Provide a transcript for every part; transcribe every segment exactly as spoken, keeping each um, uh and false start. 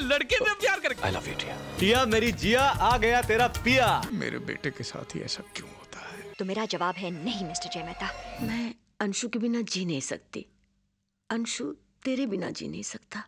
लड़के से प्यार करके। I love you, टिया। टिया मेरी जिया, आ गया तेरा पिया। मेरे बेटे के साथ ही ऐसा क्यों होता है? तो मेरा जवाब है नहीं मिस्टर जय मेहता। मैं अंशु के बिना जी नहीं सकती। अंशु तेरे बिना जी नहीं सकता।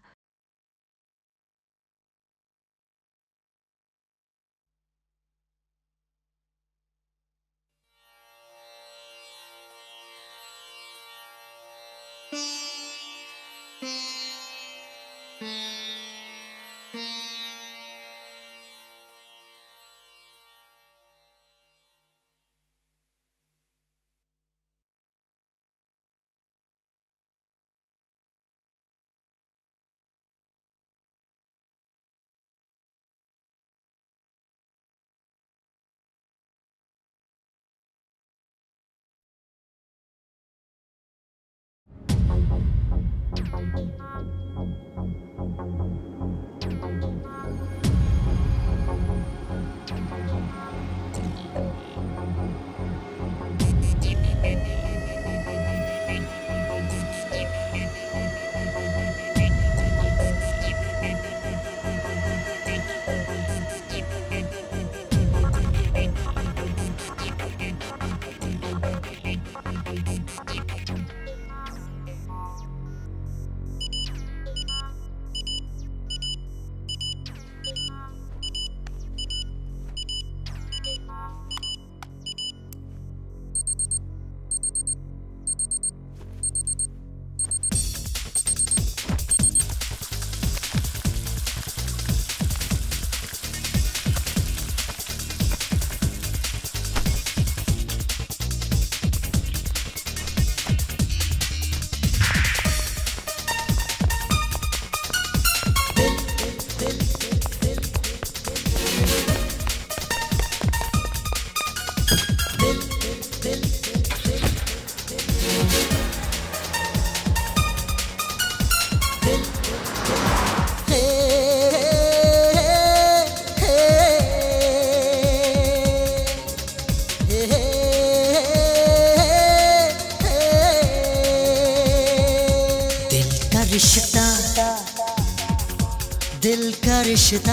रिश्ता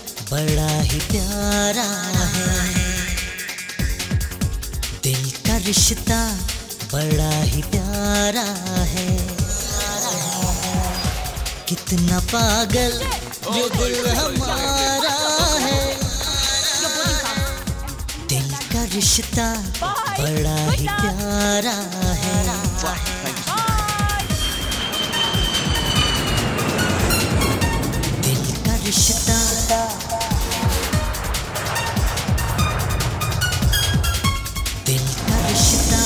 बड़ा ही प्यारा है, दिल का रिश्ता बड़ा ही प्यारा है। कितना पागल ये दिल हमारा है, दिल का रिश्ता बड़ा ही प्यारा है। रिश्ता दिल का रिश्ता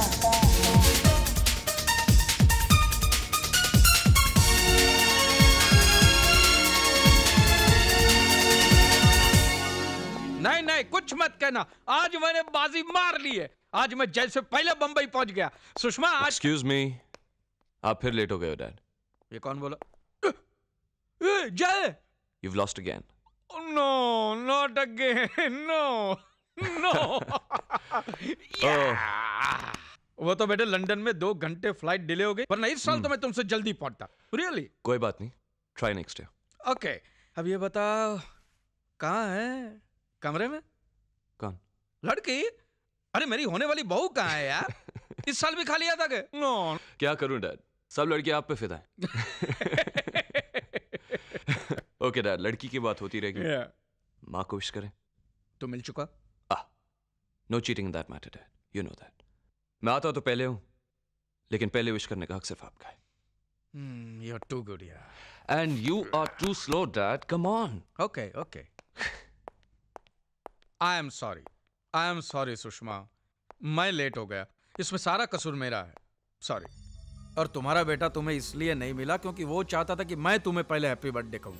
नहीं नहीं कुछ मत कहना, आज मैंने बाजी मार ली है। आज मैं जैसे पहले बंबई पहुंच गया। सुषमा आज एक्सक्यूज मी, आप फिर लेट हो गए हो डैड। ये कौन बोला? जय You've lost again. Oh, no, not again. No, no. yeah. oh. वो तो बेटे लंदन में दो घंटे फ्लाइट डिले हो गई, वरना इस साल hmm. तो मैं तुमसे जल्दी पहुंचता। Really? कोई बात नहीं, try next year. Okay. अब ये बताओ कहाँ है? कमरे में? कौन? लड़की? अरे मेरी होने वाली बहू कहाँ है यार? इस साल भी खा लिया था क्या? No. क्या करूं डैड, सब लड़के आप पे फिदा हैं। ओके डैड, लड़की की बात होती रहेगी। yeah. माँ को विश करें। तो मिल चुका? ah, no cheating in that matter dad, you know that. मैं आता तो पहले हूं, लेकिन पहले विश करने का हक सिर्फ आपका है। hmm, you're too good yeah. and you are too slow dad, come on. okay okay I am sorry, I am sorry Sushma, मैं लेट हो गया, इसमें सारा कसूर मेरा है, सॉरी। और तुम्हारा बेटा तुम्हें इसलिए नहीं मिला क्योंकि वो चाहता था कि मैं तुम्हें पहले हैप्पी बर्थडे कहूं।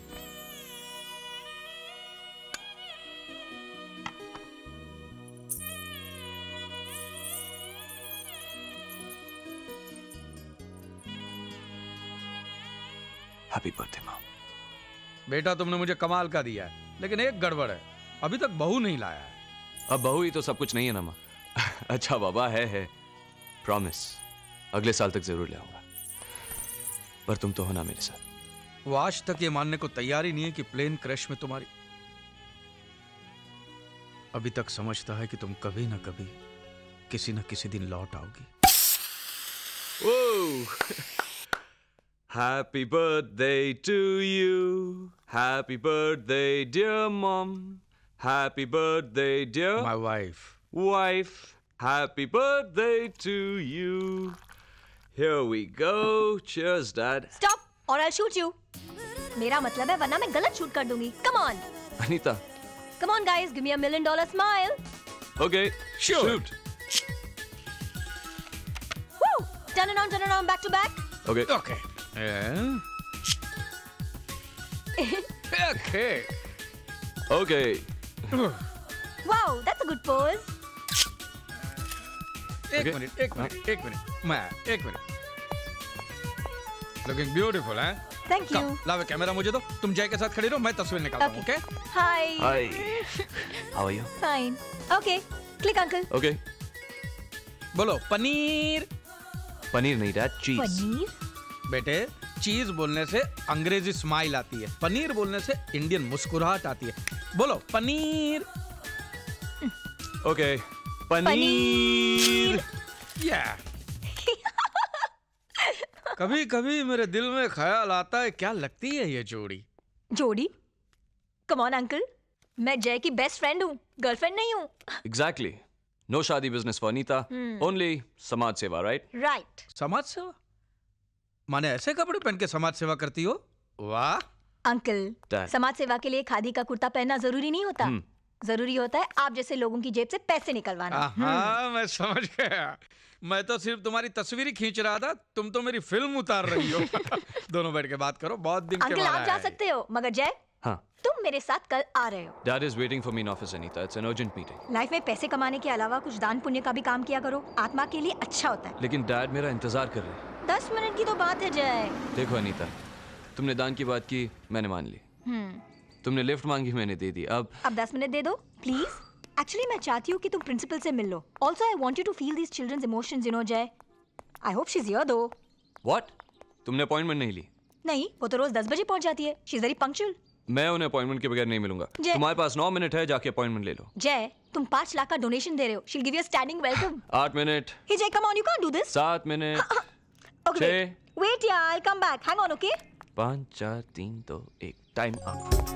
Happy birthday mom. बेटा तुमने मुझे कमाल का दिया है, लेकिन एक गड़बड़ है, अभी तक बहू नहीं लाया है। अब बहू ही तो सब कुछ नहीं है ना माँ। अच्छा बाबा है है, प्रॉमिस अगले साल तक जरूर ले आऊंगा, पर तुम तो हो ना मेरे साथ। वो आज तक ये मानने को तैयार ही नहीं है कि प्लेन क्रैश में तुम्हारी, अभी तक समझता है कि तुम कभी ना कभी किसी न किसी दिन लौट आओगी। Happy birthday to you. Happy birthday, dear mom. Happy birthday, dear My wife. wife. Happy birthday to you. Here we go. Cheers, Dad. Stop or I'll shoot you. मेरा मतलब है वरना मैं गलत शूट कर दूंगी। Come on. Anita. Come on guys, give me a million dollar smile. Okay. Sure. Shoot. Woo! Turn around, turn around, back to back. Okay. Okay. Yeah. Okay. Okay. Wow, that's a good pose. एक Okay. मिनट, एक मिनट, एक मिनट, मैं एक मिनट। Looking beautiful, हैं? Thank you. Come, लाओ कैमरा मुझे दो। तुम जय के साथ खड़ी रहो, मैं तस्वीर निकालता हूँ, Okay. okay? Hi. Hi. How are you? Fine. Okay. Click, uncle. Okay. बोलो पनीर। पनीर नहीं, Dad. Cheese. पनीर? बेटे, चीज बोलने से अंग्रेजी स्माइल आती है, पनीर बोलने से इंडियन मुस्कुराहट आती है। बोलो पनीर। Okay. पनीर. Yeah. कभी कभी मेरे दिल में ख्याल आता है, क्या लगती है ये जोड़ी? जोड़ी? Come on, uncle. मैं जय की बेस्ट फ्रेंड हूँ, गर्लफ्रेंड नहीं हूँ। Exactly. No शादी business for Anita. Only समाज सेवा, right? Right. समाज सेवा? माने ऐसे कपड़े पहन के समाज सेवा करती हो? वाह। Uncle, Dad. समाज सेवा के लिए खादी का कुर्ता पहनना जरूरी नहीं होता। जरूरी होता है आप जैसे लोगों की जेब से पैसे निकलवाना। हाँ, मैं समझ गया। मैं तो सिर्फ तुम्हारी तस्वीर ही खींच रहा था, तुम तो मेरी फिल्म उतार रही हो। दोनों बैठ के बात करो, बहुत दिन के अंकल बाद आप जा आए। सकते हो, मगर जय हाँ. तुम मेरे साथ कल आ रहे हो। Dad is waiting for me in office, Anita. It's an urgent meeting. Life में पैसे कमाने के अलावा कुछ दान पुण्य का भी काम किया करो, आत्मा के लिए अच्छा होता है। लेकिन Dad मेरा इंतजार कर रहे हैं. दस मिनट की तो बात है जय। देखो अनीता, तुमने दान की बात की, मैंने मान ली. तुमने लिफ्ट मांगी, मैंने दे दी. अब अब दस मिनट दे दो प्लीज। एक्चुअली मैं चाहती हूँ कि तुम प्रिंसिपल से मिल लो। Also I want you to feel these childrens emotions, you know Jay. I hope she is here though. What? तुमने अपॉइंटमेंट नहीं ली? नहीं, वो तो रोज दस बजे पहुंच जाती है। She is very punctual. मैं उन्हें अपॉइंटमेंट के बगैर नहीं मिलूंगा. जय। तुम्हारे पास नौ मिनट है, जाके अपॉइंटमेंट ले लो. जय, तुम पाँच लाख का डोनेशन दे रहे हो। She will give you a standing welcome. आठ minute. Hey Jay, come on, you can't do this. सात मिनट. ओके वेट वेट यार, I come back, hang on, okay. पाँच, चार, तीन, दो, एक. Time up.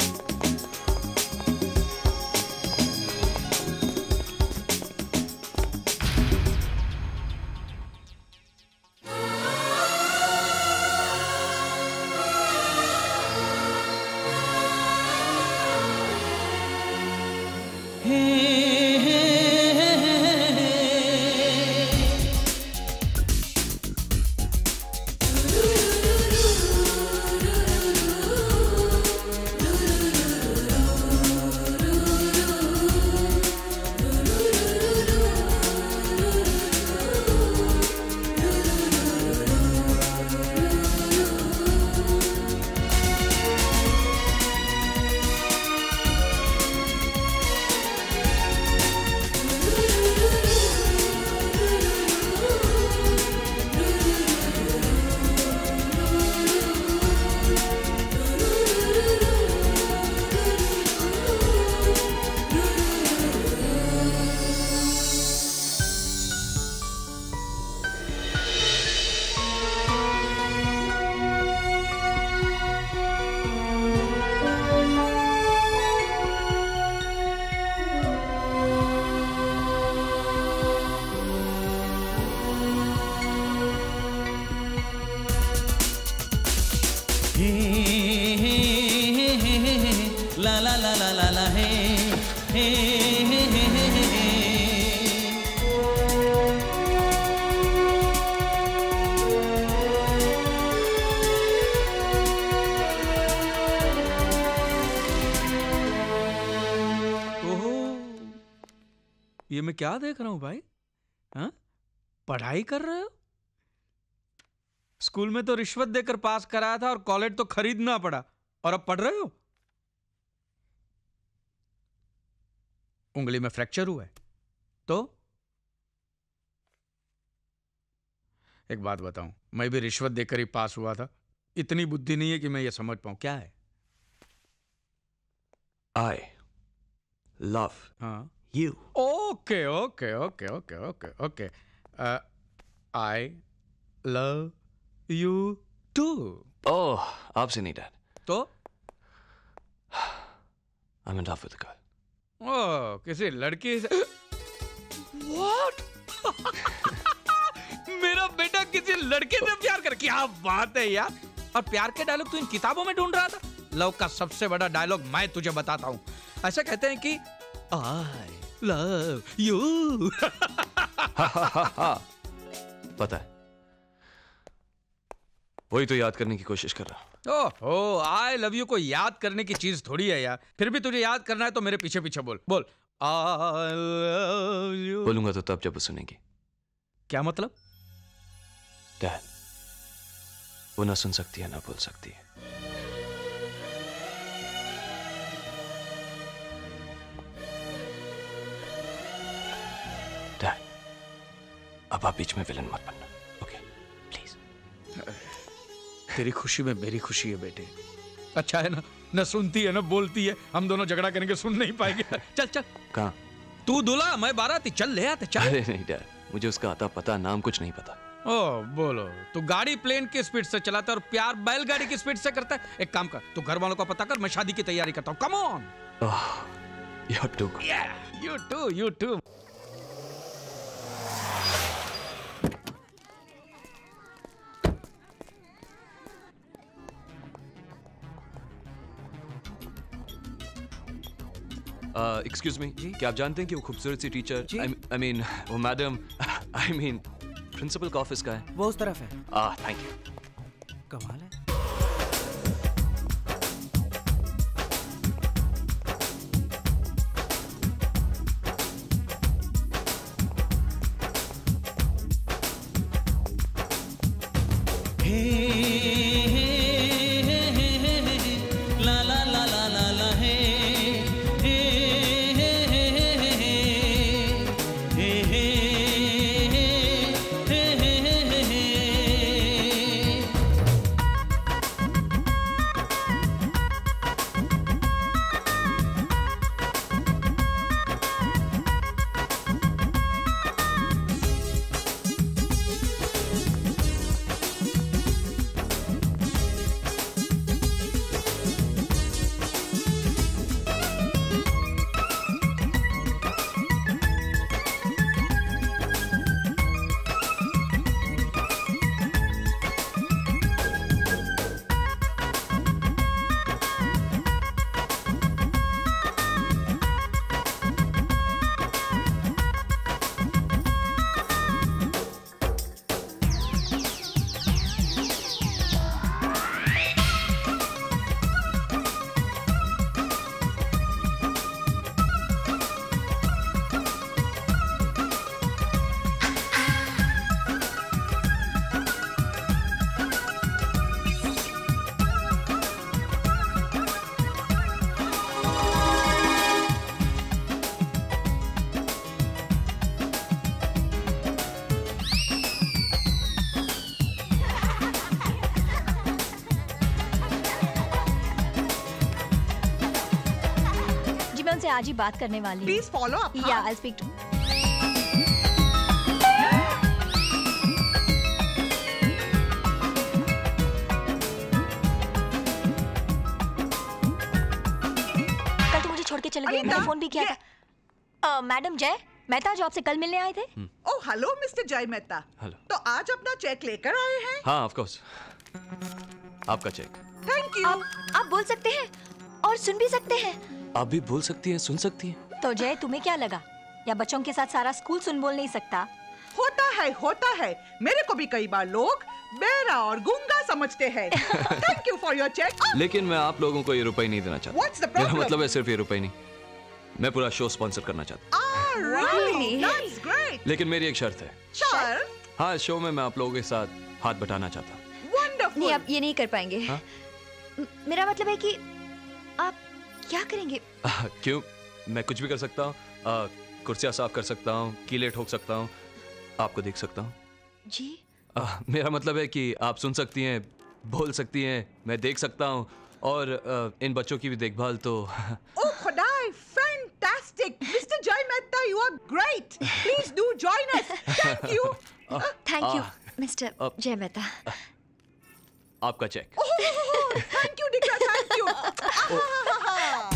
ये मैं क्या देख रहा हूँ भाई? हाँ? पढ़ाई कर रहे हो? स्कूल में तो रिश्वत देकर पास कराया था और कॉलेज तो खरीदना पड़ा, और अब पढ़ रहे हो? उंगली में फ्रैक्चर हुआ है तो? एक बात बताऊं, मैं भी रिश्वत देकर ही पास हुआ था, इतनी बुद्धि नहीं है कि मैं ये समझ पाऊं क्या है। I love हाँ you. Okay okay okay okay okay okay I love you too. Oh, आपसे नहीं डैड। तो I'm in love with a girl. ओ किसी लड़की से What? मेरा बेटा किसी लड़के से प्यार कर, क्या बात है यार। और प्यार के डायलॉग तू इन किताबों में ढूंढ रहा था। लव का सबसे बड़ा डायलॉग मैं तुझे बताता हूं। ऐसा कहते हैं कि आई लव यू। पता है, वही तो याद करने की कोशिश कर रहा हूं। ओहो, आई लव यू को याद करने की चीज थोड़ी है यार। फिर भी तुझे याद करना है तो मेरे पीछे पीछे बोल बोल आई लव यू। बोलूंगा तो तब जब वो सुनेगी। क्या मतलब? डैड, वो ना सुन सकती है ना बोल सकती है। डैड, अब आप बीच में विलन मत बनना, ओके प्लीज। तेरी खुशी में मेरी खुशी है बेटे। अच्छा है ना, न सुनती है न बोलती है। हम दोनों झगड़ा करेंगे, सुन नहीं पाएंगे। चल चल। कहाँ? तू दूल्हा मैं बाराती, चल ले आते चल। अरे नहीं डैड, मुझे उसका आता पता नाम कुछ नहीं पता। ओ बोलो, तू गाड़ी प्लेन की स्पीड से चलाता है और प्यार बैलगाड़ी की स्पीड से करता है। एक काम कर, तू घर वालों का पता कर, मैं शादी की तैयारी करता हूँ। Come on. You too. You too you too. Excuse me, क्या आप जानते हैं कि वो खूबसूरत सी टीचर, आई मीन वो मैडम, आई मीन प्रिंसिपल का ऑफिस का है? वो उस तरफ है। Ah thank you. कमाल है। आज ही बात करने वाली। Please follow up. या आई स्पीक टू। कल तो मुझे छोड़ के चले गए, मैंने फोन भी किया था। मैडम जय मेहता जो आपसे कल मिलने आए थे। Oh hello mister Jay Mehta. Hello. तो आज अपना चेक लेकर आए हैं? हाँ ऑफ कोर्स, आपका चेक। Thank you. आप आप बोल सकते हैं और सुन भी सकते हैं। आप भी बोल सकती हैं, सुन सकती हैं। तो जय तुम्हें क्या लगा, या बच्चों के साथ सारा स्कूल सुन बोल नहीं सकता? होता है होता है, मेरे को भी कई बार लोग बेरा और गूंगा समझते हैं। Thank you for your cheque. लेकिन मैं आप लोगों को ये रुपए नहीं देना चाहता। What's the problem? मेरा मतलब है सिर्फ ये रुपए नहीं, मैं पूरा शो स्पॉन्सर करना चाहता हूँ। Ah, really? That's great. लेकिन मेरी एक शर्त है। शर्त? हाँ, इस शो में मैं आप लोगों के साथ हाथ बटाना चाहता हूँ। Wonderful. नहीं, आप ये नहीं कर पाएंगे। हाँ? मेरा मतलब है कि आप क्या करेंगे? आ, क्यों? मैं कुछ भी कर सकता हूँ। कुर्सियाँ साफ कर सकता हूँ, कीले ठोक सकता हूँ, आपको देख सकता हूँ। जी? आ, मेरा मतलब है कि आप सुन सकती हैं, बोल सकती हैं, मैं देख सकता हूँ, और uh, इन बच्चों की भी देखभाल तो। Oh खुदाई, fantastic, mister Jay Mehta, you are great. Please do join us. Thank you. Thank you mister Jay Mehta. आपका cheque. Oh, thank you, Dikra, thank you.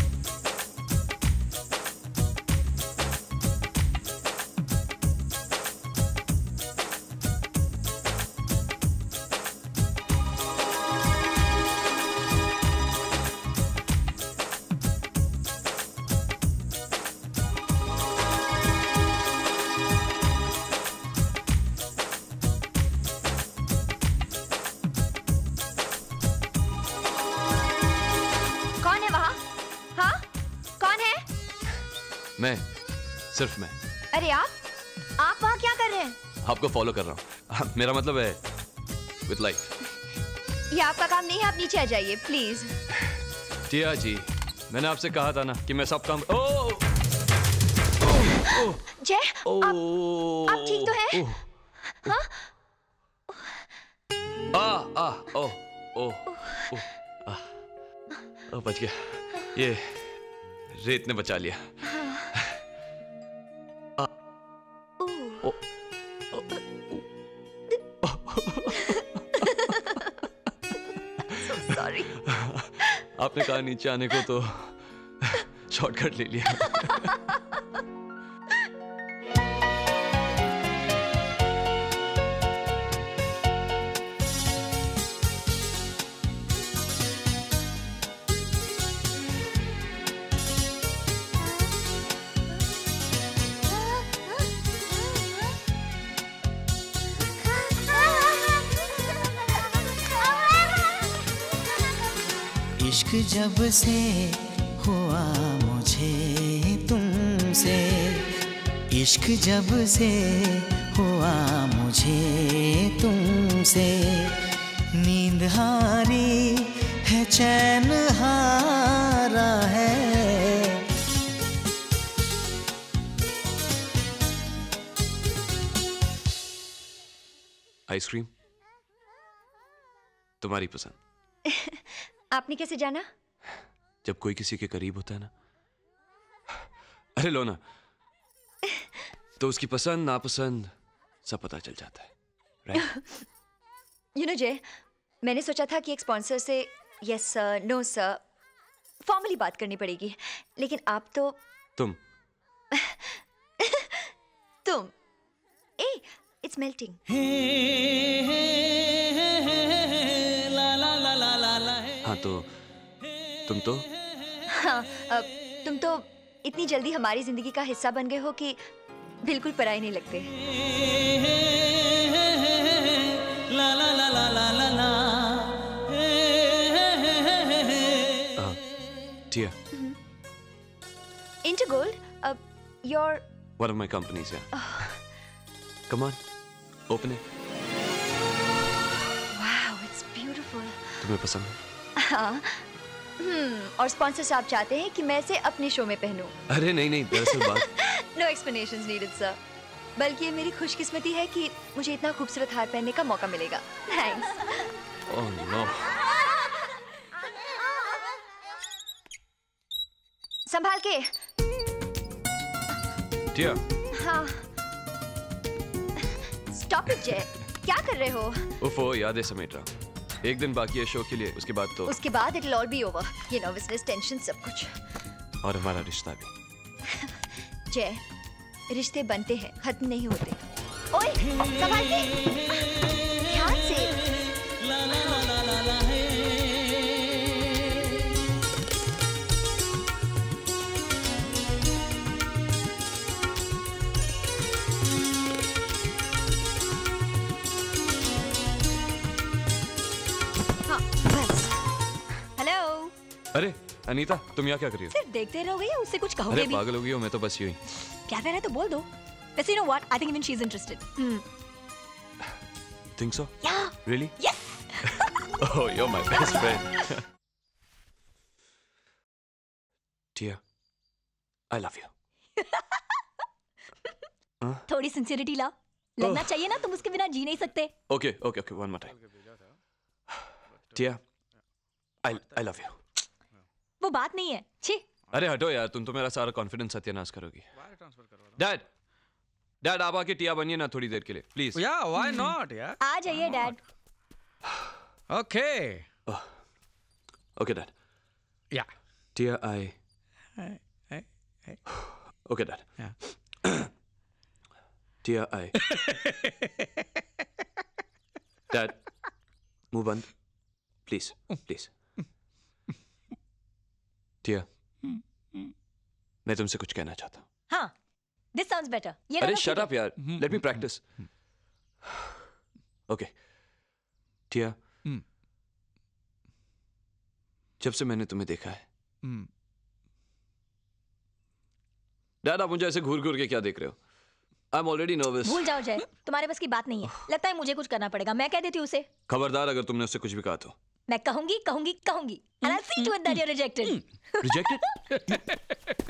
मैं, सिर्फ मैं। अरे आप आप वहाँ क्या कर रहे हैं? आपको फॉलो कर रहा हूँ। मेरा मतलब है विद लाइफ। ये आपका काम नहीं है, आप नीचे आ जाइए प्लीज। टिया जी, मैंने आपसे कहा था ना कि मैं सब काम। ओ! जय, आप, आप ठीक तो हैं? हाँ? आ, आ, ओ, ओ, ओ, आ, ओ, बच गया। ये रेत ने बचा लिया। सॉरी। आपने कहा नीचे आने को तो शॉर्टकट ले लिया। इश्क जब से हुआ मुझे तुमसे, इश्क जब से हुआ मुझे तुमसे, नींद हारी है चैन हारा है। आइसक्रीम तुम्हारी पसंद। आपने कैसे जाना? जब कोई किसी के करीब होता है ना, अरे लो ना, तो उसकी पसंद नापसंद सब पता चल जाता है, राइट? यू नो जय, मैंने सोचा था कि एक स्पॉन्सर से yes sir, no sir formally बात करनी पड़ेगी, लेकिन आप तो तुम तुम ए इट्स मेल्टिंग। हाँ तो तुम तो हाँ, अब तुम तो इतनी जल्दी हमारी जिंदगी का हिस्सा बन गए हो कि बिल्कुल पराये नहीं लगते। ला ला ला ला ला ला ला। Tia. Into gold, uh, your One of my companies, yeah. Oh. Come on, open it. Wow, it's beautiful. तुम्हें पसंद है? हाँ, हम्म, और स्पॉन्सर साहब चाहते हैं कि मैं इसे अपने शो में पहनूं। अरे नहीं नहीं, दरअसल बात No explanations needed, sir. बल्कि ये मेरी खुशकिस्मती है कि मुझे इतना खूबसूरत हार पहनने का मौका मिलेगा। Thanks. Oh no. संभाल के। Tia. हाँ। Stop it, जय। क्या कर रहे हो? उफ़ो, यादें समेट रहा हूँ। एक दिन बाकी है शो के लिए, उसके बाद तो उसके बाद it'll all be over. You know, business tension सब कुछ। और हमारा रिश्ता भी। जय, रिश्ते बनते हैं, खत्म नहीं होते। ओए, संभाल के। ध्यान से। ला ला ला ला ला है। हाँ, बस। हेलो। अरे अनीता, तुम यहाँ क्या कर रही हो? सिर्फ देखते रहोगे या उससे कुछ कहोगे अरे भी? पागल हो गई हो, मैं तो बस यूं ही। क्या कहना है तो बोल दो। वैसे you know what? I think even she's interested. Hmm. Think so? Yeah. Really? Yes. Oh, you're my best friend. Tia, I love you. huh? थोड़ी सिंसियरिटी ला। लगना चाहिए ना तुम उसके बिना जी नहीं सकते। Okay, okay, okay. One more time. Tiya, I I love you. वो बात नहीं है, छी। अरे हटो यार, तुम तो मेरा सारा कॉन्फिडेंस सत्यानाश करोगी। डैड, डैड आप आके टिया बनिए ना थोड़ी देर के लिए, प्लीज। या, व्हाई नॉट यार। आ जाइए dad. Okay. Okay dad. Yeah. Tia आई। Okay dad. टिया आई। डैड, मुंह बंद, प्लीज, प्लीज। टिया, मैं तुमसे कुछ कहना चाहता हूँ। हाँ, this sounds better. ये अरे गाना शट ठीक अप यार, let me practice. Okay Tia, जब से मैंने तुम्हें देखा है, डैड आप मुझे ऐसे घूर घूर के क्या देख रहे हो? I am already nervous. भूल जाओ जय, तुम्हारे बस की बात नहीं है। लगता है मुझे कुछ करना पड़ेगा। मैं कह देती हूँ उसे। खबरदार अगर तुमने उससे कुछ भी कहा तो। मैं कहूंगी, कहूंगी, कहूंगी। And I'll see to it that you're rejected. Rejected?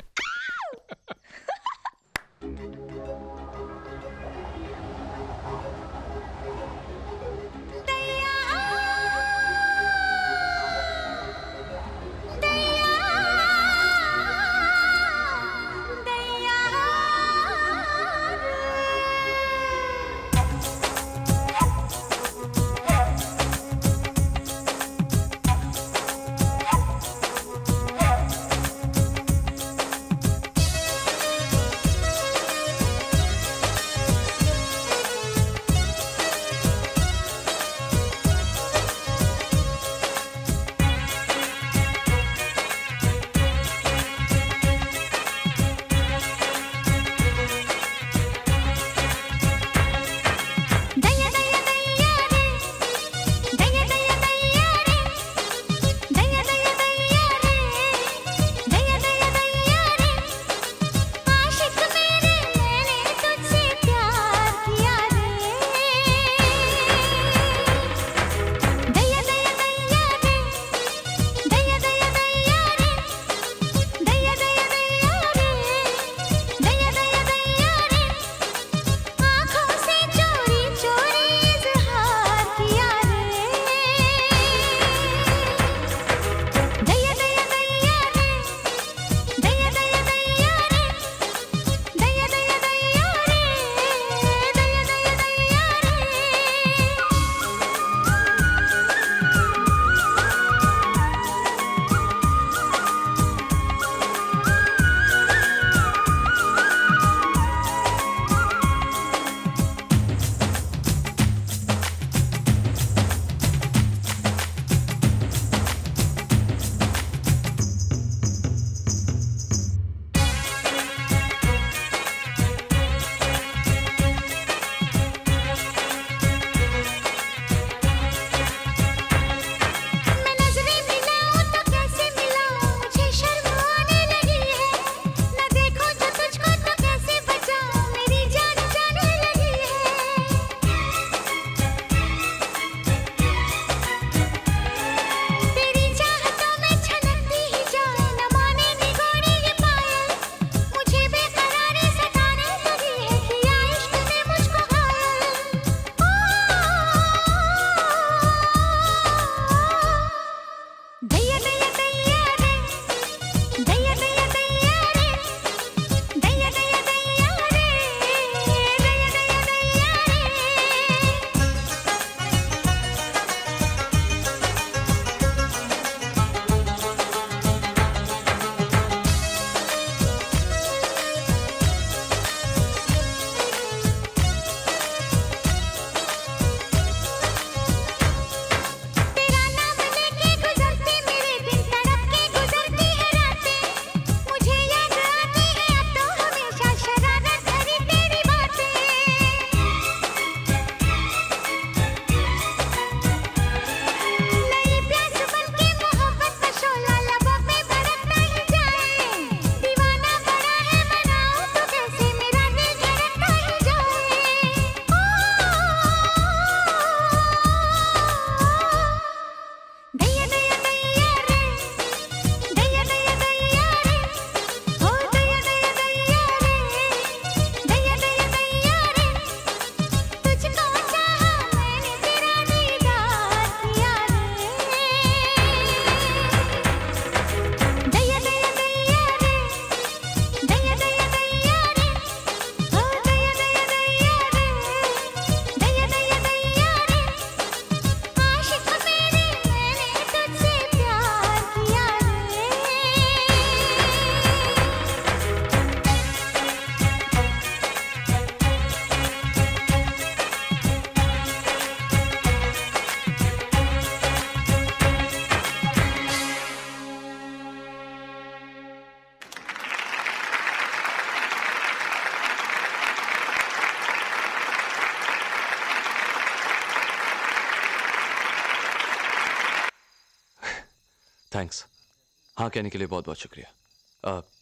Thanks. हाँ कहने के लिए बहुत बहुत शुक्रिया। uh,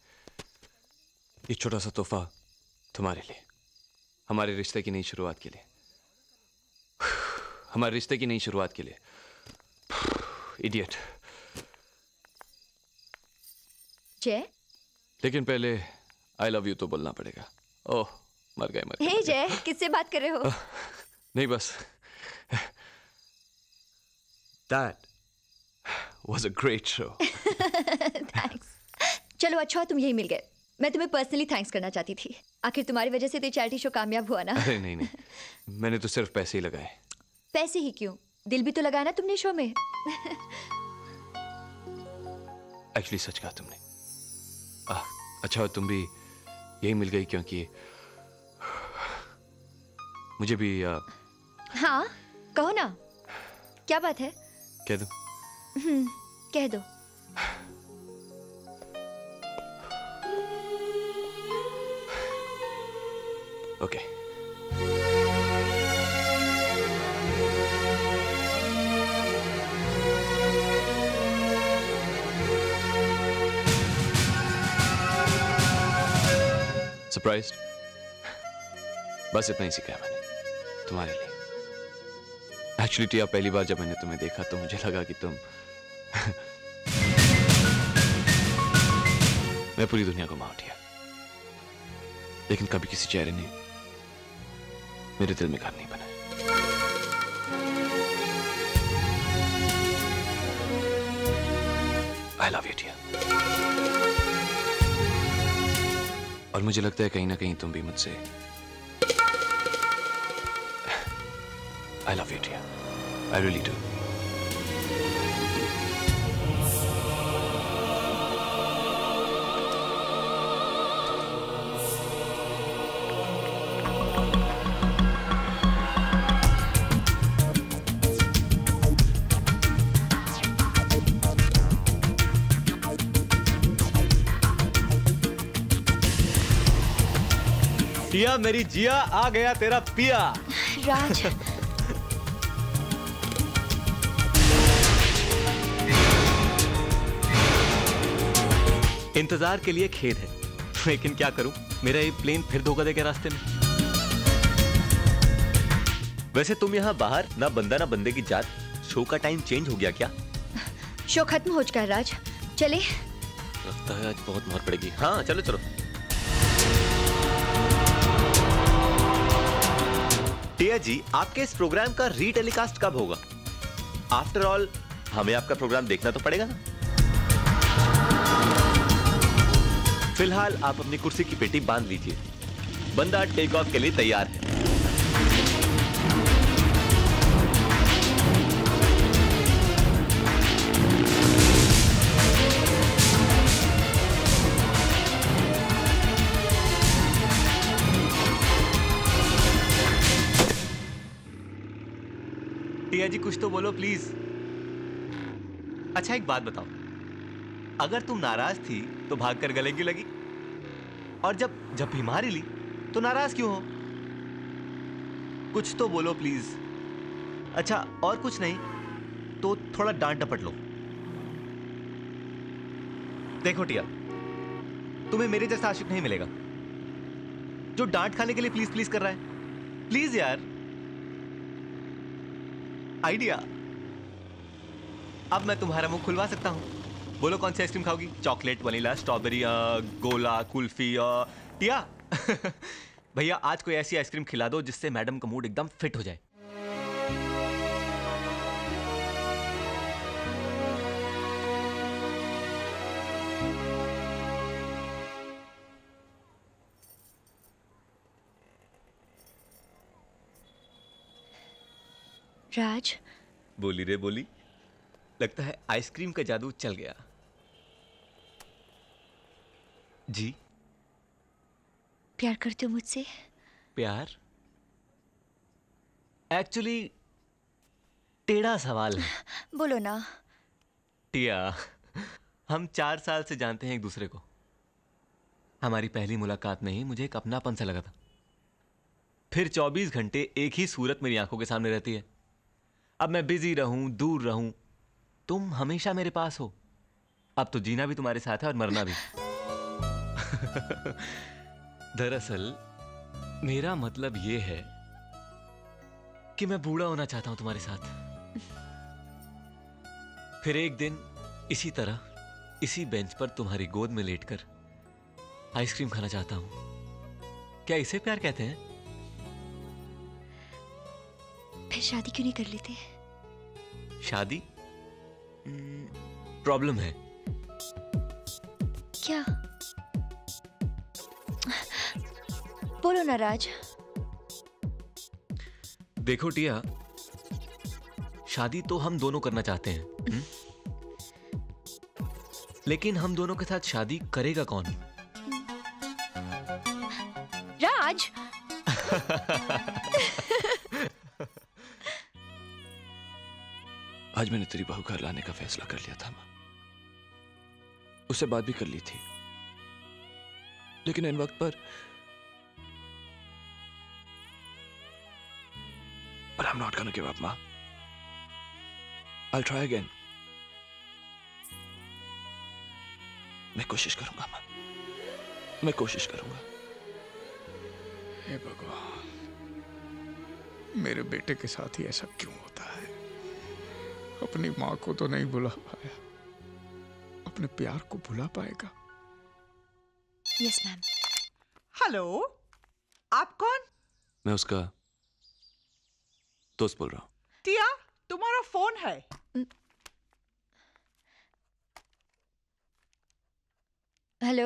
ये छोटा सा तोहफा तुम्हारे लिए, हमारे रिश्ते की नई शुरुआत के लिए, हमारे रिश्ते की नई शुरुआत के लिए। इडियट। जय, लेकिन पहले आई लव यू तो बोलना पड़ेगा। ओह मर गए मर गए। हे जय, किससे बात कर रहे हो? uh, नहीं बस। That was a great show. Thanks. चलो अच्छा हुआ तुम यही मिल गए। मैं तुम्हें पर्सनली थैंक्स करना चाहती थी। आखिर तुम्हारी वजह से तो चैरिटी शो कामयाब हुआ ना। अरे नहीं नहीं, मैंने तो सिर्फ पैसे ही लगाए। पैसे ही क्यों, दिल भी तो लगाया ना तुमने शो में। एक्चुअली सच कहा तुमने। आ, अच्छा तुम भी यही मिल गई, क्योंकि मुझे भी आ... हाँ कहो ना, क्या बात है? कह दो। हम्म, कह दो। Okay okay. सरप्राइज्ड? बस इतना ही सीखा है मैंने तुम्हारे लिए। एक्चुअली टिया, पहली बार जब मैंने तुम्हें देखा तो मुझे लगा कि तुम मैं पूरी दुनिया को मां टिया, लेकिन कभी किसी चेहरे ने मेरे दिल में घर नहीं बनाया। I love you Tia. और मुझे लगता है कहीं ना कहीं तुम भी मुझसे I love you dear. I really do. टिया मेरी जिया, आ गया तेरा पिया। राज। इंतजार के लिए खेद है, लेकिन क्या करूं, मेरा ये प्लेन फिर धोखा देगा रास्ते में। वैसे तुम यहाँ बाहर, ना बंदा ना बंदे की जात। शो का टाइम चेंज हो गया क्या? शो खत्म हो चुका है राज, चले? लगता है आज बहुत मार पड़ेगी। हाँ चलो चलो। टिया जी, आपके इस प्रोग्राम का रीटेलीकास्ट कब होगा? आफ्टर ऑल हमें आपका प्रोग्राम देखना तो पड़ेगा ना। फिलहाल आप अपनी कुर्सी की पेटी बांध लीजिए, बंदा टेक ऑफ के लिए तैयार है। टिया जी कुछ तो बोलो प्लीज। अच्छा एक बात बताओ, अगर तुम नाराज थी तो भागकर गले क्यों लगी, और जब जब बीमारी ली तो नाराज क्यों हो? कुछ तो बोलो प्लीज। अच्छा और कुछ नहीं तो थोड़ा डांट डपट लो। देखो टिया, तुम्हें मेरे जैसा आशिक नहीं मिलेगा जो डांट खाने के लिए प्लीज प्लीज कर रहा है। प्लीज यार, आइडिया। अब मैं तुम्हारा मुंह खुलवा सकता हूं। बोलो कौन सी आइसक्रीम खाओगी? चॉकलेट, वनीला, स्ट्रॉबेरी, गोला, कुल्फी। टिया भैया आज कोई ऐसी आइसक्रीम खिला दो जिससे मैडम का मूड एकदम फिट हो जाए। राज। बोली रे बोली, लगता है आइसक्रीम का जादू चल गया। जी प्यार करते हो मुझसे? प्यार एक्चुअली टेढ़ा सवाल है। बोलो ना। टिया, हम चार साल से जानते हैं एक दूसरे को। हमारी पहली मुलाकात में ही मुझे एक अपनापन सा लगा था। फिर चौबीस घंटे एक ही सूरत मेरी आंखों के सामने रहती है। अब मैं बिजी रहूं, दूर रहूं, तुम हमेशा मेरे पास हो। अब तो जीना भी तुम्हारे साथ है और मरना भी। दरअसल मेरा मतलब ये है कि मैं बूढ़ा होना चाहता हूं तुम्हारे साथ। फिर एक दिन इसी तरह इसी बेंच पर तुम्हारी गोद में लेटकर आइसक्रीम खाना चाहता हूं। क्या इसे प्यार कहते हैं? फिर शादी क्यों नहीं कर लेते? शादी? प्रॉब्लम है। क्या? बोलो ना राज। देखो टिया, शादी तो हम दोनों करना चाहते हैं, हुँ? लेकिन हम दोनों के साथ शादी करेगा कौन? राज। आज मैंने तेरी बहू घर लाने का फैसला कर लिया था मां। उससे बात भी कर ली थी, लेकिन इन वक्त पर But I'm not gonna give up, मां। I'll try again. मैं कोशिश करूंगा मां, मैं कोशिश करूंगा। हे भगवान, मेरे बेटे के साथ ही ऐसा क्यों होता है? अपनी माँ को तो नहीं भुला पाया, अपने प्यार को भुला पाएगा? Yes ma'am. हेलो, आप कौन? मैं उसका दोस्त बोल रहा हूँ। टिया, तुम्हारा फोन है। हेलो।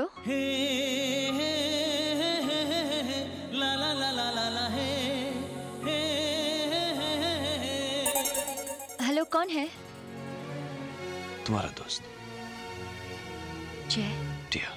हेलो, कौन है? तुम्हारा दोस्त जय। टिया।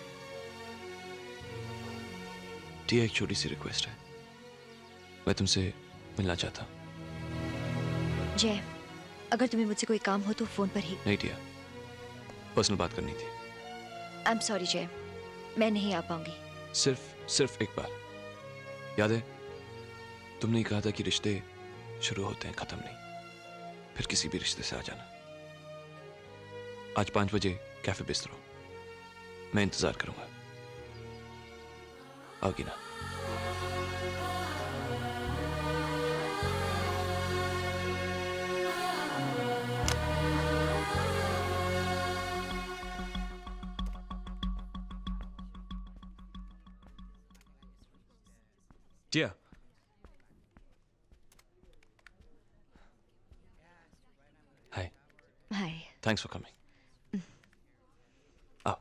टिया, एक छोटी सी रिक्वेस्ट है, मैं तुमसे मिलना चाहता हूँ। जय, अगर तुम्हें मुझसे कोई काम हो तो फोन पर ही। नहीं टिया, पर्सनल बात करनी थी। आई एम सॉरी जय, मैं नहीं आ पाऊंगी। सिर्फ सिर्फ एक बार, याद है तुमने कहा था कि रिश्ते शुरू होते हैं, खत्म नहीं। फिर किसी भी रिश्ते से आ जाना। आज पांच बजे कैफे बिस्तरो, मैं इंतजार करूंगा। आओगी ना? Tia. Hi. Hi. Thanks for coming. आओ।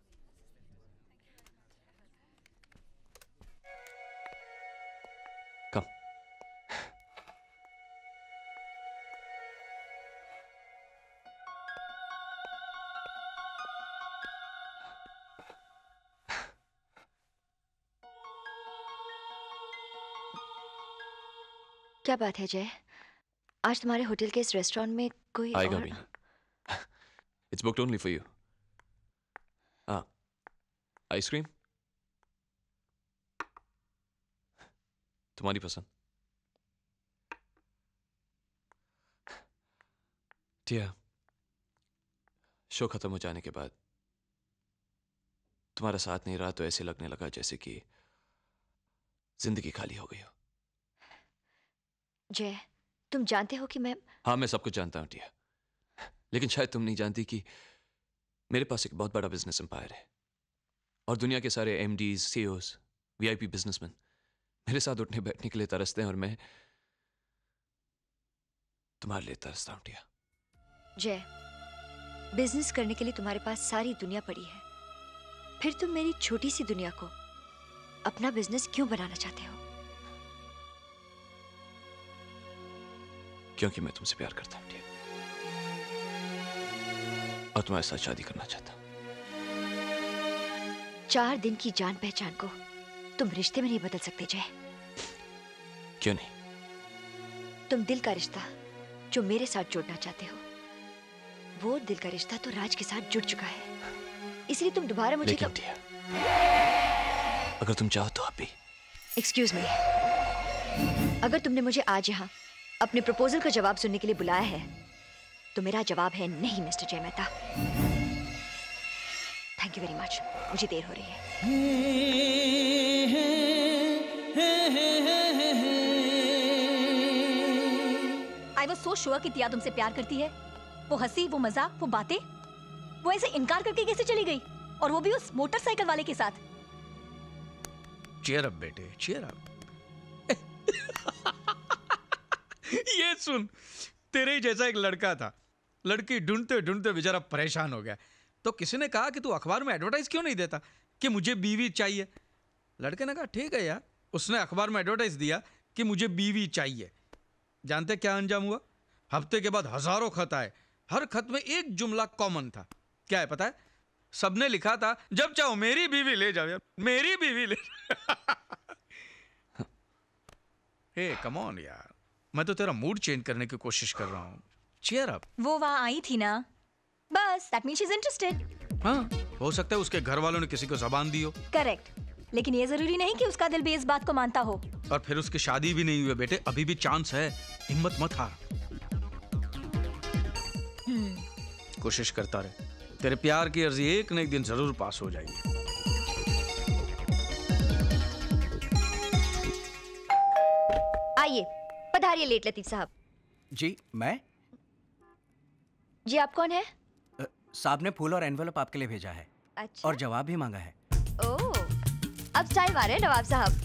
कम। क्या बात है जय, आज तुम्हारे होटल के इस रेस्टोरेंट में कोई आएगा और... भी नहीं। It's booked only for you. हाँ, आइसक्रीम तुम्हारी पसंद। टिया, शो खत्म हो जाने के बाद तुम्हारा साथ नहीं रहा तो ऐसे लगने लगा जैसे कि जिंदगी खाली हो गई हो। जय, तुम जानते हो कि मैं... हाँ, मैं सब कुछ जानता हूं टिया, लेकिन शायद तुम नहीं जानती कि मेरे पास एक बहुत बड़ा बिजनेस एम्पायर है और दुनिया के सारे एमडीज, सीईओज, वीआईपी बिजनेसमैन मेरे साथ उठने बैठने के लिए तरसते हैं और मैं तुम्हारे लिए तरसता हूं टिया। जय, बिजनेस करने के लिए तुम्हारे पास सारी दुनिया पड़ी है, फिर तुम मेरी छोटी सी दुनिया को अपना बिजनेस क्यों बनाना चाहते हो? क्योंकि मैं तुमसे प्यार करता हूं टिया और तुम्हारे साथ शादी करना चाहता हूं। चार दिन की जान पहचान को तुम रिश्ते में नहीं बदल सकते जय। क्यों नहीं? तुम दिल का रिश्ता जो मेरे साथ जोड़ना चाहते हो, वो दिल का रिश्ता तो राज के साथ जुड़ चुका है, इसलिए तुम दोबारा मुझे... लेकिन टिया, अगर तुम चाहो तो अभी... एक्सक्यूज मी, अगर तुमने मुझे आज यहाँ अपने प्रपोजल का जवाब सुनने के लिए बुलाया है तो मेरा जवाब है नहीं mister Jay Mehta. Thank you very much, मुझे देर हो रही है। आई वॉज सो श्योर कि तिया तुमसे प्यार करती है। वो हंसी, वो मजाक, वो बातें, वो ऐसे इनकार करके कैसे चली गई, और वो भी उस मोटरसाइकिल वाले के साथ। चीयर अप बेटे, चीयर अप। ये सुन, तेरे ही जैसा एक लड़का था, लड़की ढूंढते ढूंढते बेचारा परेशान हो गया, तो किसी ने कहा कि तू अखबार में एडवर्टाइज क्यों नहीं देता कि मुझे बीवी चाहिए। लड़के ने कहा ठीक है यार। उसने अखबार में एडवर्टाइज दिया कि मुझे बीवी चाहिए। जानते क्या अंजाम हुआ? हफ्ते के बाद हजारों खत आए, हर खत में एक जुमला कॉमन था। क्या है पता है? सबने लिखा था जब चाहो मेरी बीवी ले जाओ यार, मेरी बीवी ले हे कम ऑन यार, मैं तो तेरा मूड चेंज करने की कोशिश कर रहा हूँ। Cheer up. वो वहां आई थी ना, बस that means she is interested. हाँ, हो सकता है उसके घर वालों ने किसी को जबान दी हो। करेक्ट, लेकिन ये जरूरी नहीं कि उसका दिल भी इस बात को मानता हो। और फिर उसकी शादी भी नहीं हुई बेटे, अभी भी चांस है, हिम्मत मत हार। कोशिश करता रहे, तेरे प्यार की अर्जी एक न एक दिन जरूर पास हो जाएगी। आइए, पधारिए लेट लतीफ साहब। जी मैं? जी आप कौन है? साहब ने फूल और एनवेलप आपके लिए भेजा है। अच्छा। और जवाब भी मांगा है। ओह, अब स्टाइल मारे हैं नवाब साहब।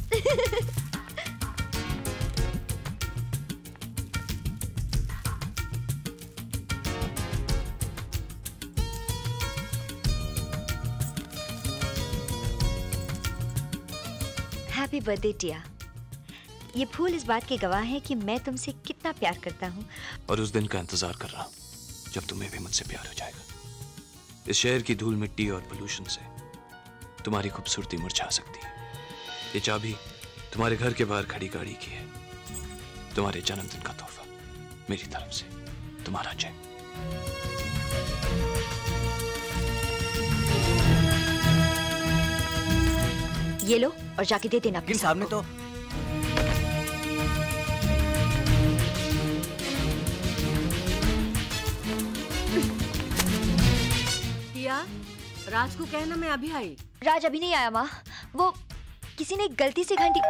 Happy birthday Tia. ये फूल इस बात के गवाह हैं कि मैं तुमसे कितना प्यार करता हूँ। और उस दिन का इंतजार कर रहा हूँ जब तुम्हें भी मुझसे प्यार हो जाएगा। इस शहर की धूल मिट्टी और पोल्यूशन से तुम्हारी खूबसूरती मुरझा सकती है। ये चाबी तुम्हारे घर के बाहर खड़ी गाड़ी की है, तुम्हारे जन्मदिन का तोहफा मेरी तरफ से, तुम्हारा जय। ये लो और जाके दे देना। लेकिन साहब ने तो राज को कहना मैं अभी आई। राज अभी नहीं आया माँ, वो किसी ने गलती से घंटी।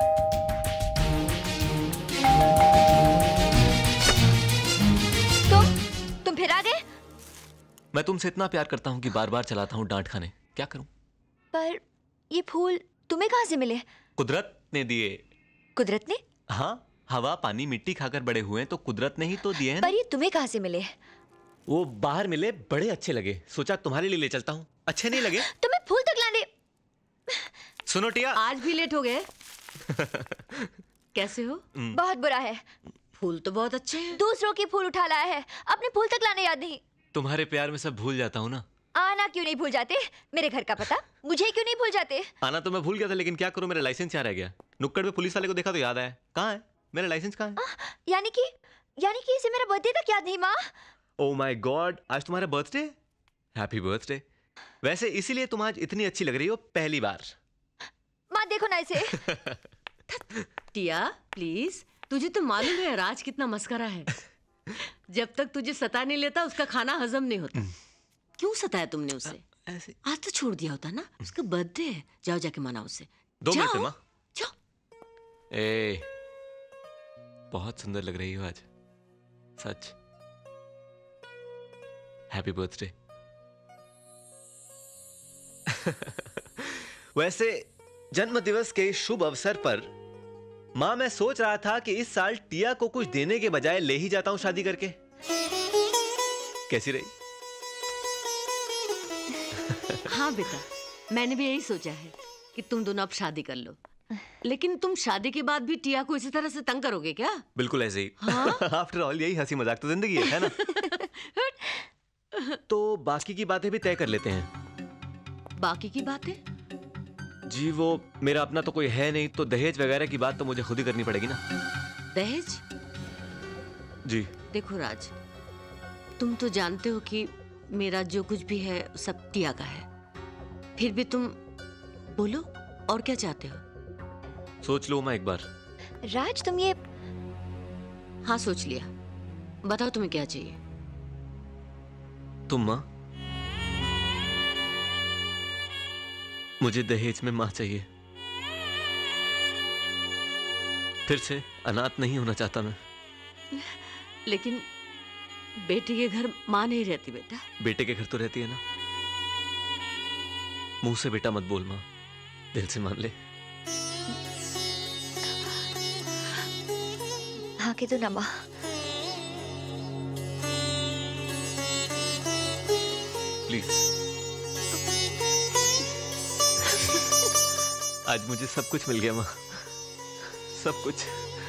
तुम तुम फिर आ गए? मैं तुमसे इतना प्यार करता हूँ कि बार बार चलाता हूँ डांट खाने, क्या करूँ? पर ये फूल तुम्हें कहाँ से मिले? कुदरत ने दिए। कुदरत ने? हाँ, हवा पानी मिट्टी खाकर बड़े हुए हैं तो कुदरत ने ही तो दिए हैं। पर ये तुम्हें कहाँ से मिले? वो बाहर मिले, बड़े अच्छे लगे, सोचा तुम्हारे लिए ले चलता हूँ। अच्छे नहीं लगे? तुम्हें फूल तक लाने। सुनो टिया, आज भी लेट हो गए। कैसे हो? बहुत बुरा है। फूल तो बहुत अच्छे हैं। दूसरों की फूल उठा लाया है, अपने फूल तक लाने याद नहीं। तुम्हारे प्यार में सब भूल जाता हूँ ना। आना क्यों नहीं भूल जाते? मेरे घर का पता मुझे क्यों नहीं भूल जाते? आना तो मैं भूल गया था, लेकिन क्या करूँ, मेरा लाइसेंस यहाँ रह गया। नुक्कड़ पे पुलिस वाले को देखा तो याद आया। कहाँ है मेरा लाइसेंस? कहाँ है? यानी कि यानी कि इसे मेरा बर्थडे तक याद नहीं माँ। ओह माय गॉड, आज तुम्हारा बर्थडे? Happy birthday. वैसे इसीलिए तुम आज इतनी अच्छी लग रही हो पहली बार। माँ देखो ना इसे। टिया प्लीज, तुझे तो मालूम है राज कितना मस्करा है। जब तक तुझे सता नहीं लेता उसका खाना हजम नहीं होता। क्यों सताया तुमने उसे? ऐसे आज तो छोड़ दिया होता ना, उसका बर्थडे है। जाओ जाके मनाओ उसे। दो मिनट माँ। जाओ। ए, बहुत सुंदर लग रही हो आज, सच। Happy birthday. वैसे जन्म दिवस के शुभ अवसर पर मां, मैं सोच रहा था कि इस साल टिया को कुछ देने के बजाय ले ही जाता हूं शादी करके। कैसी रही? हाँ बेटा, मैंने भी यही सोचा है कि तुम दोनों अब शादी कर लो। लेकिन तुम शादी के बाद भी टिया को इसी तरह से तंग करोगे क्या? बिल्कुल ऐसे ही। हाँ? आफ्टर ऑल यही हंसी मजाक तो जिंदगी है, है ना? तो बाकी की बातें भी तय कर लेते हैं। बाकी की बातें? जी वो मेरा अपना तो कोई है नहीं, तो दहेज वगैरह की बात तो मुझे खुद ही करनी पड़ेगी ना। दहेज? जी देखो राज, तुम तो जानते हो कि मेरा जो कुछ भी है सब टिया का है। फिर भी तुम बोलो, और क्या चाहते हो? सोच लो मैं एक बार। राज तुम ये। हाँ सोच लिया, बताओ तुम्हें क्या चाहिए? तुम माँ, मुझे दहेज में माँ चाहिए। फिर से अनाथ नहीं होना चाहता मैं। लेकिन बेटी के घर माँ नहीं रहती बेटा। बेटे के घर तो रहती है ना। मुंह से बेटा मत बोल माँ, दिल से मान ले। हाँ के तो ना माँ। प्लीज। आज मुझे सब कुछ मिल गया माँ, सब कुछ।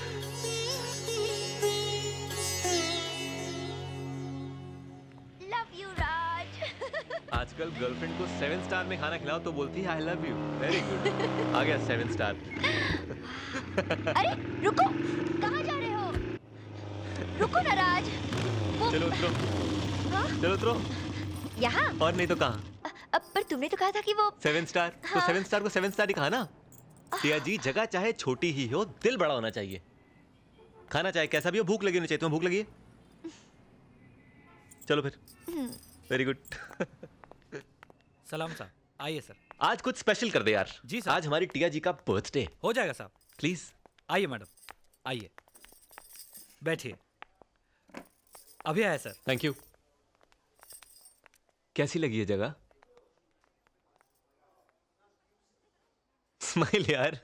Love you Raj. आजकल गर्लफ्रेंड को सेवन स्टार में खाना खिलाओ तो बोलती है I love you. Very good, आ गया सेवन स्टार। अरे रुको, कहाँ जा रहे हो? रुको ना राज। वो... चलो उतरो। हाँ? चलो उतरो। यहाँ? और नहीं तो कहाँ? अब पर तुमने तो कहा था कि वो सेवन स्टार। हाँ? तो सेवन स्टार को सेवन स्टार ही कहा ना। टिया जी, जगह चाहे छोटी ही हो, दिल बड़ा होना चाहिए। खाना चाहे कैसा भी हो, भूख लगी होनी चाहिए। तुम्हें भूख लगी है? चलो फिर। Very good. सलाम साहब, आइए सर। आज कुछ स्पेशल कर दे यार। जी सर। आज हमारी टिया जी का बर्थडे। हो जाएगा साहब। प्लीज आइए मैडम, आइए बैठिए। अभी आया सर। Thank you. कैसी लगी ये जगह? स्माइल यार।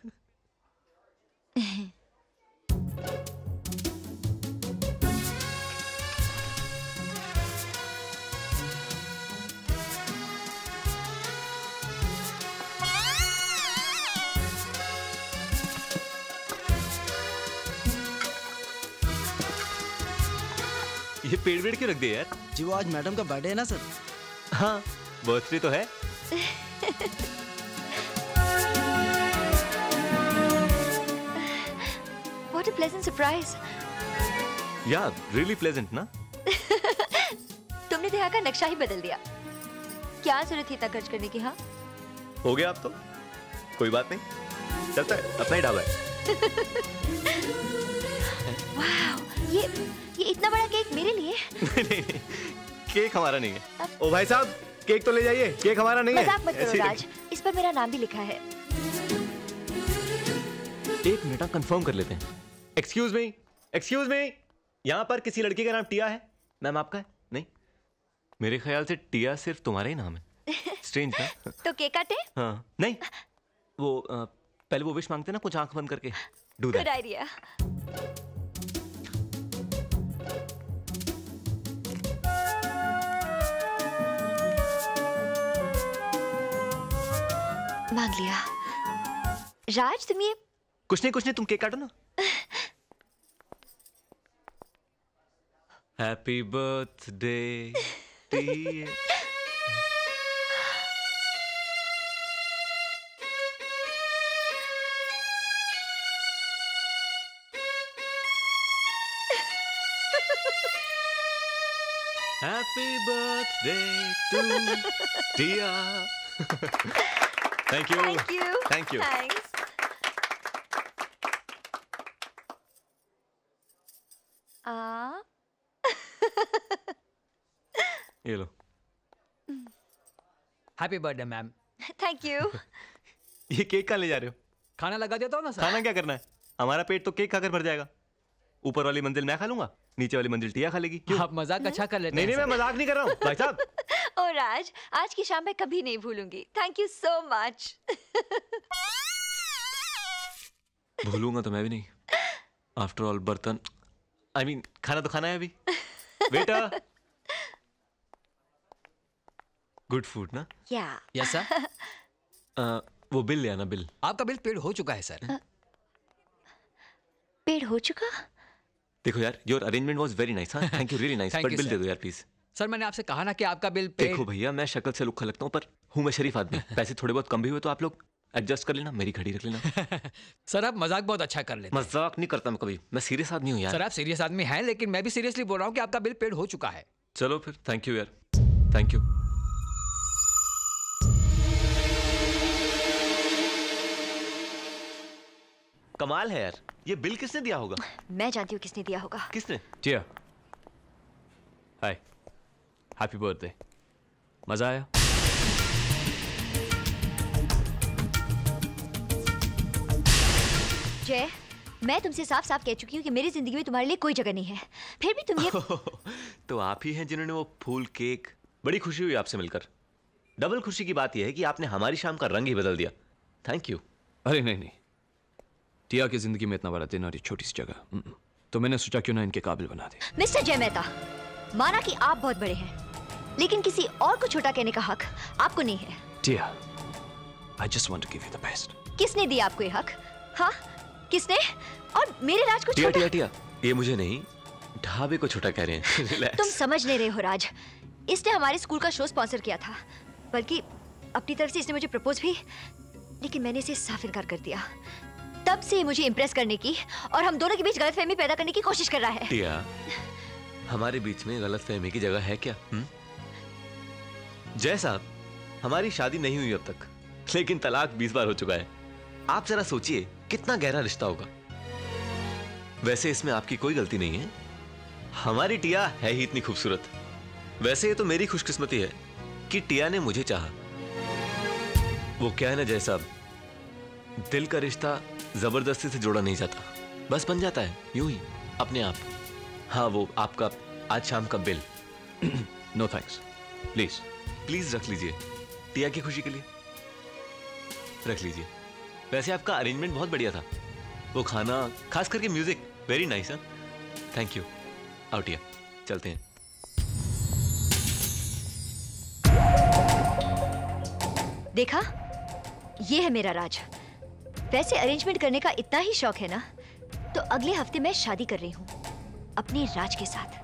ये पेड़ वेड़ क्यों रख दिया यार? जी वो आज मैडम का बर्थडे है ना सर। हाँ, बर्थडे तो है। What a pleasant surprise. Yeah, really pleasant ना? तुमने तो यहाँ का नक्शा ही बदल दिया। क्या जरूरत थी इतना खर्च करने की? हाँ हो गया अब तो, कोई बात नहीं, चलता है, अपना ही ढाबा है। वाह, ये ये इतना बड़ा केक मेरे लिए? नहीं नहीं, केक हमारा नहीं है। ओ भाई साहब, केक तो ले जाइए, केक हमारा नहीं है। मजाक मत करो राज, इस पर मेरा नाम भी लिखा है। एक मिनट कंफर्म कर लेते हैं। एक्सक्यूज मी, एक्सक्यूज मी, यहाँ पर किसी लड़की का नाम टिया है? मैम आपका है? नहीं, मेरे ख्याल से टिया सिर्फ तुम्हारा ही नाम है। स्ट्रेंज ना? तो केक काटे? हाँ, नहीं, वो आ, पहले वो विश मांगते ना कुछ आंख बंद करके। Do that. Good idea. मांग लिया। राज तुम ये कुछ नहीं कुछ नहीं, तुम केक काटो ना। Happy birthday Tia. Happy birthday to Tia. Thank you thank you thank you. Thanks. आ ये लो। Happy birthday ma'am. Thank you. ये केक कहाँ ले जा रहे हो? खाना लगा देता हूँ ना सर। खाना क्या करना है? हमारा पेट तो केक खाकर भर जाएगा। ऊपर वाली मंजिल मैं खा लूंगा, नीचे वाली मंजिल टिया खा लेगी। आप मजाक अच्छा कर लेते नहीं हैं। नहीं, मैं मजाक नहीं कर रहा हूँ भाई साहब। ओ राज, आज की शाम मैं कभी नहीं भूलूंगी। Thank you so much. भूलूंगा तो मैं भी नहीं। आफ्टर ऑल बर्तन, आई I मीन mean, खाना तो खाना है अभी। बेटा गुड फूड ना? या यस सर। वो बिल ले आना, बिल। आपका बिल पेड हो चुका है सर। पेड़ हो चुका? देखो यार, your arrangement was very nice. हाँ, thank you, really nice. But bill दे दो यार प्लीज। सर मैंने आपसे कहा ना कि आपका बिल पेड। देखो भैया, मैं शक्ल से लुक्खा लगता हूँ पर हूँ मैं शरीफ आदमी। पैसे थोड़े बहुत कम भी हुए तो आप लोग एडजस्ट कर लेना, मेरी घड़ी रख लेना। सर आप मजाक बहुत अच्छा कर लेते हैं। मजाक नहीं करता मैं कभी, मैं सीरियस आदमी हूँ यार। सर आप सीरियस आदमी हैं, लेकिन मैं भी सीरियसली बोल रहा हूँ कि आपका बिल पेड हो चुका है। चलो फिर, थैंक यू यार, थैंक यू। कमाल है यार, ये बिल किसने दिया होगा? मैं जानती हूँ किसने दिया होगा। किसने? टिया, हाय। Happy birthday. मजा आया? जय, मैं तुमसे साफ साफ कह चुकी हूँ कि मेरी जिंदगी में तुम्हारे लिए कोई जगह नहीं है, फिर भी तुम ये तो आप ही हैं जिन्होंने वो फूल, केक, बड़ी खुशी हुई आपसे मिलकर। डबल खुशी की बात यह है कि आपने हमारी शाम का रंग ही बदल दिया। Thank you. अरे नहीं नहीं, टिया की जिंदगी में इतना बड़ा दिन और ये छोटी सी जगह, तो मैंने सोचा क्यों ना इनके काबिल बना दे। मिस्टर जय मेहता, माना कि आप बहुत बड़े हैं, लेकिन किसी और को छोटा कहने का हक आपको नहीं है। टिया, I just want to give you the best. किसने दिया आपको ये हक? हाँ, किसने? और मेरे राज को टिया, छोटा? टिया, टिया, ये मुझे नहीं, ढाबे को छोटा कह रहे हैं। तुम समझ नहीं रहे हो राज, इसने हमारे स्कूल का शो स्पॉन्सर किया था, बल्कि अपनी तरफ से इसने मुझे प्रपोज भी, लेकिन मैंने इसे साफ इनकार कर दिया। तब से मुझे इम्प्रेस करने की और हम दोनों के बीच गलतफहमी पैदा करने की कोशिश कर रहा है। टिया, हमारे बीच में गलतफहमी की जगह है क्या? हुँ? जय साहब, हमारी शादी नहीं हुई अब तक, लेकिन तलाक बीस बार हो चुका है। आप जरा सोचिए कितना गहरा रिश्ता होगा। वैसे इसमें आपकी कोई गलती नहीं है, हमारी टिया है ही इतनी खूबसूरत। वैसे ये तो मेरी खुशकिस्मती है कि टिया ने मुझे चाहा। वो क्या है ना जय साहब, दिल का रिश्ता जबरदस्ती से जोड़ा नहीं जाता, बस बन जाता है यूं ही अपने आप। हाँ, वो आपका आज शाम का bill. No thanks, please please रख लीजिए, टिया की खुशी के लिए रख लीजिए। वैसे आपका अरेंजमेंट बहुत बढ़िया था, वो खाना, खास करके म्यूजिक, वेरी नाइस। हाँ, थैंक यू। आओ टिया, चलते हैं। देखा, ये है मेरा राज। वैसे अरेंजमेंट करने का इतना ही शौक है ना, तो अगले हफ्ते मैं शादी कर रही हूँ अपने राज के साथ।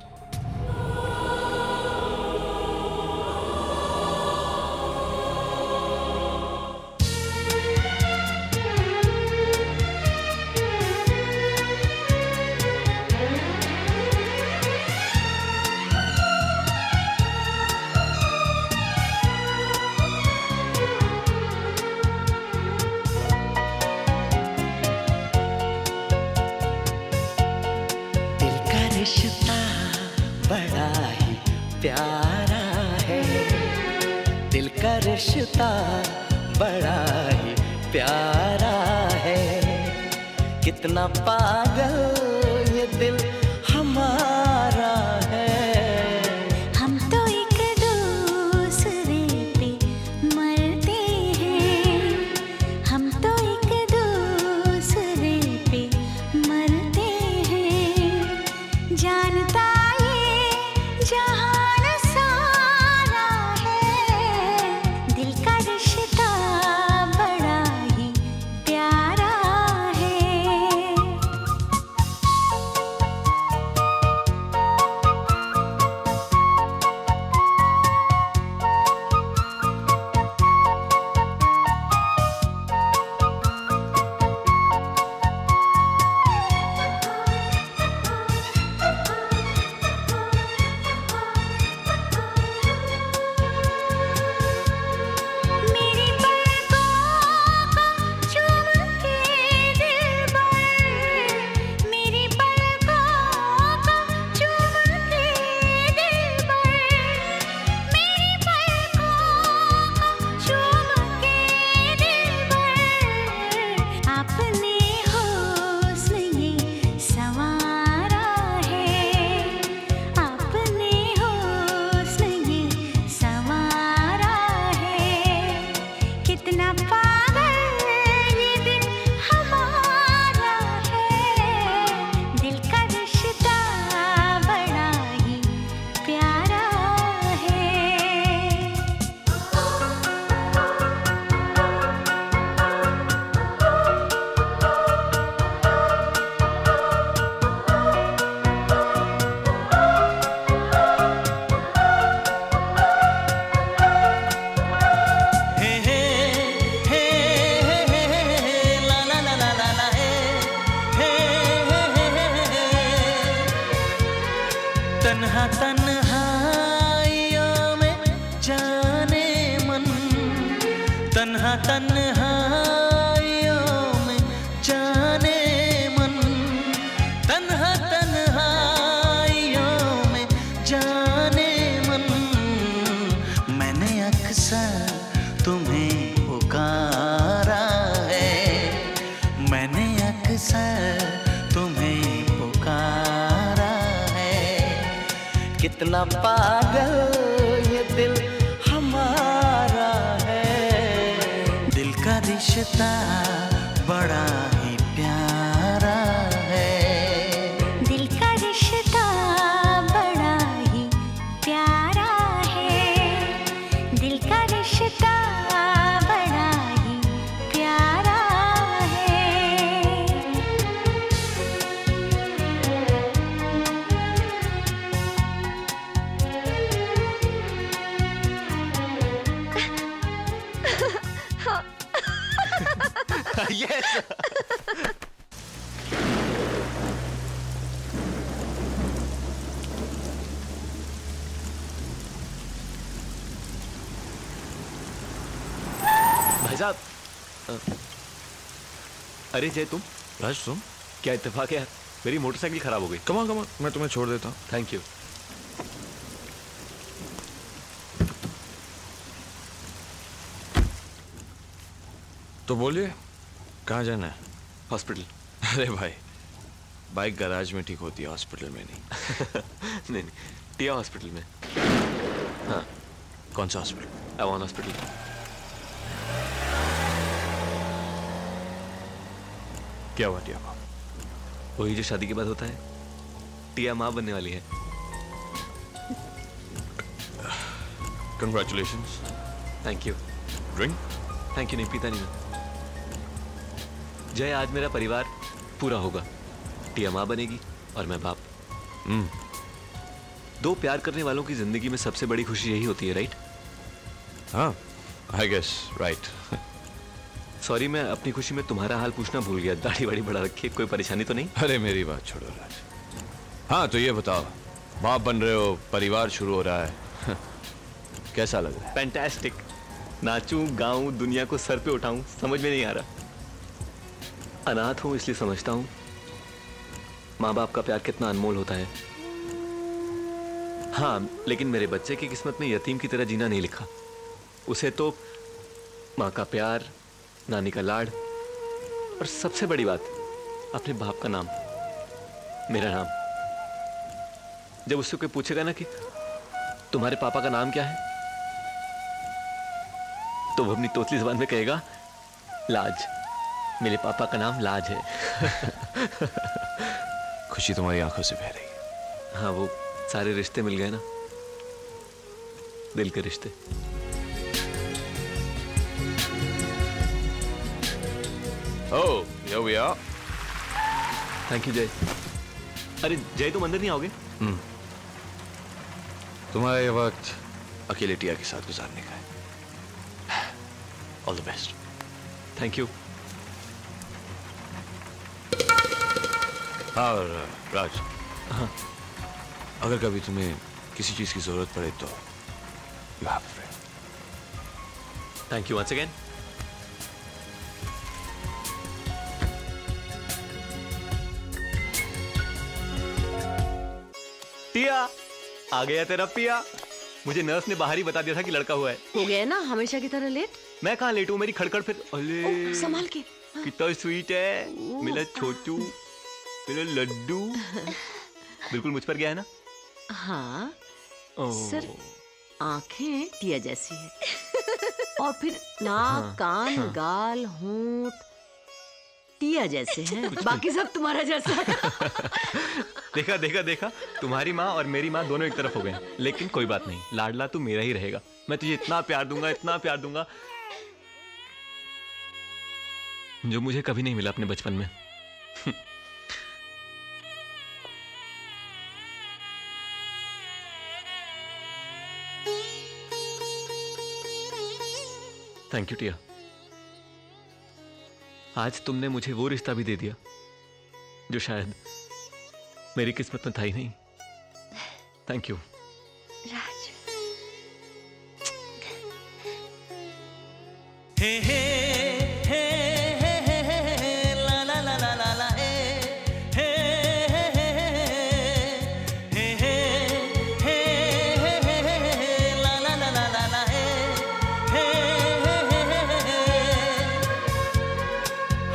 रिश्ता बड़ा ही प्यारा है, दिल का रिश्ता बड़ा ही प्यारा है। कितना पागल ये दिल हमारा है। हम तो एक दूसरे पे मरते हैं, हम तो एक दूसरे पे मरते हैं। जानता ये जहान सारा है, दिल का रिश्ता बड़ा ही प्यारा है। मेरी पलकों को चूम के दिल भर, मेरी पलकों को चूम के दिल भर, मेरी पलकों को चूम के दिल भर। आपने हुस्न ये संवारा है, आपने हुस्न ये संवारा है। कितना पागल ये दिल हमारा है, दिल का रिश्ता बड़ा ही प्यारा है। हे हे हे हे हे ला ला ला ला ला ला हे हे हे तन्हा तन्हाइयों में जाने मन, तन्हा तन्हाइयों में जाने मन, तन्हा तन्हाइयों में जाने मन। तुम्हें पुकारा है, मैंने अक्सर तुम्हें पुकारा है। कितना पागल ये दिल हमारा है, दिल का रिश्ता बड़ा ही प्यारा है। दिल का रिश्ता बड़ा ही प्यारा है, दिल का रिश्ता बड़ा ही प्यारा है। यस। भाई साहब। अरे जय, तुम? राज तुम? क्या इत्तेफाक है यार, मेरी मोटरसाइकिल खराब हो गई। कमा कमा, मैं तुम्हें छोड़ देता हूँ। Thank you. तो बोलिए, कहाँ जाना है? हॉस्पिटल। अरे भाई, बाइक गैराज में ठीक होती है, हॉस्पिटल में नहीं। नहीं नहीं, टिया हॉस्पिटल में। हाँ। कौन सा हॉस्पिटल? अवान हॉस्पिटल। क्या हुआ टिया को? वही जो शादी के बाद होता है, टिया माँ बनने वाली है। Congratulations. Thank you. Drink? Thank you, नहीं पीता नहीं मैं। जय, आज मेरा परिवार पूरा होगा। टिया माँ बनेगी और मैं बाप। हम्म। दो प्यार करने वालों की जिंदगी में सबसे बड़ी खुशी यही होती है, राइट? हाँ, आई गेस राइट। सॉरी, मैं अपनी खुशी में तुम्हारा हाल पूछना भूल गया। दाढ़ी वाड़ी बढ़ा रखी है, कोई परेशानी तो नहीं? अरे मेरी बात छोड़ो राज। हाँ तो ये बताओ, बाप बन रहे हो, परिवार शुरू हो रहा है, कैसा लग रहा है? फैंटास्टिक। नाचूं गाऊं, दुनिया को सर पे उठाऊं, समझ में नहीं आ रहा। अनाथ हूं इसलिए समझता हूं माँ बाप का प्यार कितना अनमोल होता है। हाँ, लेकिन मेरे बच्चे की किस्मत में यतीम की तरह जीना नहीं लिखा। उसे तो माँ का प्यार, नानी का लाड और सबसे बड़ी बात, अपने बाप का नाम, मेरा नाम। जब उससे कोई पूछेगा ना कि तुम्हारे पापा का नाम क्या है, तो वो अपनी तोतली जुबान में कहेगा लाज। मेरे पापा का नाम लाज है। खुशी तुम्हारी आंखों से बह रही है। हाँ, वो सारे रिश्ते मिल गए ना, दिल के रिश्ते। Oh, here we are. Thank you Jay. अरे जय, तुम अंदर नहीं आओगे? हम्म। तुम्हारा ये वक्त अकेले टिया के साथ गुजारने का है। All the best. Thank you. हाँ और राज, हाँ, अगर कभी तुम्हें किसी चीज की जरूरत पड़े तो you have a friend. Thank you once again. Tia, आ गया तेरा पिया। मुझे नर्स ने बाहर ही बता दिया था कि लड़का हुआ है। हो गया ना हमेशा की तरह लेट। मैं कहाँ लेट हूँ, मेरी खड़खड़ फिर। अले संभाल के। कितना स्वीट है मेरा छोटू, मेरा लड्डू। बिल्कुल मुझ पर गया है ना? हाँ, ओह। सिर्फ आंखें टिया जैसी है और फिर नाक, हाँ, कान, हाँ। गाल, होंठ टिया जैसे हैं। बाकी सब तुम्हारा जैसा है। देखा देखा देखा, तुम्हारी माँ और मेरी माँ दोनों एक तरफ हो गए। लेकिन कोई बात नहीं, लाडला तू मेरा ही रहेगा। मैं तुझे इतना प्यार दूंगा, इतना प्यार दूंगा जो मुझे कभी नहीं मिला अपने बचपन में। Thank you Tia. आज तुमने मुझे वो रिश्ता भी दे दिया जो शायद मेरी किस्मत में था ही नहीं। थैंक यू राज। हे हे हे हे हे हे ला ला ला ला ला ला हे हे हे हे हे हे हे ला ला ला ला ला ला हे हे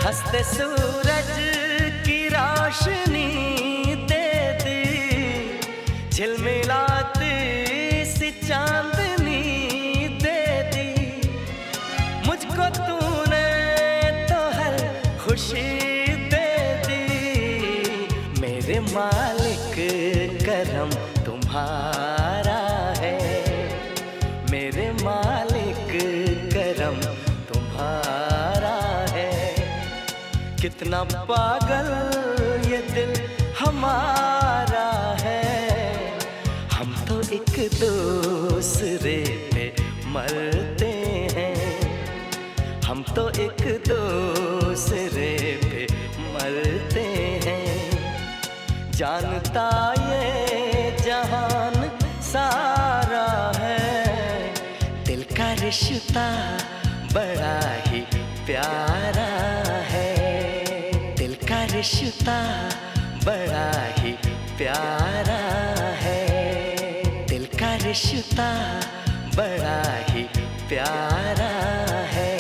हंसते सूरज की रोशनी दे दी, झिलमिलाती सी चांदनी दे दी। मुझको तूने तो हर खुशी दे दी, मेरे मालिक करम तुम्हारा है, मेरे मालिक करम तुम्हारा है। कितना पागल ये दिल हमारा है, हम तो एक दूसरे पे मरते हैं, हम तो एक दूसरे पे मरते हैं। जानता ये जहान सारा है, दिल का रिश्ता बड़ा ही प्यारा है, दिल का रिश्ता बड़ा ही प्यारा है, दिल का रिश्ता बड़ा ही प्यारा है।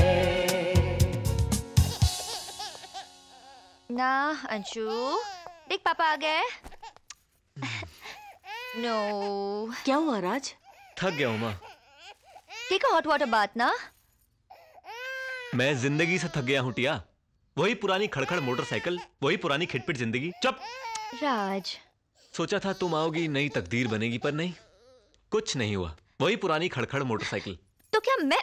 ना अंशु, देख पापा आ गए। नो क्या हुआ राज? थक गया हूँ माँ। टेक अ हॉट वाटर बात ना। मैं जिंदगी से थक गया हूँ टिया। वही पुरानी खड़खड़ मोटरसाइकिल, वही पुरानी खिटपिट जिंदगी। चुप। राज, सोचा था तुम आओगी, नई तकदीर बनेगी, पर नहीं, कुछ नहीं हुआ। वही पुरानी खड़खड़ मोटरसाइकिल। तो क्या मैं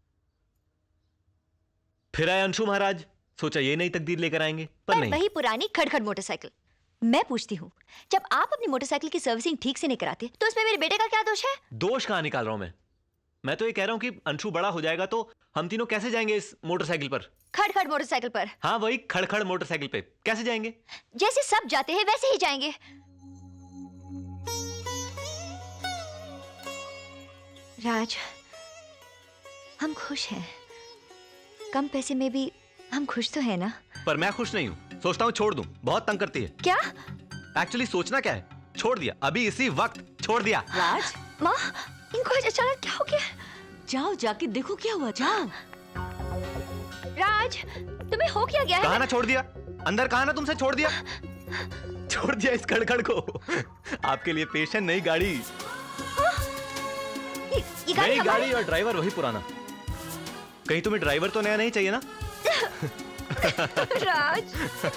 फिर आए अंशु महाराज, सोचा ये नई तकदीर लेकर आएंगे, पर, पर नहीं। वही पुरानी खड़खड़ मोटरसाइकिल। मैं पूछती हूँ, जब आप अपनी मोटरसाइकिल की सर्विसिंग ठीक से नहीं कराते तो इसमें मेरे बेटे का क्या दोष है? दोष कहाँ निकाल रहा हूं मैं? मैं तो ये कह रहा हूँ कि अंशु बड़ा हो जाएगा तो हम तीनों कैसे जाएंगे इस मोटरसाइकिल पर? खड़खड़ मोटरसाइकिल पर। हाँ, वही खड़खड़ मोटरसाइकिल पे कैसे जाएंगे? जैसे सब जाते हैं वैसे ही जाएंगे। राज, हम खुश हैं, कम पैसे में भी हम खुश तो है ना? पर मैं खुश नहीं हूँ, सोचता हूँ छोड़ दूं, बहुत तंग करती है। क्या? एक्चुअली सोचना क्या है, छोड़ दिया, अभी इसी वक्त छोड़ दिया। राज, माँ, इनको आज अचानक क्या हो गया? जाओ जाके देखो क्या हुआ, जाओ। राज, तुम्हें हो क्या गया है? कहा ना छोड़ दिया, अंदर कहा ना तुमसे छोड़ दिया। छोड़ दिया इस खड़खड़ को। आपके लिए पेश है नई गाड़ी। ये, ये गाड़ी नई हमारी... गाड़ी और ड्राइवर वही पुराना। कहीं तुम्हें ड्राइवर तो नया नहीं चाहिए ना? राज,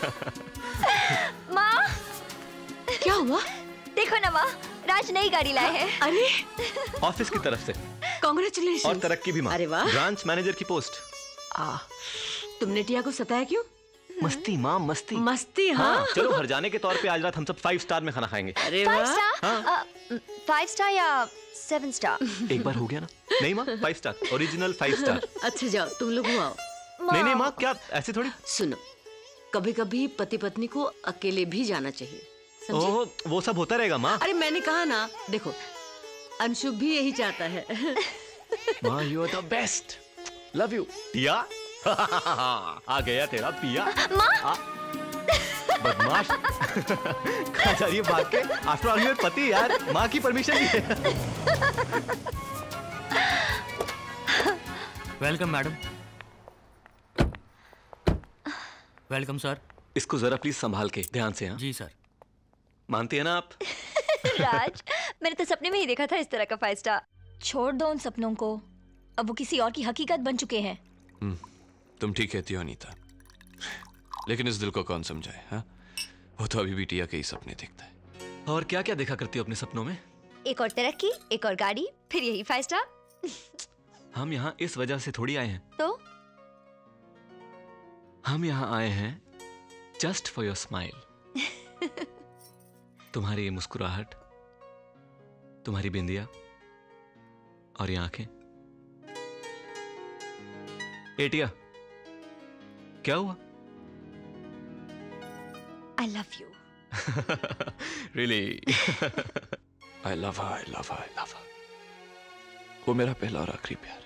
माँ, क्या हुआ? देखो ना माँ, राज नई गाड़ी लाए हैं। अरे, ऑफिस की तरफ से कांग्रेचुलेशन। और तरक्की भी माँ। अरे वाह, ब्रांच मैनेजर की पोस्ट। आ, तुमने टिया को सताया क्यों? मस्ती माँ, मस्ती मस्ती। हाँ, हाँ, चलो हर जाने के तौर पे आज रात हम सब फाइव स्टार में खाना खाएंगे। अरे फाइव वाह, स्टार? फाइव स्टार या सेवन स्टार? एक बार हो गया ना? नहीं माँ, five star, original five star. अच्छा जाओ, तुम लोग आओ। नहीं नहीं माँ, क्या ऐसे थोड़ी? सुनो, कभी कभी पति पत्नी को अकेले भी जाना चाहिए, समझे? ओह, वो सब होता रहेगा माँ। अरे मैंने कहा ना, देखो अंशु भी यही चाहता है। माँ, you are the best, love you. Piya आ गया तेरा पिया। माँ, बदमाश। कहाँ जा रही है भाग के? आफ्टर ऑल मेरे पति यार, माँ की परमिशन भी है। Welcome madam. Welcome sir. इसको जरा प्लीज संभाल के ध्यान से। हाँ जी सर। मानती है ना आप? राज, मैंने तो सपने में ही देखा था इस तरह का फाइव स्टार। छोड़ दो उन सपनों को, अब वो किसी और की हकीकत बन चुके हैं। तुम ठीक कहती हो अनीता, लेकिन इस दिल को कौन समझाए? हाँ, वो तो अभी भी टिया के ही सपने देखता है। और क्या क्या देखा करती हो अपने सपनों में? एक और तरक्की, एक और गाड़ी, फिर यही फाइव स्टार। हम यहाँ इस वजह से थोड़ी आए हैं। तो हम यहाँ आए हैं जस्ट फॉर योर स्माइल। तुम्हारी ये मुस्कुराहट, तुम्हारी बिंदिया और ये आंखें। एटिया, क्या हुआ? I love you. Really? I love her, I love her, I love her. वो मेरा पहला और आखिरी प्यार है।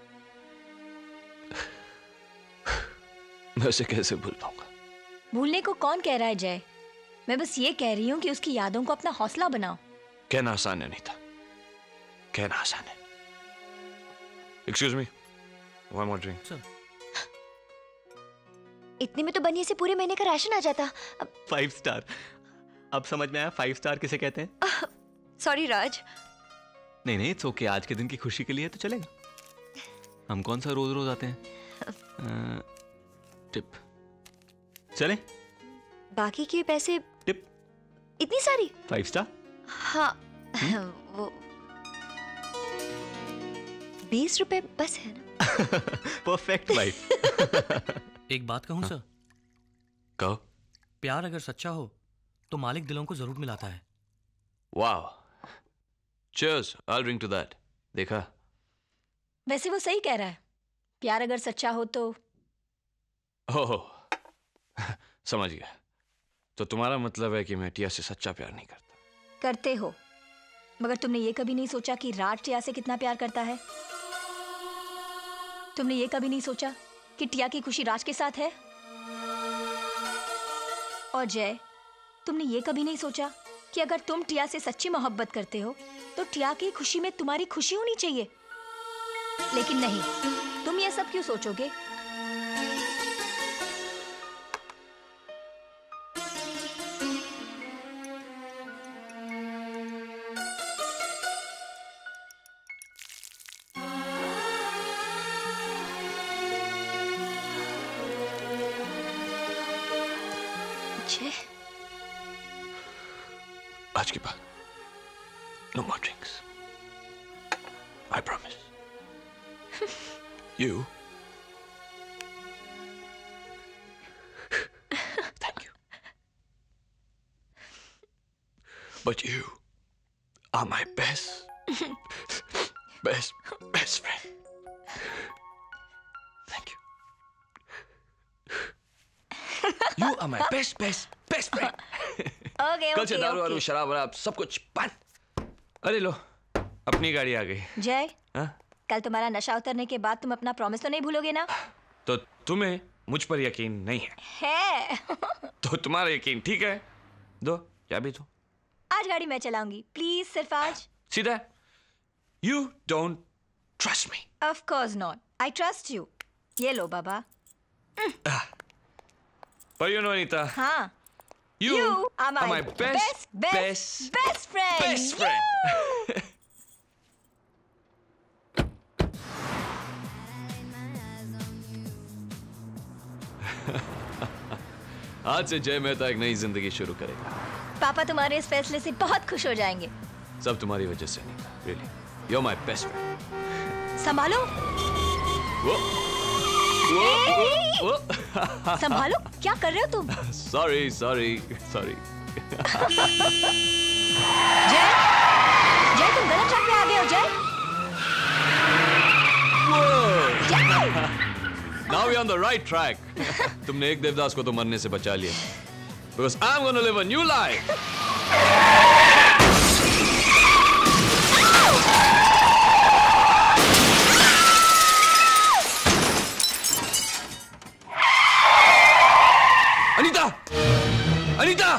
मैं उसे कैसे भूल पाऊंगा? भूलने को कौन कह रहा है जय? मैं बस ये कह रही हूँ कि उसकी यादों को अपना हौसला बनाओ। कहना आसान है नहीं था, कहना आसान है। Excuse me, one more drink. Sir. इतने में तो बनिए से पूरे महीने का राशन आ जाता। अब फाइव स्टार। अब समझ में आया फाइव स्टार किसे कहते हैं। सॉरी राज। नहीं नहीं, इट्स ओके, आज के दिन की खुशी के लिए तो चलेगा। हम कौन सा रोज रोज आते हैं। टिप चले। बाकी के पैसे टिप इतनी सारी। Five star. हाँ वो बीस रुपए बस है ना। Perfect wife. एक बात कहूं सर। कहो। प्यार अगर सच्चा हो तो मालिक दिलों को जरूर मिलाता है। वाह। Cheers, I'll drink to that. देखा? वैसे वो सही कह रहा है, प्यार अगर सच्चा हो तो। ओह, समझ गया। तो तुम्हारा मतलब है कि मैं टिया से सच्चा प्यार नहीं करता। करते हो, मगर तुमने ये कभी नहीं सोचा कि राज टिया से कितना प्यार करता है। तुमने ये कभी नहीं सोचा कि टिया की खुशी राज के साथ है। और जय, तुमने ये कभी नहीं सोचा कि अगर तुम टिया से सच्ची मोहब्बत करते हो तो टिया की खुशी में तुम्हारी खुशी होनी चाहिए। लेकिन नहीं, तुम ये सब क्यों सोचोगे? आज के बाद no more drinks. I promise. You. Thank you. But you are my best, best, best friend. Thank you. You are my best, best, best friend. Okay, कल से okay, दारू okay. वारू शराब वराब सब कुछ बंद। अरे लो, अपनी गाड़ी आ गई। जय, हाँ? कल तुम्हारा नशा उतरने के बाद तुम अपना प्रॉमिस तो नहीं भूलोगे ना? तो तुम्हें मुझ पर यकीन नहीं है? है। तो तुम्हारा यकीन ठीक है। दो चाबी दो। आज गाड़ी मैं चलाऊंगी, प्लीज सिर्फ आज। सीधा। You don't trust me. Of course not. I trust you. ये लो बाबा। But you know, Anita. हाँ। You, you are my, are my best, best, best, best, best friend. best friend. आज से जय मेहता एक नई जिंदगी शुरू करेगा। पापा तुम्हारे इस फैसले से बहुत खुश हो जाएंगे। सब तुम्हारी वजह से नहीं, really. You're my best friend. संभालो। वो, वो, वो, वो. संभालो, क्या कर रहे हो तुम? Sorry, sorry, sorry. जय, जय तुम गलत ट्रैक पे आ गए हो जय। जय। Now we're on the right track. तुमने एक देवदास को तो मरने से बचा लिया। Because I'm gonna live a new life. Anita! Anita!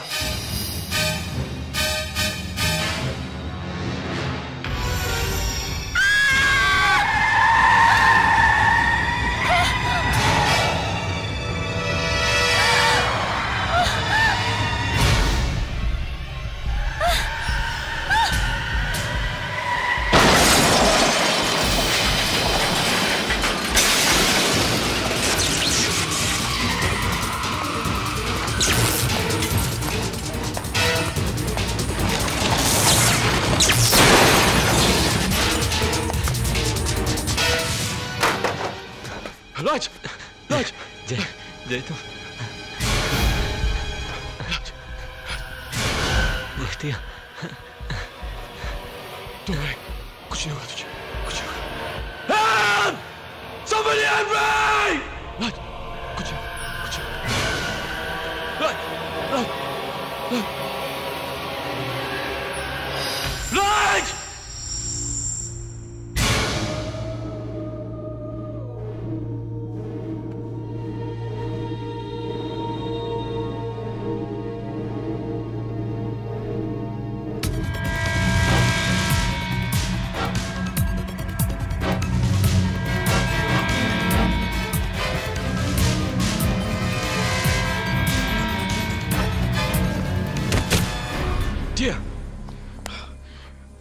राज, राज, जय, जय तुम देखती हो? तुम्हें कुछ नहीं होगा, तुझे कुछ नहीं होगा। Help! Somebody help me! राज, कुछ नहीं, कुछ नहीं। राज, राज, राज, राज!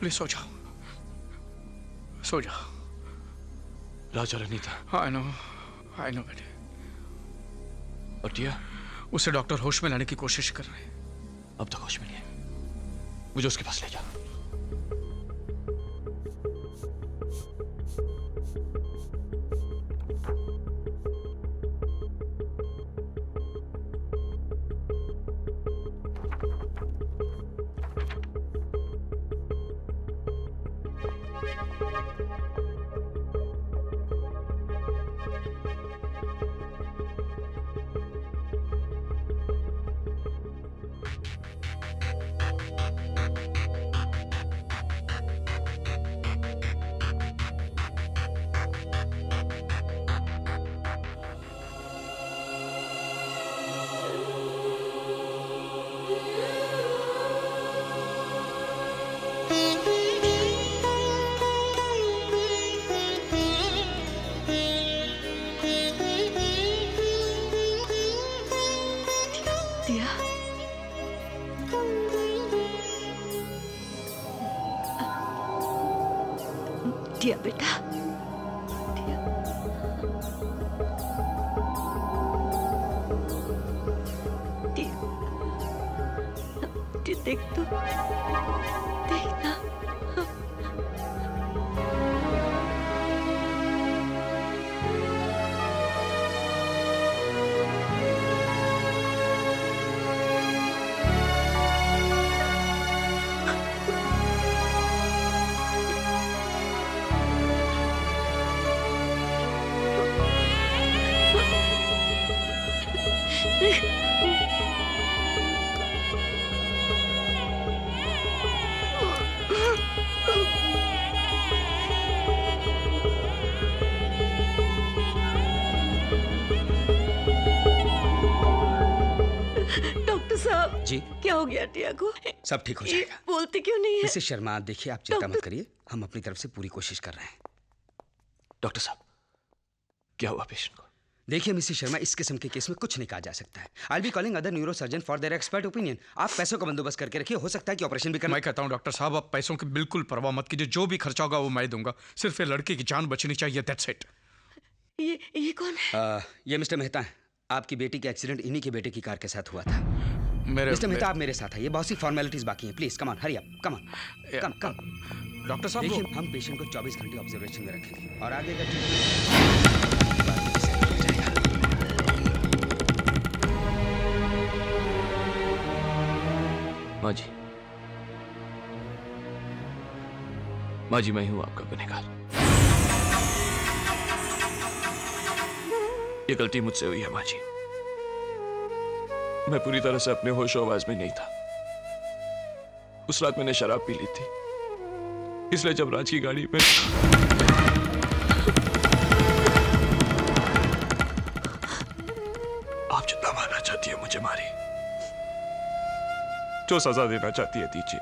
प्लीज सो जाओ, सो जाओ। राजा नहीं था। आई नो, आई नो बेटे। और टिया? उसे डॉक्टर होश में लाने की कोशिश कर रहे हैं। अब तक होश में नहीं है, मुझे उसके पास ले जा। टिया बेटा, टिया, टिया देख तो, देखना। जी क्या हो गया टिया को? सब ठीक हो जाएगा। बोलती क्यों नहीं है? मिसेस शर्मा देखिए, आप चिंता मत करिए, हम अपनी तरफ से पूरी कोशिश कर रहे हैं। डॉक्टर साहब, क्या हुआ पेशेंट को? देखिए मिसेस शर्मा, इस किस्म के केस में कुछ नहीं कहा जा सकता है। I be calling other neuro surgeon for their expert opinion. आप पैसों का बंदोबस्त करके रखिए, हो सकता है कि ऑपरेशन भी करना। मैं कहता हूँ डॉक्टर साहब, आप पैसों की बिल्कुल परवाह मत कीजिए, जो भी खर्चा होगा वो मैं दूंगा। सिर्फ ये लड़के की जान बचनी चाहिए, दैट्स इट। ये ये कौन है? आ, ये मिस्टर मेहता है। आपकी बेटी का एक्सीडेंट इन्हीं के बेटे की कार के साथ हुआ था। मेरे मिस्टर मेहता, आप मेरे साथ आइए, बहुत सी फॉर्मेलिटीज बाकी हैं। Please come on, hurry up, come on, come come. Doctor साहब, देखिए हम पेशेंट को चौबीस घंटे ऑब्जर्वेशन में रखेंगे और आगे का माँ जी, माँ जी, मैं हूं आपका गुनहगार। ये गलती मुझसे हुई है माँ जी। मैं पूरी तरह से अपने होश आवाज में नहीं था। उस रात मैंने शराब पी ली थी, इसलिए जब राज की गाड़ी में आप जितना मारना चाहती है मुझे मारी, जो सजा देना चाहती है दीजिए।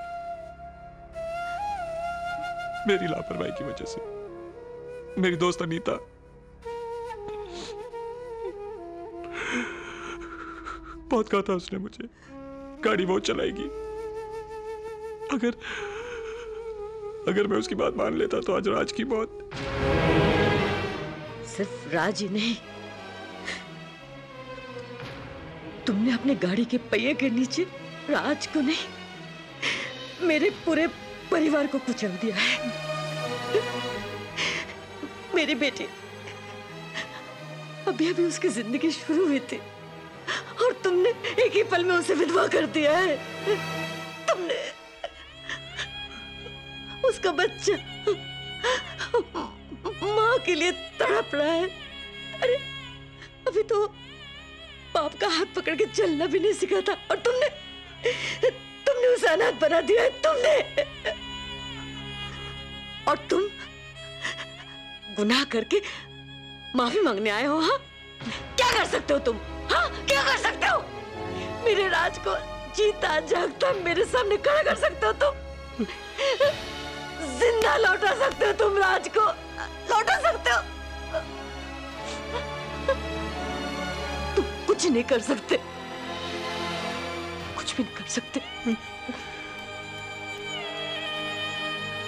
मेरी लापरवाही की वजह से मेरी दोस्त अनीता बहुत कहा था उसने मुझे, गाड़ी वो चलाएगी। अगर अगर मैं उसकी बात मान लेता तो आज राज की मौत। सिर्फ राज ही नहीं, तुमने अपने गाड़ी के पहिए के नीचे राज को नहीं, मेरे पूरे परिवार को कुचल दिया है। मेरी बेटी, अभी अभी उसकी जिंदगी शुरू हुई थी और तुमने एक ही पल में उसे विधवा कर दिया है। तुमने उसका बच्चा माँ के लिए तड़प रहा है। अरे अभी तो बाप का हाथ पकड़ के चलना भी नहीं सीखा था और तुमने तुमने उसे अनाथ बना दिया है। तुमने और तुम गुनाह करके माफी मांगने आए हो। हाँ, क्या कर सकते हो तुम? हाँ, क्या कर सकते हो? मेरे राज को जीता जागता मेरे सामने खड़ा कर सकते हो तुम? जिंदा लौटा सकते हो तुम? राज को लौटा सकते हो? तुम कुछ नहीं कर सकते, कुछ भी नहीं कर सकते।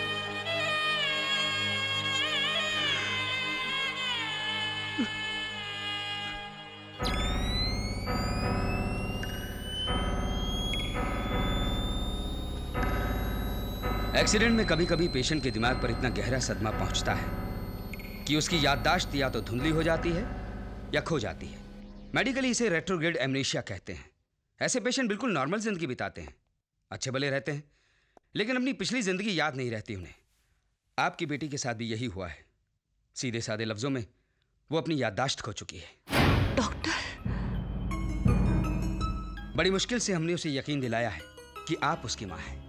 एक्सीडेंट में कभी कभी पेशेंट के दिमाग पर इतना गहरा सदमा पहुंचता है कि उसकी याददाश्त या तो धुंधली हो जाती है या खो जाती है। मेडिकली इसे रेट्रोग्रेड एमनेशिया कहते हैं। ऐसे पेशेंट बिल्कुल नॉर्मल जिंदगी बिताते हैं, अच्छे भले रहते हैं, लेकिन अपनी पिछली जिंदगी याद नहीं रहती उन्हें। आपकी बेटी के साथ भी यही हुआ है। सीधे साधे लफ्जों में वो अपनी याददाश्त खो चुकी है। डॉक्टर, बड़ी मुश्किल से हमने उसे यकीन दिलाया है कि आप उसकी मां हैं।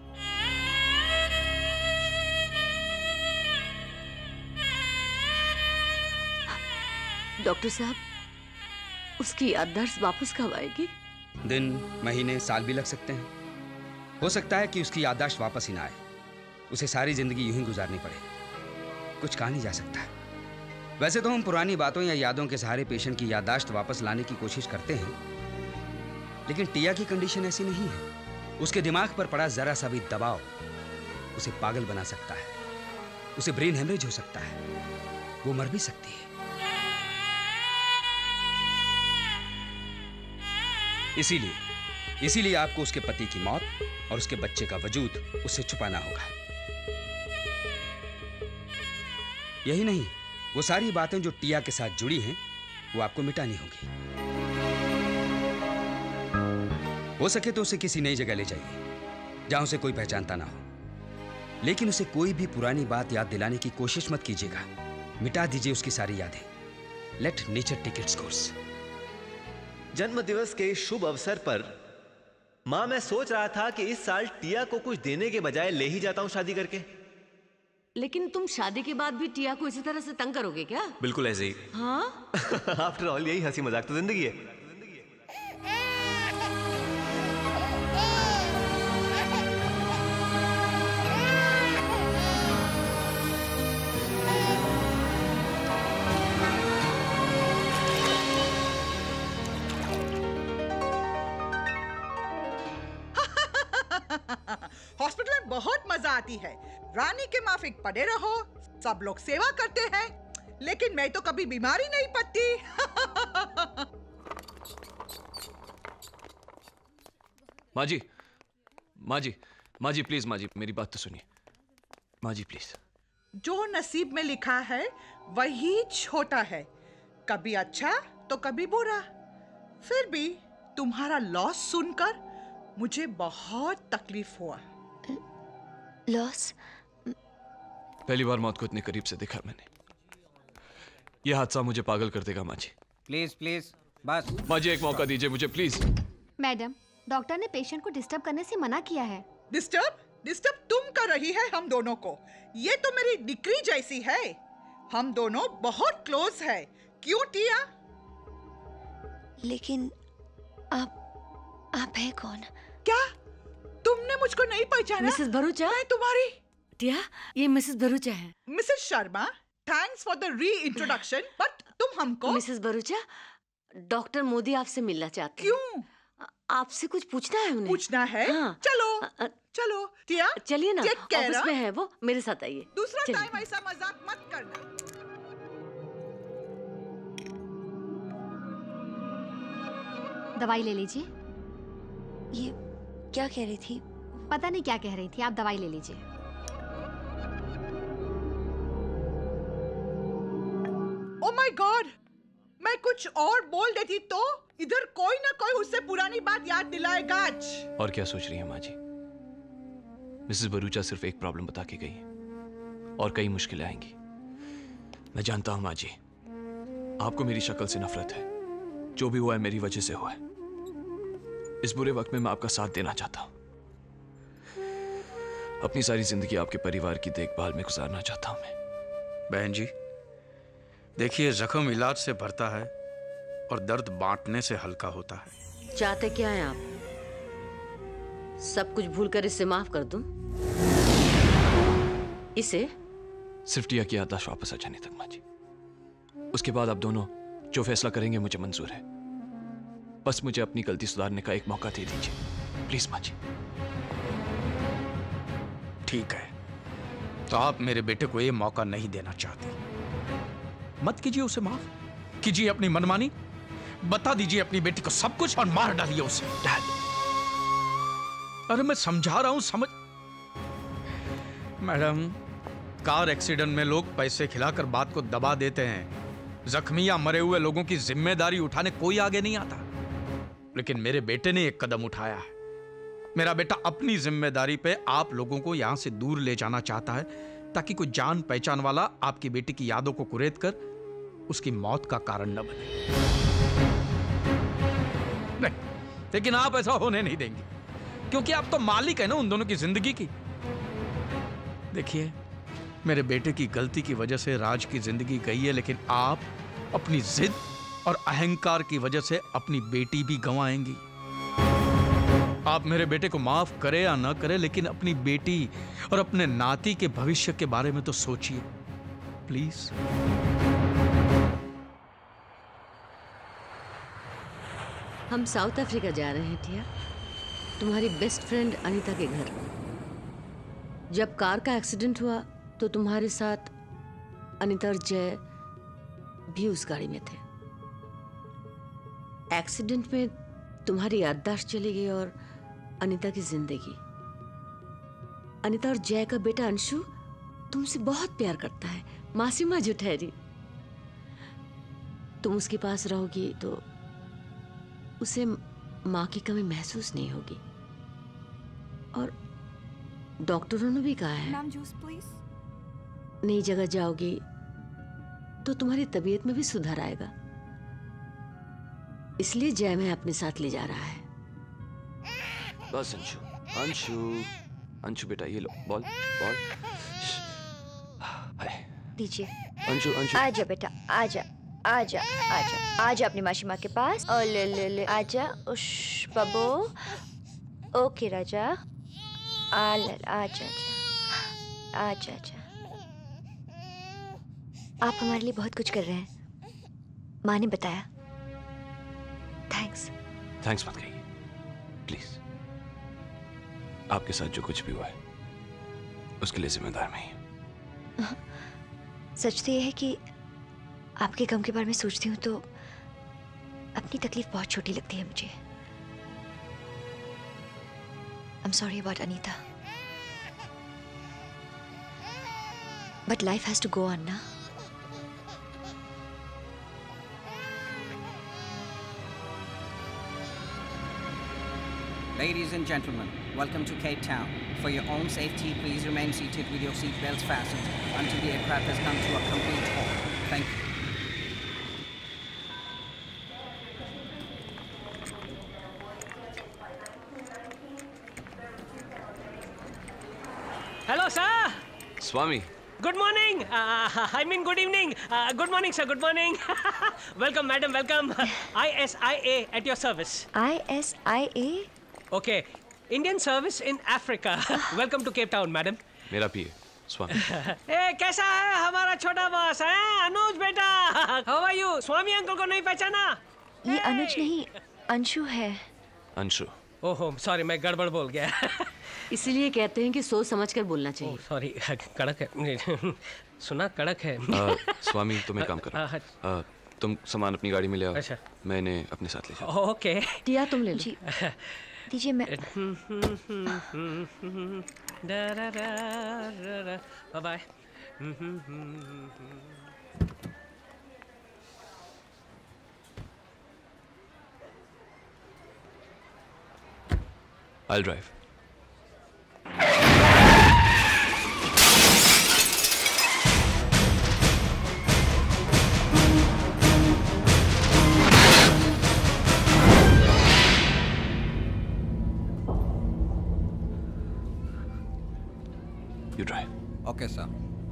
डॉक्टर साहब, उसकी याददाश्त वापस कब आएगी? दिन, महीने, साल भी लग सकते हैं। हो सकता है कि उसकी याददाश्त वापस ही ना आए, उसे सारी जिंदगी यूं ही गुजारनी पड़े। कुछ कहा नहीं जा सकता है। वैसे तो हम पुरानी बातों या यादों के सहारे पेशेंट की याददाश्त वापस लाने की कोशिश करते हैं, लेकिन टिया की कंडीशन ऐसी नहीं है। उसके दिमाग पर पड़ा जरा सा भी दबाव उसे पागल बना सकता है, उसे ब्रेन हेमरेज हो सकता है, वो मर भी सकती है। इसीलिए इसीलिए आपको उसके पति की मौत और उसके बच्चे का वजूद उससे छुपाना होगा। यही नहीं, वो सारी बातें जो टिया के साथ जुड़ी हैं वो आपको मिटानी होगी। हो सके तो उसे किसी नई जगह ले जाइए जहां उसे कोई पहचानता ना हो, लेकिन उसे कोई भी पुरानी बात याद दिलाने की कोशिश मत कीजिएगा। मिटा दीजिए उसकी सारी यादें। Let nature take its course. जन्म दिवस के शुभ अवसर पर मां, मैं सोच रहा था कि इस साल टिया को कुछ देने के बजाय ले ही जाता हूं शादी करके। लेकिन तुम शादी के बाद भी टिया को इसी तरह से तंग करोगे क्या? बिल्कुल ऐसे ही। हाँ? आफ्टर ऑल यही हंसी मजाक तो जिंदगी है। हॉस्पिटल में बहुत मजा आती है। रानी के माफिक पड़े रहो, सब लोग सेवा करते हैं, लेकिन मैं तो कभी बीमारी नहीं पड़ती। माँ जी, माँ जी, माँ जी प्लीज, माँ जी मेरी बात तो सुनिए। माँ जी प्लीज। जो नसीब में लिखा है वही छोटा है, कभी अच्छा तो कभी बुरा। फिर भी तुम्हारा लॉस सुनकर मुझे बहुत तकलीफ हुआ। लॉस? पहली बार मौत को इतने करीब से देखा मैंने। यह हादसा मुझे पागल कर देगा। माँ जी प्लीज प्लीज बस। माँ जी एक मौका दीजिए मुझे प्लीज। मैडम, डॉक्टर ने पेशेंट को डिस्टर्ब करने से मना किया है। डिस्टर्ब? डिस्टर्ब तुम कर रही है हम दोनों को। ये तो मेरी डिक्री जैसी है। हम दोनों बहुत क्लोज है। क्यों टिया? लेकिन आप आप है कौन? क्या तुमने मुझको नहीं पहचाना? मिसेस भरूचा? मैं तुम्हारी टिया, ये मिसेस भरूचा है। Mrs Sharma, thanks for the reintroduction. But तुम हमको? मिसेस भरूचा, डॉक्टर मोदी आपसे मिलना चाहते हैं। क्यों? आपसे कुछ पूछना है उन्हें। पूछना है? हाँ। चलो आ, चलो टिया, चलिए ना, ऑफिस में है वो, मेरे साथ आइए। दूसरा टाइम ऐसा मजाक मत करना। दवाई ले लीजिए। ये क्या कह रही थी? पता नहीं क्या कह रही थी, आप दवाई ले लीजिए। ओह माय गॉड, मैं कुछ और बोल देती तो इधर कोई ना कोई उससे पुरानी बात याद दिलाएगा आज। और क्या सोच रही है माँ जी? मिसेस भरूचा सिर्फ एक प्रॉब्लम बता के गई है और कई मुश्किलें आएंगी। मैं जानता हूं माँ जी, आपको मेरी शक्ल से नफरत है। जो भी हुआ है मेरी वजह से हुआ है। इस बुरे वक्त में मैं आपका साथ देना चाहता हूं। अपनी सारी जिंदगी आपके परिवार की देखभाल में गुजारना चाहता हूं मैं। बहन जी देखिए, जख्म इलाज से भरता है और दर्द बांटने से हल्का होता है। चाहते क्या हैं आप? सब कुछ भूलकर इसे माफ कर दूं? इसे सिर्फ टिया की याददाश्त वापस आ जाने तक माँ जी। उसके बाद आप दोनों जो फैसला करेंगे मुझे मंजूर है। बस मुझे अपनी गलती सुधारने का एक मौका दे दीजिए प्लीज माँ जी। ठीक है, तो आप मेरे बेटे को ये मौका नहीं देना चाहती। मत कीजिए उसे माफ, कीजिए अपनी मनमानी, बता दीजिए अपनी बेटी को सब कुछ और मार डालिए उसे। डैड, अरे मैं समझा रहा हूं, समझ मैडम, कार एक्सीडेंट में लोग पैसे खिलाकर बात को दबा देते हैं। जख्मी या मरे हुए लोगों की जिम्मेदारी उठाने कोई आगे नहीं आता। लेकिन मेरे बेटे ने एक कदम उठाया है। मेरा बेटा अपनी जिम्मेदारी पे आप लोगों को यहां से दूर ले जाना चाहता है, ताकि कोई जान पहचान वाला आपकी बेटी की यादों को कुरेद कर उसकी मौत का कारण न बने। नहीं, लेकिन आप ऐसा होने नहीं देंगे, क्योंकि आप तो मालिक है ना उन दोनों की जिंदगी की। देखिए, मेरे बेटे की गलती की वजह से राज की जिंदगी गई है, लेकिन आप अपनी जिद और अहंकार की वजह से अपनी बेटी भी गंवाएंगी। आप मेरे बेटे को माफ करें या ना करें, लेकिन अपनी बेटी और अपने नाती के भविष्य के बारे में तो सोचिए प्लीज। हम साउथ अफ्रीका जा रहे हैं टिया, तुम्हारी बेस्ट फ्रेंड अनीता के घर। जब कार का एक्सीडेंट हुआ तो तुम्हारे साथ अनीता और जय भी उस गाड़ी में थे। एक्सीडेंट में तुम्हारी याददाश्त चली गई और अनीता की जिंदगी। अनीता और जय का बेटा अंशु तुमसे बहुत प्यार करता है, मासी माँ जो ठहरी। तुम उसके पास रहोगी तो उसे माँ की कमी महसूस नहीं होगी। और डॉक्टरों ने भी कहा है मैम जूस प्लीज। नई जगह जाओगी तो तुम्हारी तबीयत में भी सुधार आएगा, इसलिए जय मैं अपने साथ ले जा रहा है। बस अंशु, अंशु, अंशु बेटा ये लो बॉल, बॉल। दीजिए। अंशु, अंशु। आजा बेटा, आजा, आजा, आजा, आजा अपनी माशी माँ के पास। और ले ले ले, आजा, उश बबू। ओके राजा, आ ले, आजा, आजा, आजा, आजा। आप हमारे लिए बहुत कुछ कर रहे हैं, माँ ने बताया। थैंक्स। थैंक्स मत कहिए प्लीज। आपके साथ जो कुछ भी हुआ है उसके लिए जिम्मेदार मैं ही हूं। सच तो यह है कि आपके गम के बारे में सोचती हूँ तो अपनी तकलीफ बहुत छोटी लगती है मुझे। I'm sorry about Anita, but life has to go on, na? Ladies and gentlemen, welcome to Cape Town. For your own safety, please remain seated with your seat belts fastened until the aircraft has come to a complete halt. Thank you. Hello, sir. Swami. Good morning. Uh, I mean, good evening. Uh, good morning, sir. Good morning. Welcome, madam. Welcome. I S I A at your service. I S I A? Okay. Indian service in Africa. Welcome to Cape Town, madam. मेरा भी है, स्वामी। ए, कैसा है हमारा छोटा boss है अनुज बेटा? How are you? Swami uncle को नहीं पहचाना? ये अनुज नहीं, अंशु है। अंशु। ओहो, सॉरी, मैं गड़बड़ बोल गया। इसलिए कहते हैं कि सोच समझ कर बोलना चाहिए। सॉरी, कड़क है। सुना कड़क है। आ, स्वामी तुम एक काम करो, आ, तुम सामान अपनी गाड़ी में ले आओ। अच्छा। मैं इन्हें अपने साथ ले जाऊँ। ओके। टिया तुम ले लो। जी। दीजिए मैं। Bye bye. I'll drive. You drive. Okay, sir.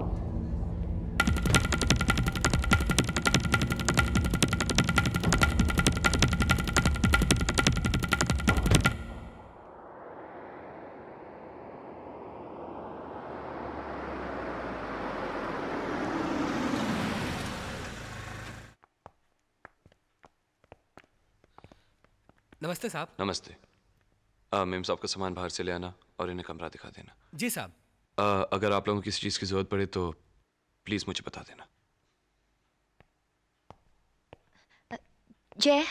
नमस्ते साहब। नमस्ते। मेम साहब का सामान बाहर से ले आना और इन्हें कमरा दिखा देना। जी साहब। अगर आप लोगों को किसी चीज़ की ज़रूरत पड़े तो प्लीज़ मुझे बता देना। जय।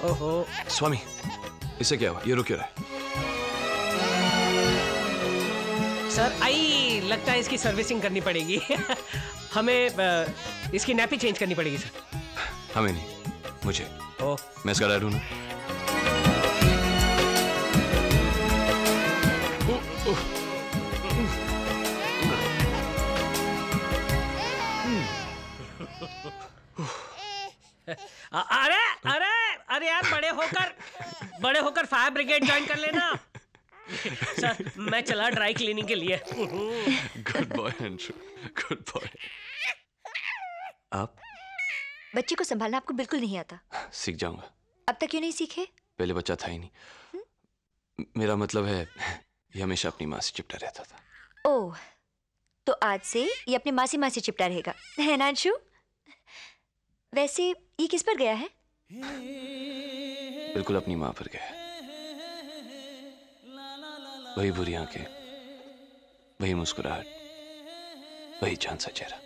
ओहो स्वामी, इसे क्या हुआ? ये रुक क्यों रहा है? सर आई लगता है इसकी सर्विसिंग करनी पड़ेगी। हमें अ, इसकी नैपी चेंज करनी पड़ेगी सर। हमें नहीं, मुझे। ओ मैं इसका ड्राइवर हूँ। अरे अरे अरे यार, बड़े होकर बड़े होकर फायर ब्रिगेड ज्वाइन कर लेना। सर मैं चला ड्राई क्लीनिंग के लिए। Good boy Anshu, good boy. आप? बच्चे को संभालना आपको बिल्कुल नहीं आता। सीख जाऊंगा। अब तक क्यों नहीं सीखे? पहले बच्चा था ही नहीं। हुँ? मेरा मतलब है ये हमेशा अपनी माँ से चिपटा रहता था। ओह, तो आज से ये अपनी मासी माँ से चिपटा रहेगा, है ना अंशु? वैसे ये किस पर गया है? बिल्कुल अपनी माँ पर गया। वही बुरी आंखें, वही मुस्कुराहट, वही चांद सा चेहरा।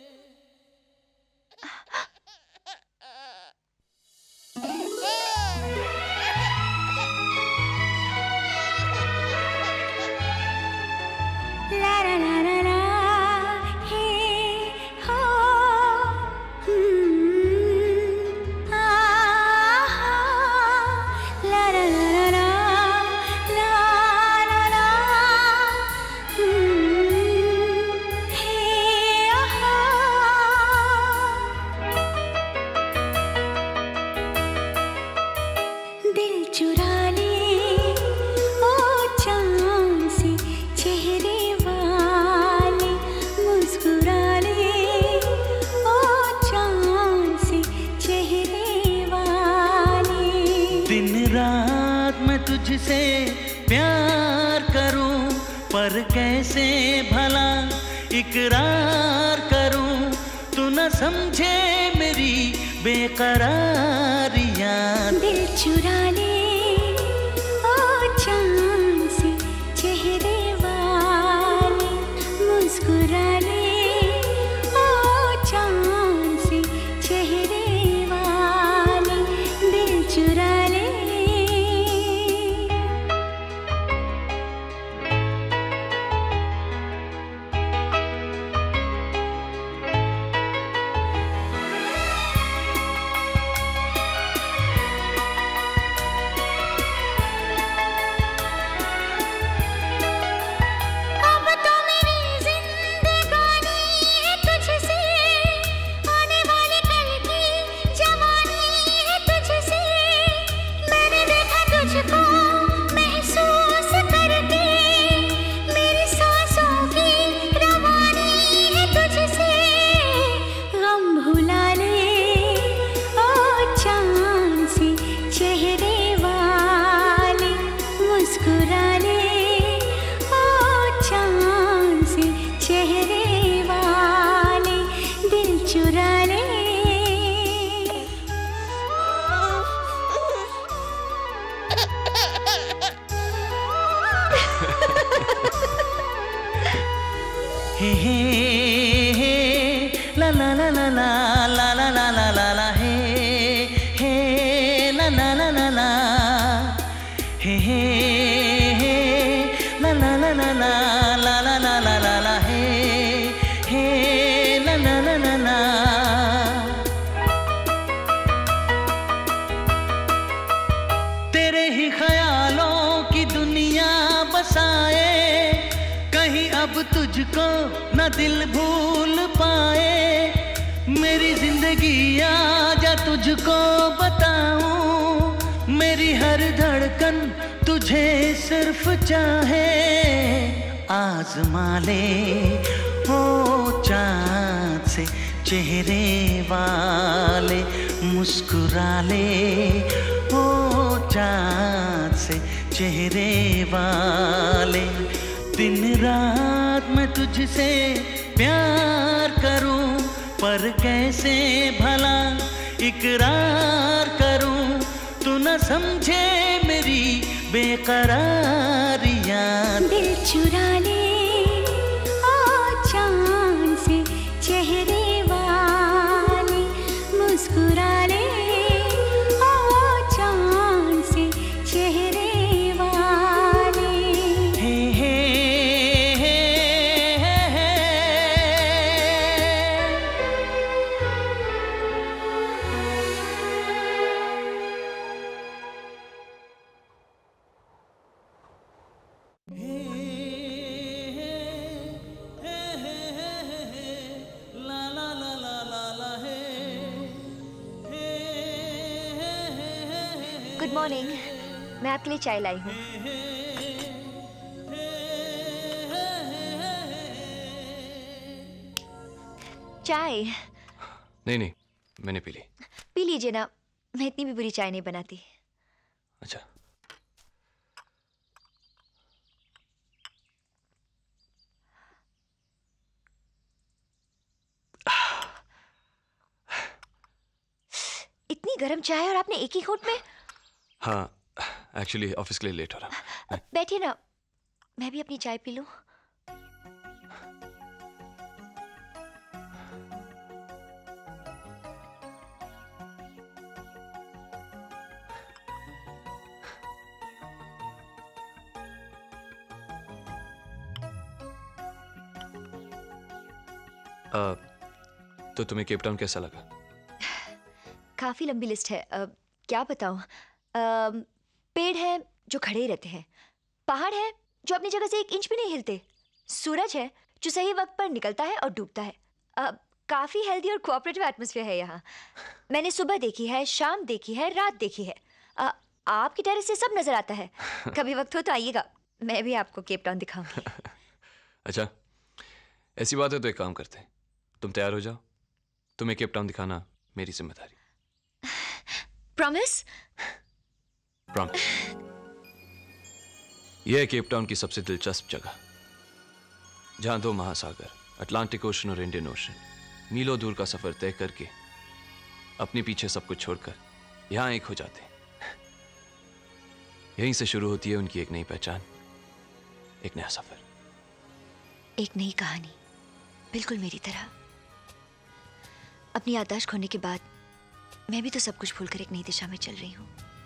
तुझसे प्यार करूं पर कैसे भला इकरार करूं, तू न समझे मेरी बेकरारियां। दिल चुरा ले ओ चांद से चेहरे वाले, मुस्कुरा ले ओ चांद से चेहरे वाले, दिल चुरा ले। हे हे हे ला ला ला ला ला ला ला ला ला ला ला हे हे ला ला ला ला ला हे हे हे ला ला ला ला ला ला ला ला ला ला ला हे हे ला ला ला ला ला। तेरे ही ख्यालों की दुनिया बसाए, कहीं अब तुझको न दिल भूल पाए। मेरी जिंदगी आजा तुझको बताऊं, मेरी हर धड़कन तुझे सिर्फ चाहे। आजमा ले ओ चाँद से चेहरे वाले, मुस्कुरा ले ओ चाँद से चेहरे वाले। दिन रात मैं तुझसे प्यार करूं पर कैसे भला इकरार करूं, तू न समझे मेरी बेकरारियां। दिल चुरा ले ओ चाँद से चेहरे वाले, मुस्कुरा ले ओ चाँद गुड मॉर्निंग, मैं आपके लिए चाय लाई हूँ। चाय? नहीं नहीं, मैंने पी ली। पी लीजिए ना, मैं इतनी भी बुरी चाय नहीं बनाती। अच्छा। इतनी गर्म चाय और आपने एक ही घूंट में? हाँ, एक्चुअली ऑफिस के लिए लेट हो रहा। बैठिए ना, मैं भी अपनी चाय पी लूं। आ, तो तुम्हें केप टाउन कैसा लगा? काफी लंबी लिस्ट है, uh, क्या बताऊं। uh, पेड़ है जो खड़े ही रहते हैं, पहाड़ है जो अपनी जगह से एक इंच भी नहीं हिलते, सूरज है जो सही वक्त पर निकलता है और डूबता है। uh, काफी हेल्दी और कोऑपरेटिव एटमॉस्फेयर है यहाँ। मैंने सुबह देखी है, शाम देखी है, रात देखी है। uh, आपकी टेरेस से सब नजर आता है। कभी वक्त हो तो आइएगा, मैं भी आपको केप टाउन दिखाऊंगी। अच्छा, ऐसी बात है तो एक काम करते हैं, तुम तैयार हो जाओ, तुम्हें केप टाउन दिखाना मेरी जिम्मेदारी। प्रॉमिस? प्रॉमिस। यह है केप टाउन की सबसे दिलचस्प जगह, जहां दो महासागर, अटलांटिक ओशन और इंडियन ओशन, मीलों दूर का सफर तय करके अपने पीछे सब कुछ छोड़कर यहां एक हो जाते हैं। यहीं से शुरू होती है उनकी एक नई पहचान, एक नया सफर, एक नई कहानी, बिल्कुल मेरी तरह। अपनी याददाश्त खोने के बाद मैं भी तो सब कुछ भूलकर एक नई दिशा में चल रही हूँ।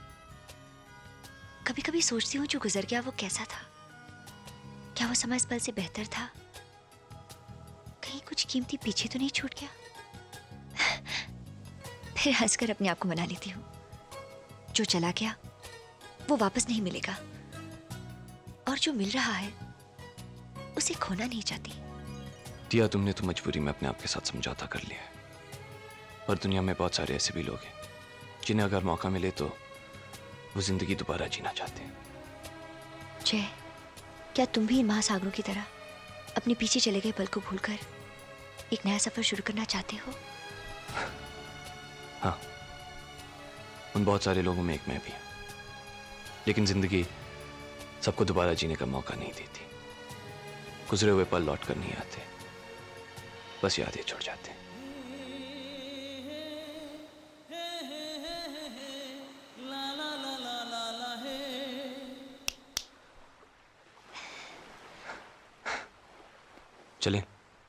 कभी कभी सोचती हूँ जो गुजर गया वो कैसा था, क्या वो समय इस पल से बेहतर था? कहीं कुछ कीमती पीछे तो नहीं छूट गया? फिर हंसकर अपने आप को मना लेती हूँ, जो चला गया वो वापस नहीं मिलेगा, और जो मिल रहा है उसे खोना नहीं चाहती। दिया, तुमने तो मजबूरी में अपने आप के साथ समझौता कर लिया है, पर दुनिया में बहुत सारे ऐसे भी लोग हैं जिन्हें अगर मौका मिले तो वो जिंदगी दोबारा जीना चाहते हैं। जय, क्या तुम भी इन महासागरों की तरह अपने पीछे चले गए पल को भूलकर एक नया सफर शुरू करना चाहते हो? हाँ, उन बहुत सारे लोगों में एक मैं भी हूं, लेकिन जिंदगी सबको दोबारा जीने का मौका नहीं देती। गुजरे हुए पल लौट कर नहीं आते, बस यादें छोड़ जाते हैं। चलें?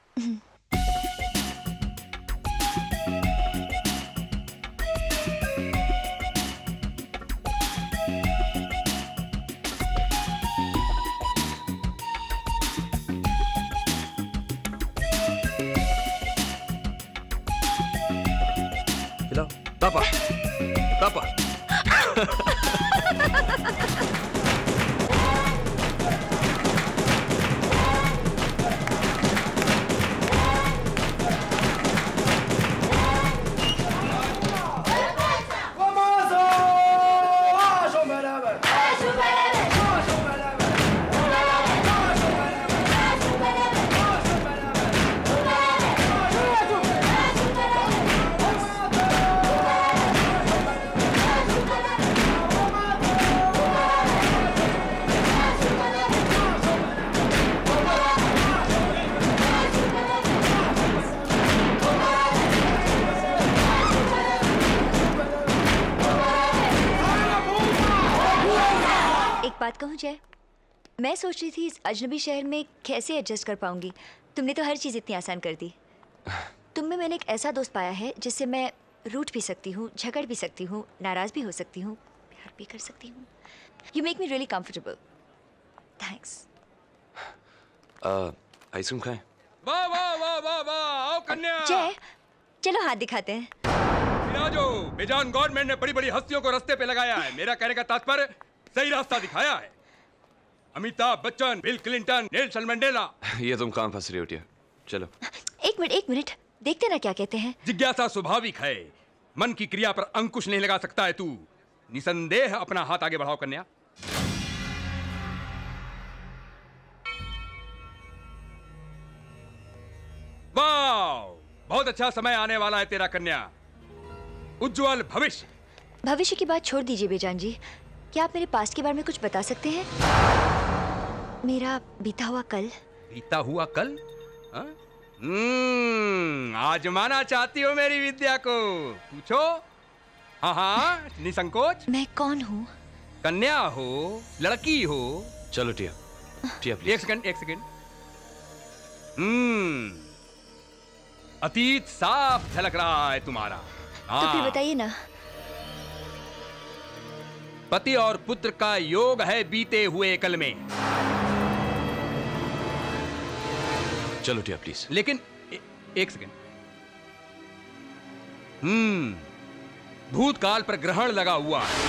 खिलाओ। पापा, पापा। बात कहूँ जय, मैं सोच रही थी इस अजनबी शहर में कैसे एडजस्ट कर पाऊंगी। तुमने तो हर चीज़ इतनी आसान कर दी। तुम में मैंने एक ऐसा दोस्त पाया है जिससे मैं रूठ भी सकती हूँ, झगड़ भी सकती हूँ, नाराज भी हो सकती हूँ, प्यार भी कर सकती हूँ। You make me really comfortable. Thanks. Ice cream खाएं? वाह वाह वाह वाह वाह, आओ कन्या। जय, चलो हाथ दिखाते हैं। जो बेजान गवर्नमेंट ने बड़ी बड़ी हस्तियों को रास्ते पे लगाया है, मेरा कहने का तात्पर्य सही रास्ता दिखाया है। Amitabh Bachchan, Bill Clinton, Nelson Mandela. ये तुम कहाँ फंस रही हो टिया? चलो एक मिनट एक मिनट, देखते ना क्या कहते हैं। जिज्ञासा स्वाभाविक है, मन की क्रिया पर अंकुश नहीं लगा सकता है तू। निसंदेह अपना हाथ आगे बढ़ाओ कन्या। वाह, बहुत अच्छा समय आने वाला है तेरा कन्या, उज्जवल भविष्य। भविष्य की बात छोड़ दीजिए बेजान जी, क्या आप मेरे पास्ट के बारे में कुछ बता सकते हैं? मेरा बीता हुआ कल। बीता हुआ कल? हम्म, आजमाना चाहती हो मेरी विद्या को? पूछो। हाँ हाँ, निसंकोच। मैं कौन हूँ? कन्या हो, लड़की हो। चलो टिया, टिया एक सेकंड, एक सेकंड। हम्म, अतीत साफ झलक रहा है तुम्हारा। तो फिर बताइए ना। पति और पुत्र का योग है बीते हुए कल में। चलो टिया प्लीज। लेकिन ए, एक सेकंड। हम्म, भूतकाल पर ग्रहण लगा हुआ है।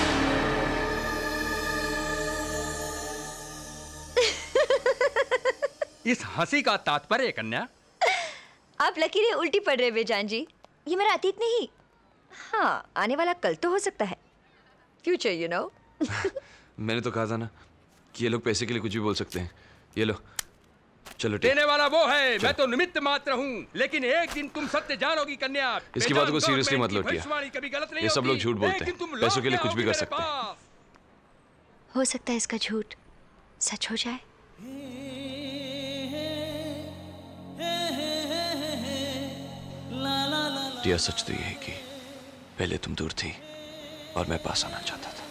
इस हंसी का तात्पर्य कन्या? आप लकीरें उल्टी पड़ रहे बेजान जी, ये मेरा अतीत नहीं, हाँ आने वाला कल तो हो सकता है, फ्यूचर यू नो। मैंने तो कहा था ना कि ये लोग पैसे के लिए कुछ भी बोल सकते हैं। ये लो, चलो देने वाला वो है, मैं तो निमित्त मात्र हूँ, लेकिन एक दिन तुम सत्य जानोगी कन्या। इसकी बात को सीरियसली मत लो टिया, कभी गलत नहीं ये सब लोग झूठ बोलते हैं, पैसों के लिए कुछ भी कर सकते हैं। हो सकता है इसका झूठ सच हो जाए। टिया सच तो ये है कि पहले तुम दूर थी और मैं पास आना चाहता था।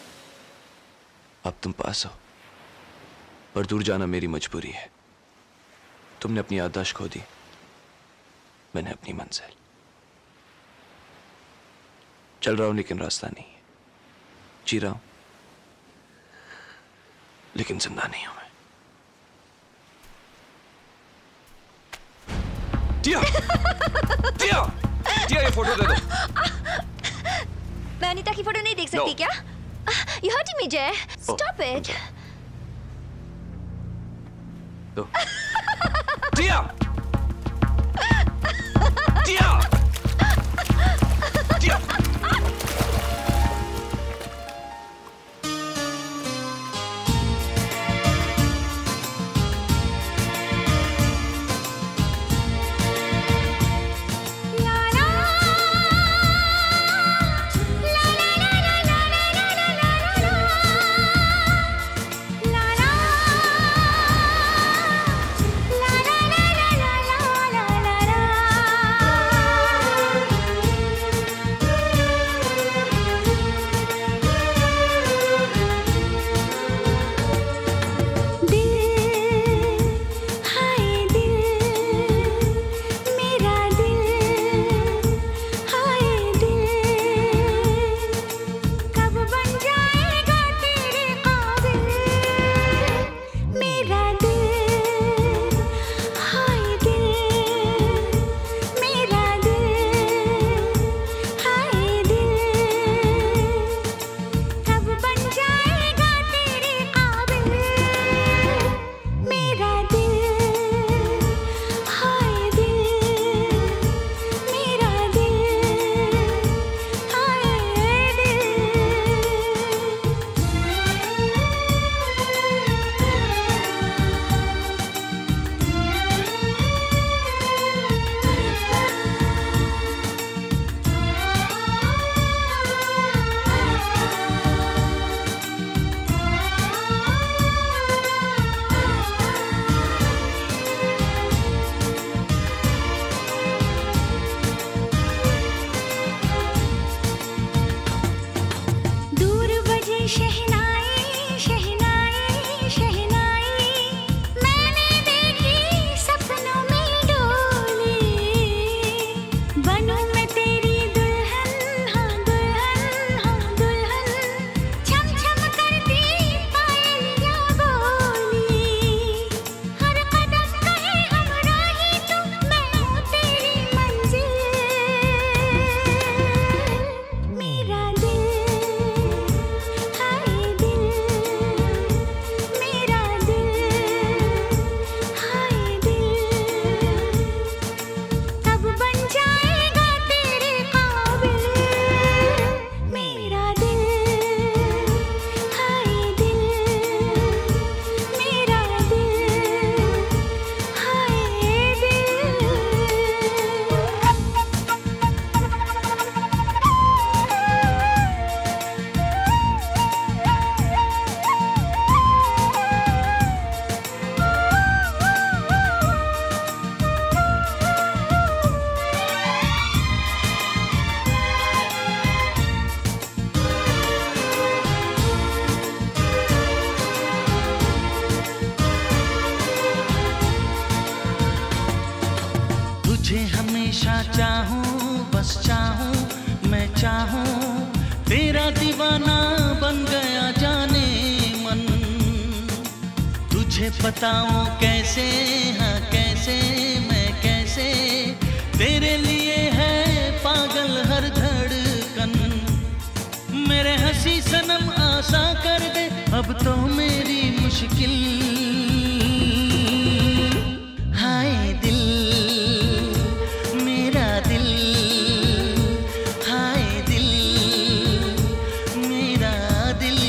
अब तुम पास हो, पर दूर जाना मेरी मजबूरी है। तुमने अपनी याददाश्त खो दी, मैंने अपनी मंजिल। चल रहा हूं लेकिन रास्ता नहीं है, जी रहा हूं लेकिन जिंदा नहीं हूं मैं। टिया, टिया, टिया ये फोटो दे दो। मैं अनीता की फोटो नहीं देख सकती no. क्या? You hurting me, Jay. Stop it. दो। टिया, टिया, टिया। दीवाना बन गया जाने मन। तुझे बताऊं कैसे, हाँ कैसे, मैं कैसे तेरे लिए है पागल हर धड़कन। मेरे हंसी सनम आसा कर दे अब तो मेरी मुश्किल। हाय दिल मेरा दिल, हाय दिल मेरा दिल।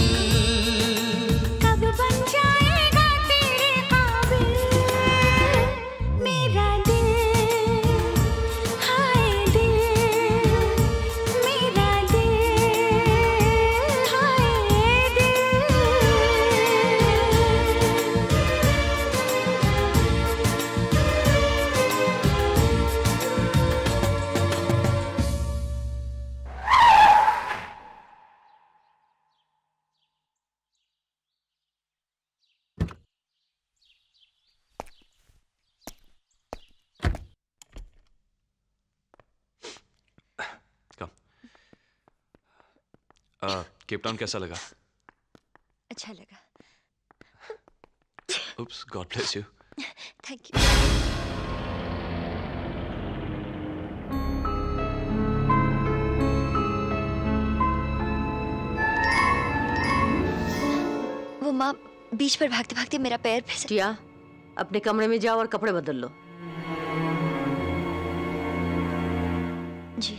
कब बन जाएगा तेरे काबिल मेरा दिल, हाय दिल मेरा दिल, हाय दिल। केप टाउन कैसा लगा? अच्छा लगा। Oops, god bless you. Thank you. वो माँ बीच पर भागते भागते मेरा पैर फिसल। टिया, अपने कमरे में जाओ और कपड़े बदल लो। जी।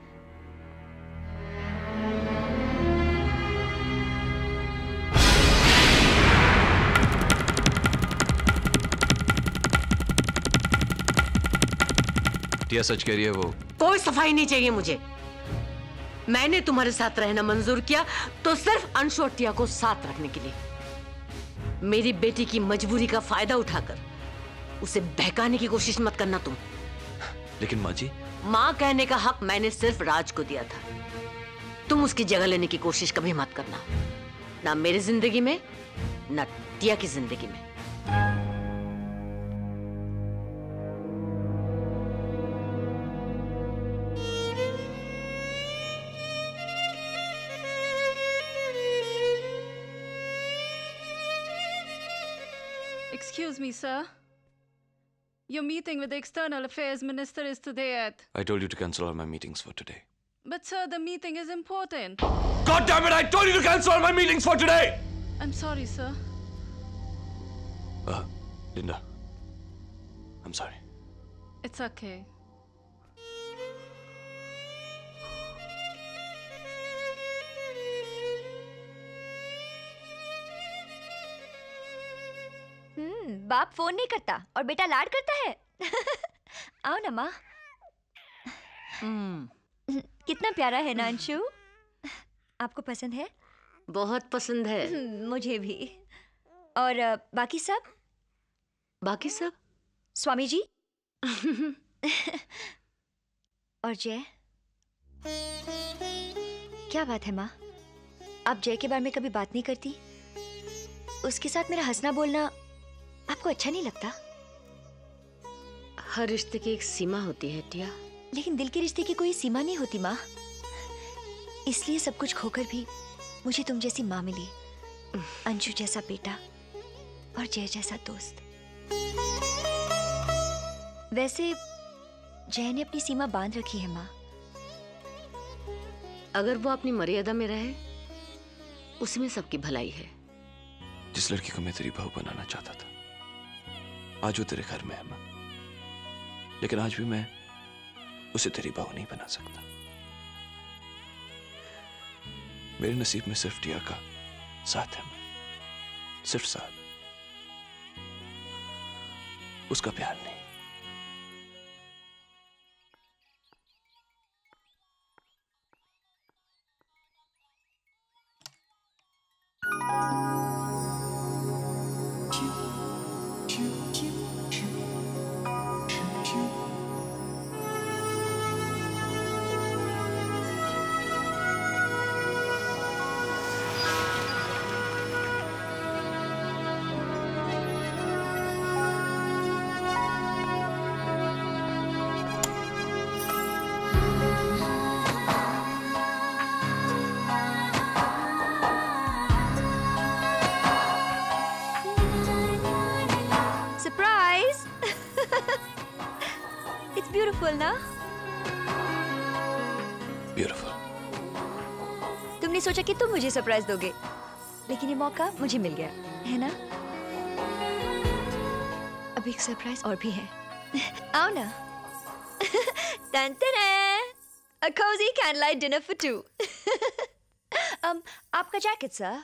टिया सच कह रही है वो? कोई सफाई नहीं चाहिए मुझे। मैंने तुम्हारे साथ रहना मंजूर किया तो सिर्फ अंशु और टिया को साथ रखने के लिए। मेरी बेटी की मजबूरी का फायदा उठाकर उसे बहकाने की कोशिश मत करना तुम। लेकिन माँ जी। माँ कहने का हक मैंने सिर्फ राज को दिया था। तुम उसकी जगह लेने की कोशिश कभी मत करना, ना मेरी जिंदगी में ना टिया की जिंदगी में। Excuse me, sir. Your meeting with the External Affairs Minister is today at... I told you to cancel all my meetings for today. But sir, the meeting is important. God damn it! I told you to cancel all my meetings for today! I'm sorry, sir. Uh, Linda. I'm sorry. It's okay. हम्म, बाप phone नहीं करता और बेटा लाड करता है। आओ ना माँ। कितना प्यारा है ना अंशु? आपको पसंद है? बहुत पसंद है। मुझे भी। और अ, बाकी सब? बाकी सब? स्वामी जी? और जय? क्या बात है माँ? आप जय के बारे में कभी बात नहीं करती? उसके साथ मेरा हंसना बोलना आपको अच्छा नहीं लगता? हर रिश्ते की एक सीमा होती है टिया। लेकिन दिल के रिश्ते की कोई सीमा नहीं होती माँ। इसलिए सब कुछ खोकर भी मुझे तुम जैसी माँ मिली, अंशु जैसा बेटा और जय जैसा दोस्त। वैसे जय ने अपनी सीमा बांध रखी है माँ। अगर वो अपनी मर्यादा में रहे, उसमें सबकी भलाई है। जिस लड़की को मैं तेरी बहू बनाना चाहता था, आज वो तेरे घर में है माँ। लेकिन आज भी मैं उसे तेरी बहू नहीं बना सकता। मेरे नसीब में सिर्फ टिया का साथ है माँ, सिर्फ साथ, उसका प्यार नहीं। ब्यूटीफुल ना? ब्यूटीफुल। तुमने सोचा कि तुम मुझे सरप्राइज दोगे, लेकिन ये मौका मुझे मिल गया, है ना? अब एक सरप्राइज और भी है। आओ ना। टन टन, a cozy candlelight dinner for two. um, आपका जैकेट सर?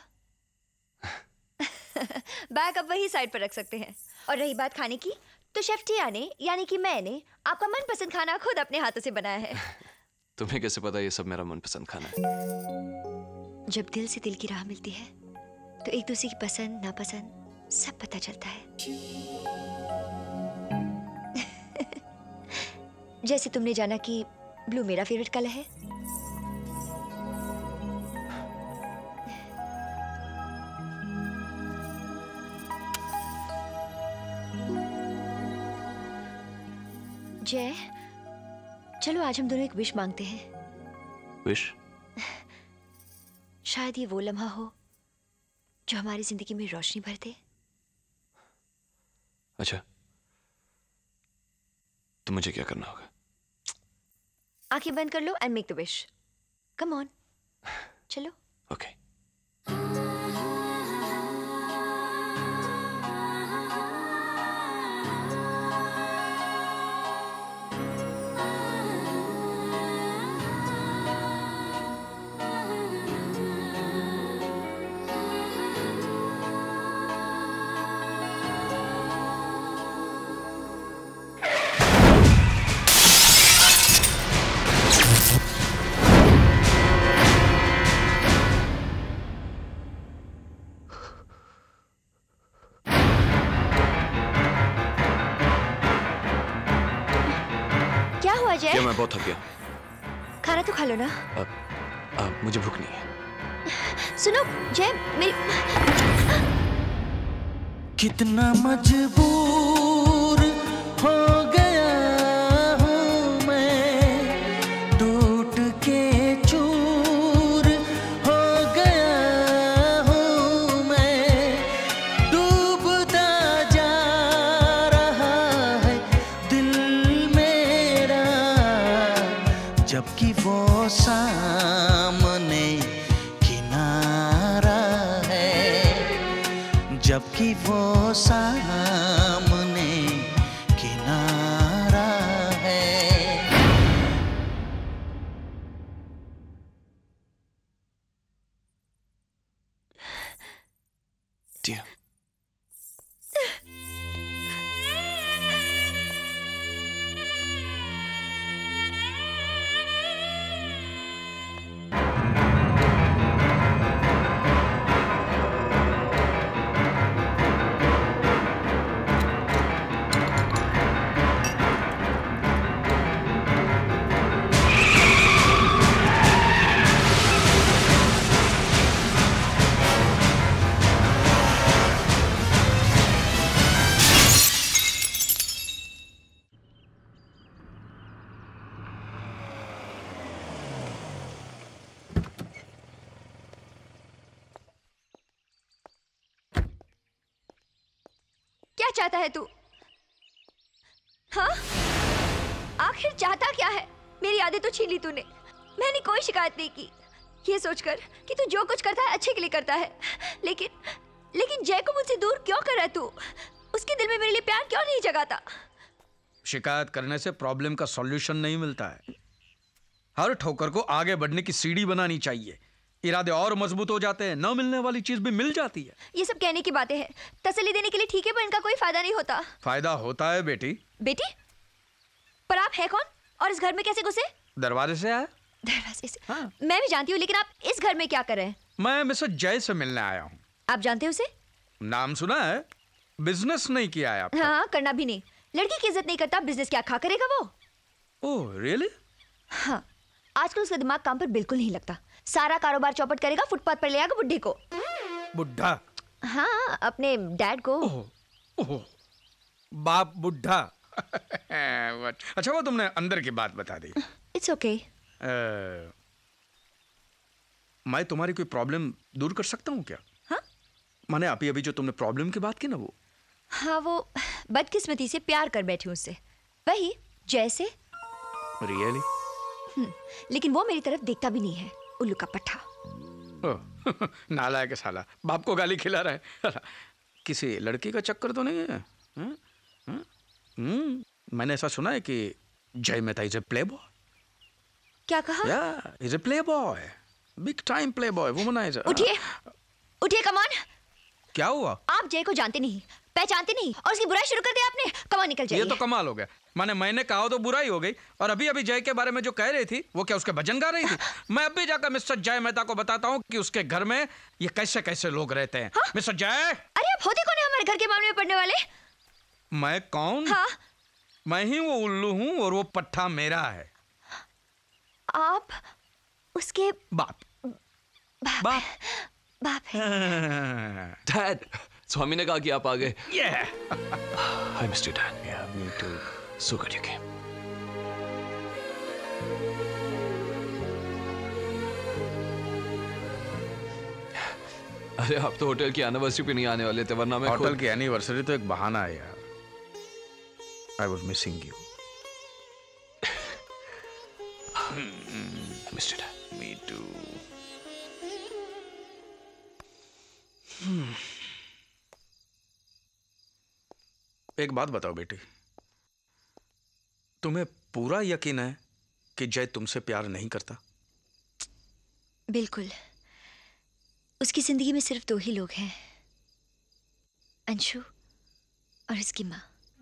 बैग अब वही साइड पर रख सकते हैं। और रही बात खाने की, तो शेफ टिया ने यानी कि मैंने आपका मनपसंद खाना खुद अपने हाथों से बनाया है। तुम्हें कैसे पता ये सब मेरा मनपसंद खाना है? जब दिल से दिल की राह मिलती है तो एक दूसरे की पसंद नापसंद सब पता चलता है। जैसे तुमने जाना कि ब्लू मेरा फेवरेट कलर है। जय, चलो आज हम दोनों एक विश मांगते हैं। विश? शायद ये वो लम्हा हो जो हमारी जिंदगी में रोशनी भर दे। अच्छा, तो मुझे क्या करना होगा? आंखें बंद कर लो and make the wish. Come on, चलो। ओके। क्या मैं बहुत थक गया। खाना तो खा लो ना। अब, अब मुझे भूख नहीं है। सुनो जय, मेरी कितना मजबूर हो गया हूँ मैं, टूट के चूर हो गया हूँ मैं, डूबता जा रहा है दिल मेरा, जबकि वो सामने किनारा है, जबकि वो सामने किनारा है। टिया, क्या चाहता है तू? हाँ? आखिर चाहता क्या है? मेरी यादें तो छीन ली तूने। मैंने कोई शिकायत नहीं की, ये सोचकर कि तू जो कुछ करता है अच्छे के लिए करता है। लेकिन लेकिन जय को मुझसे दूर क्यों कर रहा है तू? उसके दिल में मेरे लिए प्यार क्यों नहीं जगाता? शिकायत करने से प्रॉब्लम का सॉल्यूशन नहीं मिलता है। हर ठोकर को आगे बढ़ने की सीढ़ी बनानी चाहिए। इरादे और मजबूत हो जाते हैं, न मिलने वाली चीज भी मिल जाती है। ये सब कहने की बातें हैं, तसल्ली देने के लिए ठीक है, पर इनका कोई फायदा नहीं होता। फायदा होता है बेटी। बेटी? पर आप है कौन और इस घर में कैसे घुसे? दरवाजे से आया। दरवाजे से? हाँ। मैं भी जानती हूँ, लेकिन आप इस घर में क्या कर रहे हैं? मैं मिसेस जय से मिलने आया हूँ। आप जानते हो उसे? नाम सुना है, बिजनेस नहीं किया है आपने। हाँ, करना भी नहीं। लड़की की इज्जत नहीं करता, बिजनेस क्या खा करेगा वो? Oh really? हाँ, आजकल उसका दिमाग काम पर बिल्कुल नहीं लगता। सारा कारोबार चौपट करेगा, फुटपाथ पर ले आएगा बुड्ढे को। बुड्ढा? हाँ, अपने डैड को। ओह, ओह, बाप बुड्ढा। अच्छा वो तुमने अंदर की बात बता दी। It's okay. मैं तुम्हारी कोई प्रॉब्लम दूर कर सकता हूँ क्या? हाँ? माने अभी अभी जो तुमने प्रॉब्लम की बात की ना वो। हाँ, वो बदकिस्मती से प्यार कर बैठी उससे, वही जैसे। रियली? हम्म, लेकिन वो मेरी तरफ देखता भी नहीं है, उल्लू का पट्टा। ओह, नालायक है साला, बाप को गाली खिला रहा है। किसी लड़की का चक्कर तो नहीं है? हम्म, हम्म, मैंने ऐसा सुना है कि Jay Mehta is a playboy. क्या कहा? या is a playboy, big time playboy, womaniser. उठिए, उठिए, कमान। क्या हुआ? आप जय को जानते नहीं, पहचानते नहीं, और उसकी बुराई शुरू कर दी आपने। कमान, निकल जाइए। ये तो कमाल हो गया। माने मैंने कहा तो बुराई हो गई, और अभी अभी जय के बारे में जो कह रही थी वो क्या उसके भजन गा रही थी? मैं अभी जाकर मिस्टर जय मेहता को बताता हूँ कि उसके घर में ये कैसे कैसे लोग रहते हैं। हाँ? मिस्टर जय। अरे आप होते कौन है हमारे घर के मामले में पड़ने वाले? मैं कौन? हाँ? मैं ही वो उल्लू हूँ और वो पट्टा मेरा है। आप उसके बाप बाप बाप, बाप है। डैड, स्वामी ने कहा कि आप आ गए। Yeah. I missed you, Dad. Yeah, me too. So good you came. अरे आप तो होटल की एनिवर्सरी पे नहीं आने वाले थे, वरना मैं होटल की एनिवर्सरी तो एक बहाना है यार। I was missing you. I missed you, Dad. Me too. एक बात बताओ बेटी, तुम्हें पूरा यकीन है कि जय तुमसे प्यार नहीं करता? बिल्कुल। उसकी जिंदगी में सिर्फ दो ही लोग हैं, अंशु और उसकी माँ।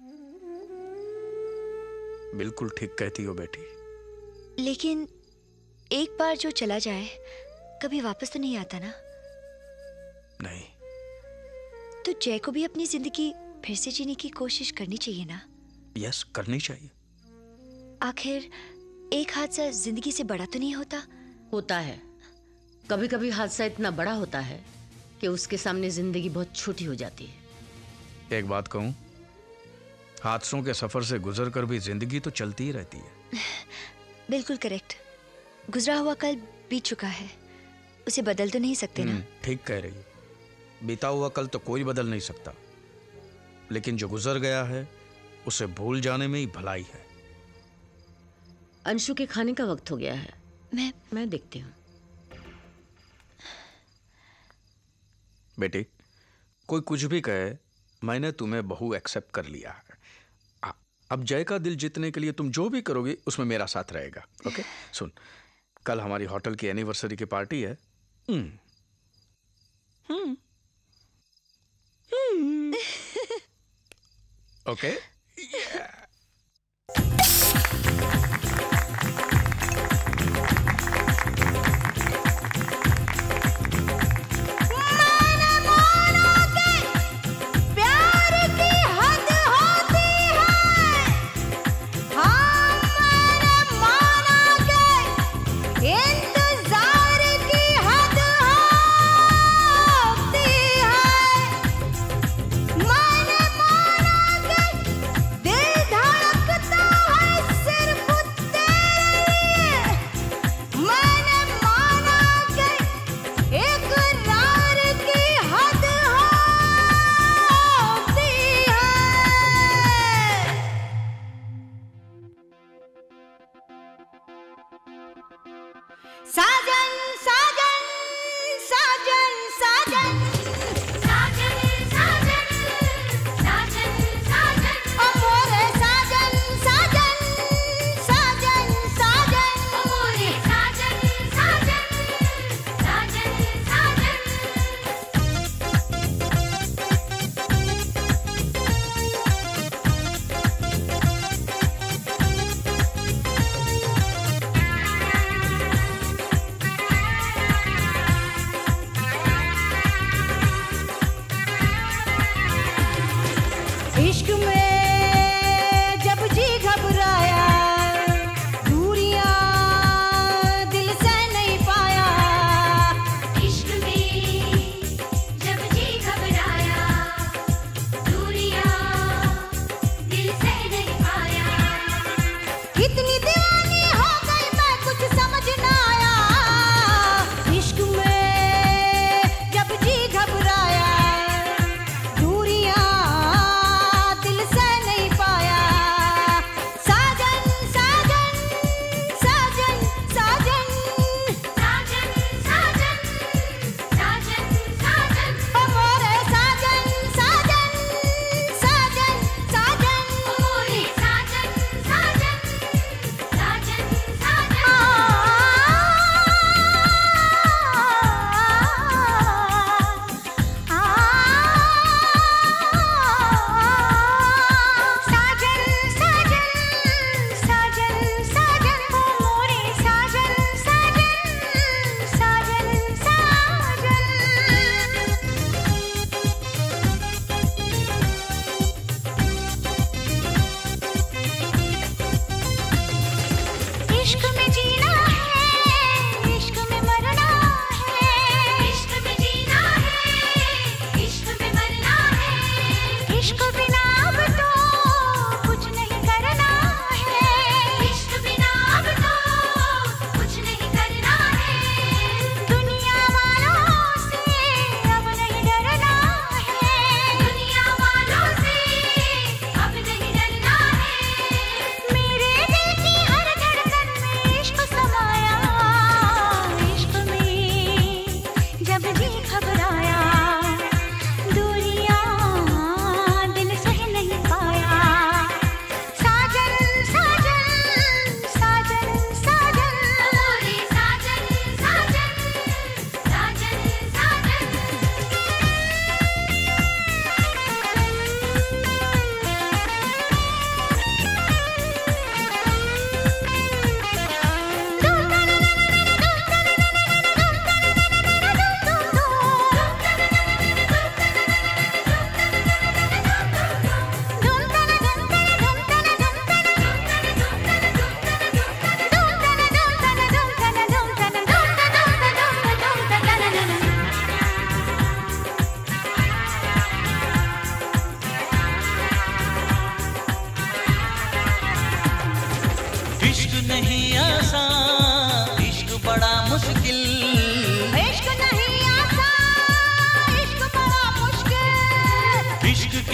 बिल्कुल ठीक कहती हो बेटी। लेकिन एक बार जो चला जाए कभी वापस तो नहीं आता ना? नहीं। तो जय को भी अपनी जिंदगी फिर से जीने की कोशिश करनी चाहिए ना? यस, करनी चाहिए। आखिर एक हादसा जिंदगी से बड़ा तो नहीं होता? होता है। कभी कभी हादसा इतना बड़ा होता है कि उसके सामने जिंदगी बहुत छोटी हो जाती है। एक बात कहूं, हादसों के सफर से गुजर कर भी जिंदगी तो चलती ही रहती है। बिल्कुल करेक्ट। गुजरा हुआ कल बीत चुका है, उसे बदल तो नहीं सकते ना? ठीक कह रही हो। बीता हुआ कल तो कोई बदल नहीं सकता, लेकिन जो गुजर गया है उसे भूल जाने में ही भलाई है। अंशु के खाने का वक्त हो गया है। मैं मैं देखती हूँ। बेटी, कोई कुछ भी कहे, मैंने तुम्हें बहू एक्सेप्ट कर लिया है। आ, अब जय का दिल जीतने के लिए तुम जो भी करोगी उसमें मेरा साथ रहेगा। ओके? सुन, कल हमारी होटल की एनिवर्सरी की पार्टी है। Hmm hmm okay? दिल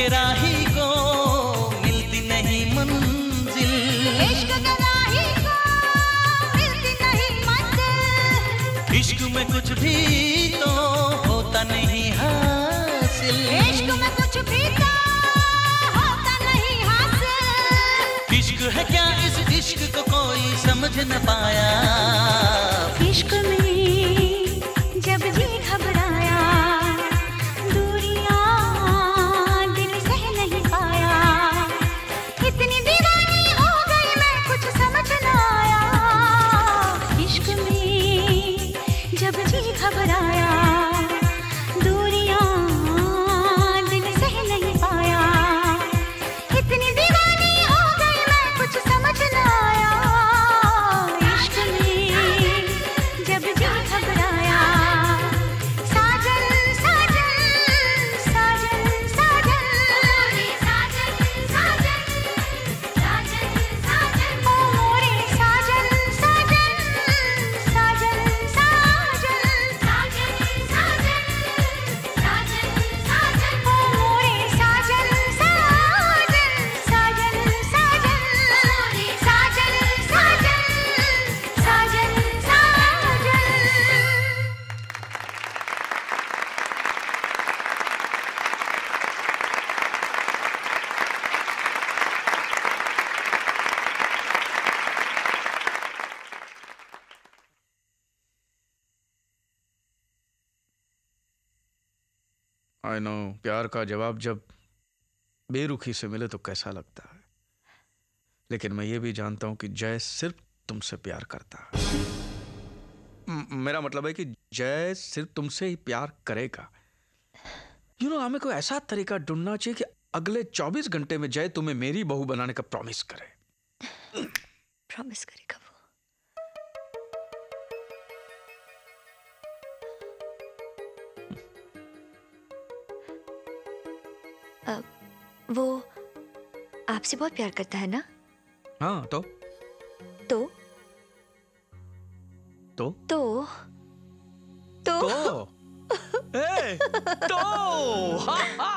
राही को मिलती नहीं मंजिल, इश्क के राही को मिलती नहीं मंजिल, इश्क में कुछ भी तो होता नहीं हासिल, इश्क में कुछ भी तो होता नहीं हासिल। इश्क है क्या इस इश्क को कोई समझ न पाया, इश्क में जब जी घबराया, दूरियां दिल सह नहीं पाया, इतनी दीवानी हो गई मैं कुछ समझ न आया। इश्क में जब जी घबराया, दूरियां दिल सह नहीं पाया, इतनी दीवानी हो गई मैं कुछ समझ न आया। इश्क में जब जी घबराया, साजन साजन साजन साजन साजन साजन साजन साजन ओ मोरे साजन साजन साजन साजन साजन साजन साजन साजन ओ मोरे साजन साजन साजन साजन साजन साजन साजन साजन। आई नो, प्यार का जवाब जब बेरुखी से मिले तो कैसा लगता है, लेकिन मैं ये भी जानता हूं कि जय सिर्फ तुमसे प्यार करता है। म- मेरा मतलब है कि जय सिर्फ तुमसे ही प्यार करेगा। यू नो, हमें कोई ऐसा तरीका ढूंढना चाहिए कि अगले चौबीस घंटे में जय तुम्हें मेरी बहू बनाने का प्रॉमिस करे। प्रॉमिस करेगा वो? अ, वो आपसे बहुत प्यार करता है ना? हाँ, तो तो तो तो तो, तो ए, तो हा हा।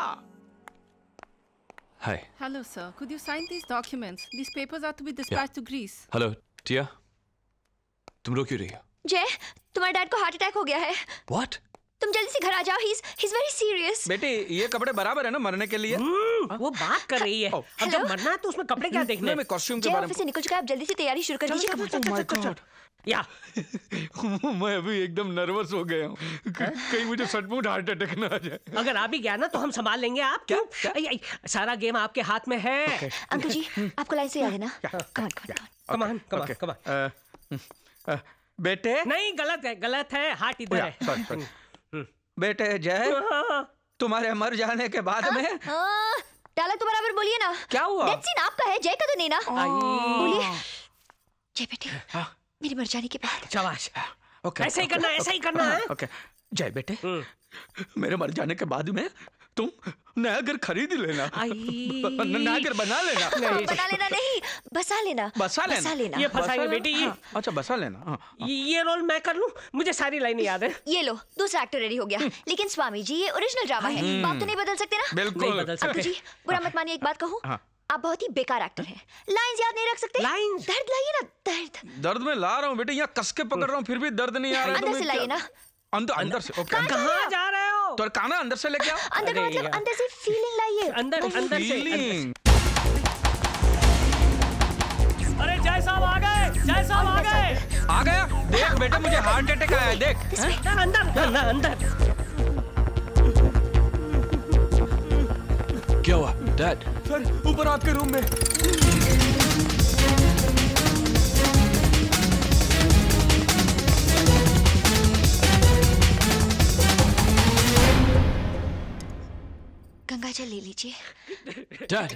Hi. Hello, sir. Could you sign these documents? These papers are to be dispatched to Greece. Hello Tia, तुम रो क्यों रही हो? जय, तुम्हारे डैड को हार्ट अटैक हो गया है। What? तुम जल्दी से घर आ जाओ। he's he's very serious. बेटी, ये कपड़े बराबर है ना मरने के लिए? वो बात कर रही है। अब जब मरना है तो उसमें कपड़े क्या देखने? मैं कॉस्ट्यूम के जय बारे ऑफिस से निकल चुका है, आप जल्दी से तैयारी शुरू कर दीजिए। Oh my God. या मैं अभी एकदम नर्वस हो गया हूँ, कहीं मुझे सचमुच हार्ट अटैक ना आ जाए। अगर आ भी गया ना तो हम संभाल लेंगे। आप क्या, क्या? सारा गेम आपके हाथ में है। अंकल जी, आपको लाइन से याद है ना? कमान कमान कमान कमान कमान। बेटे नहीं, गलत है, गलत है। हार्ट इधर है। Sorry sorry. बेटे जय, तुम्हारे मर जाने के बाद में डायलॉग तो बराबर बोलिए ना। क्या हुआ? डेथ सीन आपका है, जय का तो नहीं ना। बोलिए जय बेटे, मेरे मर जाने के बाद। शाबाश। ओके, ऐसे ही करना है, ऐसे ही करना है। ओके जय बेटे, मेरे मर जाने के बाद में तुम नया घर खरीद लेना, नया घर बना लेना। नहीं, बना लेना नहीं, बसा लेना। बसा लेना, बसा लेना। ये फंसाएंगे बेटी ये। अच्छा बसा लेना। ये रोल मैं कर लूं? मुझे सारी लाइनें याद है। ये लो, दूसरा एक्टर रेडी हो गया। लेकिन स्वामी जी, ये ओरिजिनल ड्रामा है, बाप तो नहीं बदल सकते ना? बिल्कुल नहीं बदल सकते। जी बुरा मत मानिए, एक बात कहूँ, आप बहुत ही बेकार एक्टर हैं। लाइंस याद नहीं रख सकते? लाइंस? दर्द लाइए ना, दर्द। दर्द में ला रहा हूँ बेटे, यहाँ कस के पकड़ रहा हूँ, फिर भी दर्द नहीं आ रहा। अंदर से लाइए ना। अंदर अंदर से। ओके, कहाँ जा रहे हो? तो काना अंदर से लेके आओ। अंदर का मतलब अंदर से फीलिंग लाइए। अंदर अंदर से। फीलिंग। अरे जय साहब आ गए, जय साहब आ गए। आ गया? देख बेटा, मुझे हार्ट अटैक आया है, देख। अंदर अंदर अंदर। क्या हुआ डैड? सर ऊपर आपके रूम में। गंगा जल ले लीजिए। डैड,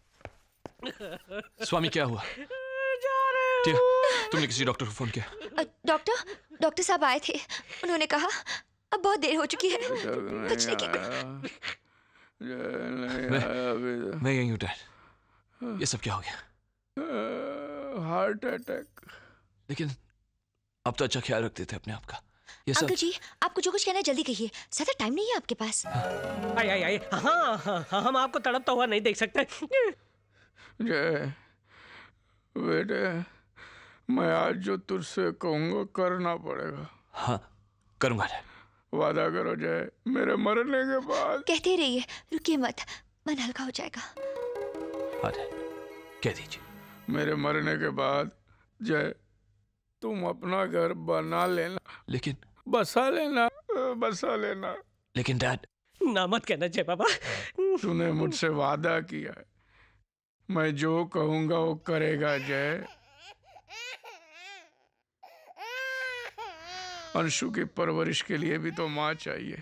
स्वामी क्या हुआ? टिया, तुमने किसी डॉक्टर को फोन किया? डॉक्टर डॉक्टर साहब आए थे, उन्होंने कहा अब बहुत देर हो चुकी है, बचने की। मैं मैं यही हूँ डैड। ये सब क्या हो गया? Heart attack. लेकिन अब तो अच्छा ख्याल रखते थे अपने आप का। अंकल जी, आपको जो कुछ कहना है जल्दी कहिए, ज्यादा टाइम नहीं है आपके पास। आई आई आई हाँ हाँ हाँ हम आपको तड़पता हुआ नहीं देख सकते। जय बेटे, मैं आज जो तुझसे कहूँगा करना पड़ेगा। हाँ करूँगा। वादा करो जय, मेरे मरने के बाद। कहते रहिए, रुकिए मत, मन हल्का हो जाएगा। अरे कह दीजिए। मेरे मरने के बाद जय तुम अपना घर बना लेना। लेकिन बसा लेना, बसा लेना। लेकिन डैड। ना मत कहना जय बाबा। तूने मुझसे वादा किया है, मैं जो कहूँगा वो करेगा जय। अंशु की परवरिश के लिए भी तो माँ चाहिए।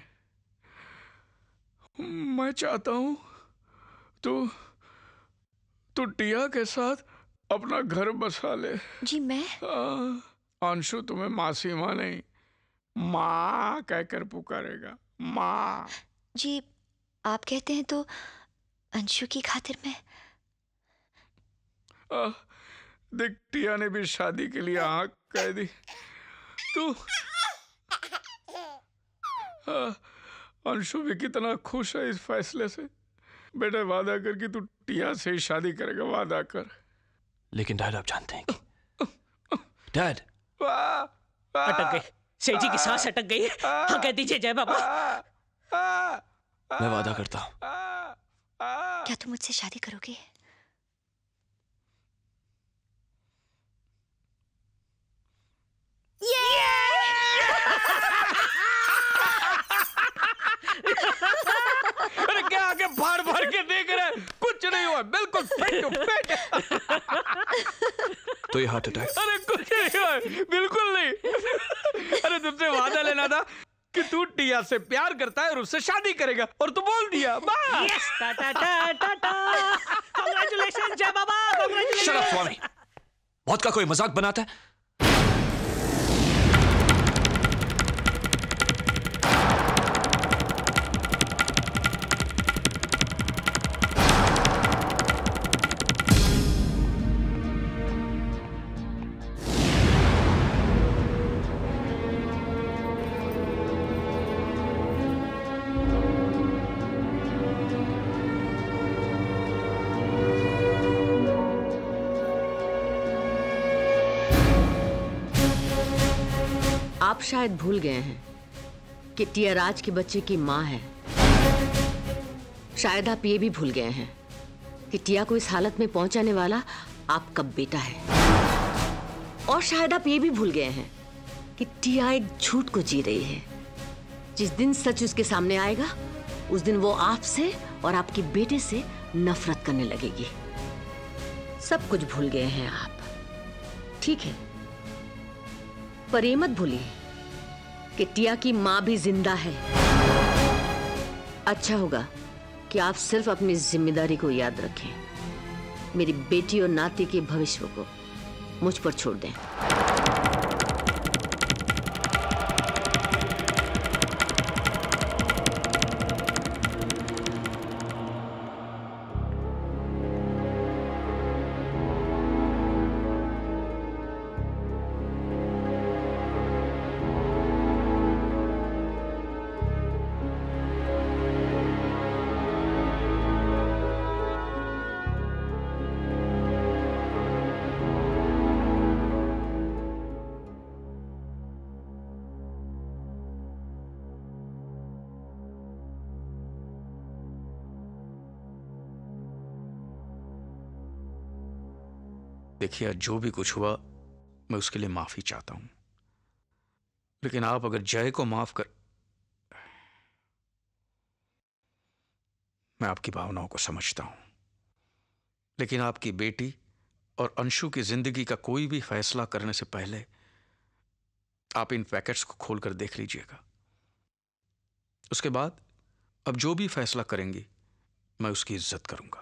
मैं चाहता हूँ तू तू टिया के साथ अपना घर बसा ले। जी मैं? अंशु तुम्हें मासी माँ नहीं, माँ कहकर पुकारेगा, माँ। जी आप कहते हैं तो अंशु की खातिर मैं। आ, देख टिया ने भी शादी के लिए हाँ कह दी। तू अंशु भी कितना खुश है इस फैसले से। बेटे वादा कर कि तू टिया से ही शादी करेगा, वादा कर। लेकिन डैड आप जानते हैं कि डैड अटक गई, सेठ जी की सांस अटक गई। हाँ कह दीजिए जय बाबा। मैं वादा करता हूँ। क्या तुम मुझसे शादी करोगे? अरे क्या आगे फाड़ फाड़ के देख रहे हैं? कुछ नहीं हुआ, बिल्कुल फिट टू फिट। तो ये हार्ट अटैक? अरे कुछ नहीं हुआ, बिल्कुल नहीं। अरे तुमसे वादा लेना था कि तू टिया से प्यार करता है और उससे शादी करेगा, और तू बोल दिया। यस, टा टा टा टा टा। कांग्रेचुलेशन जय बाबा, कांग्रेचुलेशन। शट अप स्वामी, मौत का कोई मजाक बनाता है? आप शायद भूल गए हैं कि टिया राज के बच्चे की माँ है। शायद आप ये भी भूल गए हैं कि टिया को इस हालत में पहुंचाने वाला आपका बेटा है। और शायद आप ये भी भूल गए हैं कि टिया एक झूठ को जी रही है। जिस दिन सच उसके सामने आएगा, उस दिन वो आपसे और आपके बेटे से नफरत करने लगेगी। सब कुछ भूल गए हैं आप, ठीक है? पर ये मत भूलिए कि टिया की माँ भी जिंदा है। अच्छा होगा कि आप सिर्फ अपनी जिम्मेदारी को याद रखें। मेरी बेटी और नाती के भविष्य को मुझ पर छोड़ दें। देखिए जो भी कुछ हुआ मैं उसके लिए माफी चाहता हूं, लेकिन आप अगर जय को माफ कर। मैं आपकी भावनाओं को समझता हूं, लेकिन आपकी बेटी और अंशु की जिंदगी का कोई भी फैसला करने से पहले आप इन पैकेट्स को खोलकर देख लीजिएगा। उसके बाद अब जो भी फैसला करेंगी मैं उसकी इज्जत करूंगा।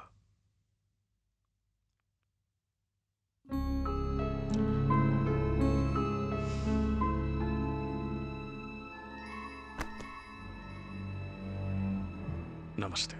नमस्ते।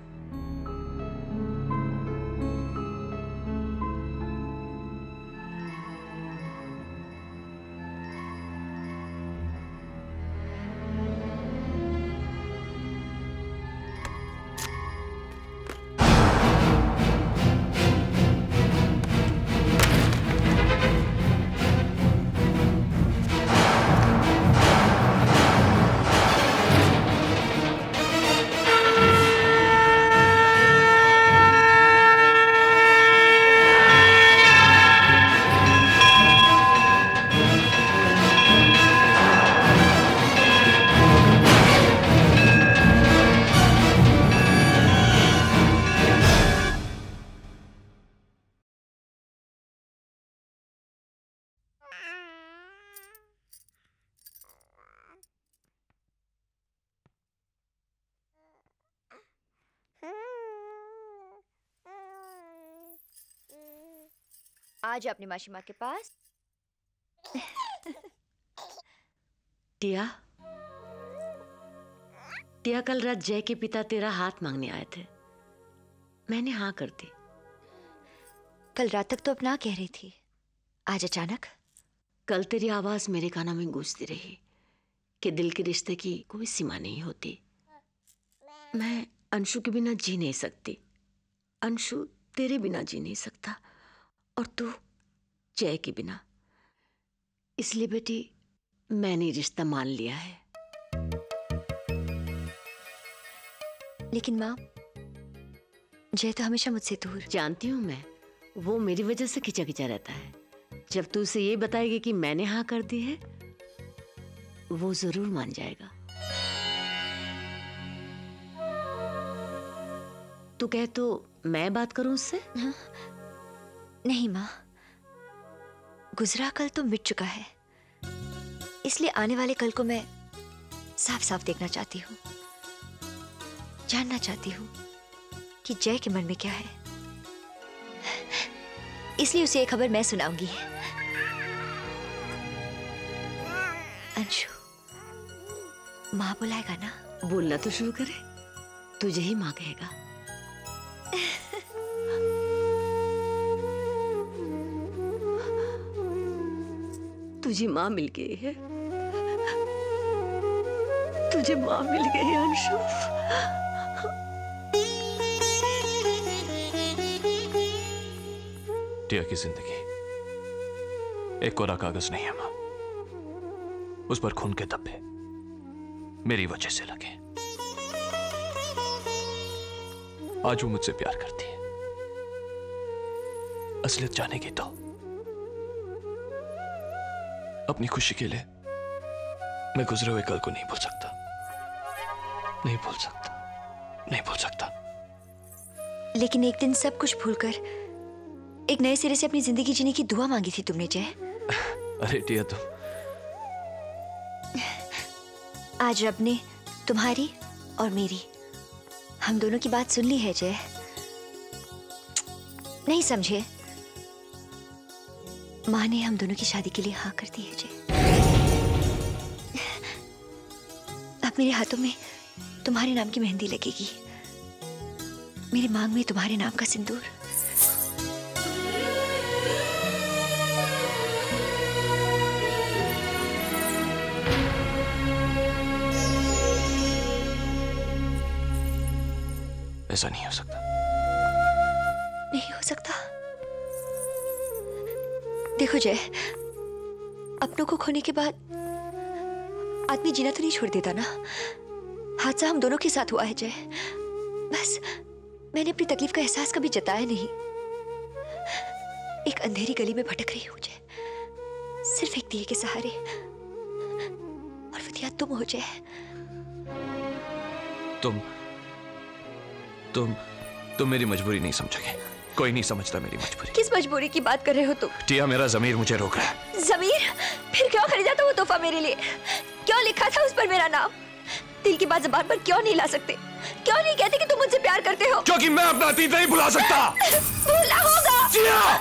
आ जा अपनी मासी माँ के पास। टिया, टिया कल रात जय के पिता तेरा हाथ मांगने आए थे, मैंने हाँ कर दी। कल रात तक तो अपना कह रही थी, आज अचानक? कल तेरी आवाज मेरे कानों में गूंजती रही कि दिल के रिश्ते की कोई सीमा नहीं होती। मैं अंशु के बिना जी नहीं सकती, अंशु तेरे बिना जी नहीं सकता, और तू जय के बिना। इसलिए बेटी मैंने रिश्ता मान लिया है। लेकिन माँ, जय तो हमेशा मुझसे दूर। जानती हूँ मैं, वो मेरी वजह से खिंचा खिंचा रहता है। जब तू उसे ये बताएगी कि मैंने हाँ कर दी है, वो जरूर मान जाएगा। तू कहे तो मैं बात करूं उससे? हाँ? नहीं माँ, गुजरा कल तो मिट चुका है, इसलिए आने वाले कल को मैं साफ साफ देखना चाहती हूँ, जानना चाहती हूँ कि जय के मन में क्या है। इसलिए उसे ये खबर मैं सुनाऊंगी। अंशु, माँ बुलाएगा ना? बोलना तो शुरू करे, तुझे ही माँ कहेगा। तुझे माँ मिल गई है, तुझे माँ मिल गई है अंशु। टिया की जिंदगी एक कोरा कागज नहीं है माँ, उस पर खून के धब्बे मेरी वजह से लगे। आज वो मुझसे प्यार करती है, असलियत जानेगी तो अपनी खुशी के लिए मैं गुजरे हुए कल को नहीं भूल सकता, नहीं भूल सकता, नहीं भूल सकता। लेकिन एक दिन सब कुछ भूलकर एक नए सिरे से अपनी जिंदगी जीने की दुआ मांगी थी तुमने जय। अरे टिया तुम, आज रब ने तुम्हारी और मेरी, हम दोनों की बात सुन ली है जय। नहीं समझे, माँ ने हम दोनों की शादी के लिए हाँ कर दी है जय। अब मेरे हाथों में तुम्हारे नाम की मेहंदी लगेगी, मेरी मांग में तुम्हारे नाम का सिंदूर। ऐसा नहीं हो सकता। नहीं हो सकता? देखो जय, अपनों को खोने के बाद आदमी जीना तो नहीं छोड़ देता ना। हादसा हम दोनों के साथ हुआ है जय, बस मैंने अपनी तकलीफ का एहसास कभी जताया नहीं। एक अंधेरी गली में भटक रही हूँ जय, सिर्फ एक दिए के सहारे, और वो दिया तुम हो जय। तुम तुम तुम मेरी मजबूरी नहीं समझोगे, कोई नहीं समझता मेरी मजबूरी। किस मजबूरी की बात कर रहे हो तुम? टिया, मेरा ज़मीर मुझे रोक रहा है। ज़मीर? फिर क्यों खरीदा था वो तोहफा मेरे लिए? क्यों लिखा था उस पर मेरा नाम? दिल की बात ज़बान पर क्यों नहीं ला सकते? क्यों नहीं कहते कि तुम मुझसे प्यार करते हो? क्योंकि मैं अपना अतीत नहीं भुला सकता। भूलना होगा। टिया!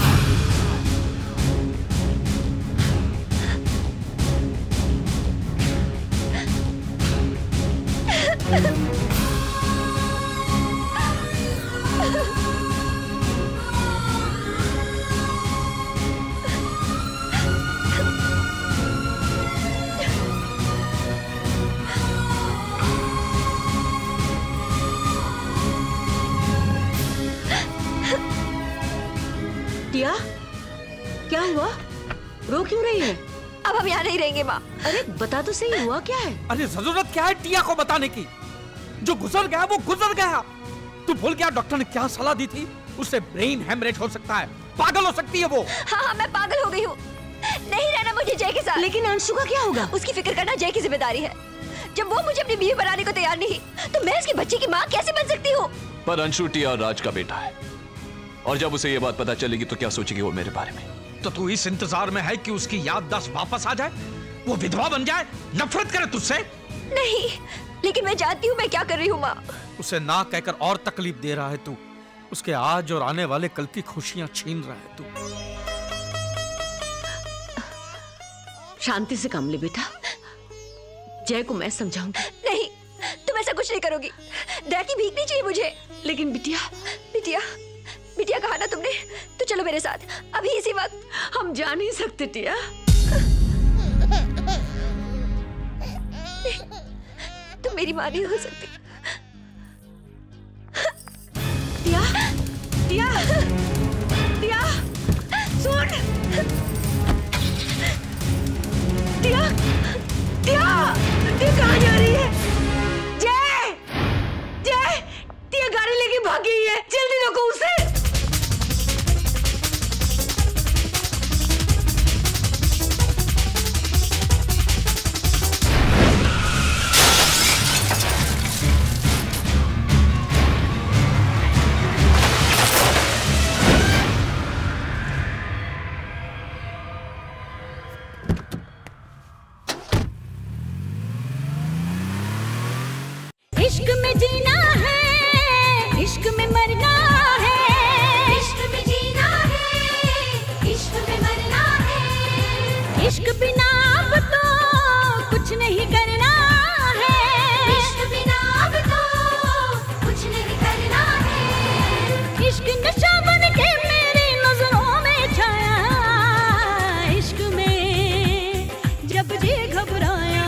टिया, क्या हुआ? रो क्यों रही है? अब हम यहाँ नहीं रहेंगे माँ। अरे बता तो सही, हुआ क्या है? अरे जरूरत क्या है टिया को बताने की? जो गुजर गया वो गुजर गया। तू भूल गया डॉक्टर ने क्या सलाह दी थी? उससे ब्रेन हेमरेज हो सकता है, पागल हो सकती है वो। हाँ हाँ, मैं पागल हो गई हूँ, नहीं रहना मुझे जय के साथ। लेकिन अंशु का क्या होगा? उसकी फिक्र करना जय की जिम्मेदारी है। जब वो मुझे अपनी बीवी बनाने को तैयार नहीं, तो मैं उसके बच्चे की माँ कैसे बन सकती हूँ? पर अंशु टिया और राज का बेटा है, और जब उसे ये बात पता चलेगी तो क्या सोचेगी वो मेरे बारे में? तो तू इस इंतजार में है कि उसकी याददाश्त वापस आ जाए, वो विधवा बन जाए, नफरत करे तुझसे? नहीं, लेकिन मैं जानती हूँ मैं क्या कर रही हूँ माँ। उसे ना कहकर और तकलीफ दे रहा है तू, उसके आज और आने वाले कल की खुशियां छीन रहा है तू। शांति से काम ले बेटा, जय को मैं समझाऊंगी। नहीं, तुम ऐसा कुछ नहीं करोगी। डर की भीख नहीं चाहिए मुझे। लेकिन बिटिया, बिटिया, बिटिया कहा ना तुमने, तो चलो मेरे साथ अभी इसी वक्त। हम जा नहीं सकते टिया। नहीं, तुम मेरी माँ नहीं हो सकती। टिया, टिया, टिया, सुन। टिया, टिया, टिया कहाँ जा रही है? जय, जय, टिया गाड़ी लेके भागी है, जल्दी रोको उसे। इश्क में जीना है, इश्क में मरना है, इश्क में जीना है, इश्क में मरना है, इश्क बिना अब तो कुछ नहीं करना है, इश्क बिना अब तो कुछ नहीं करना है, इश्क नशा बन के मेरी नजरों में छाया, इश्क में जब जी घबराया,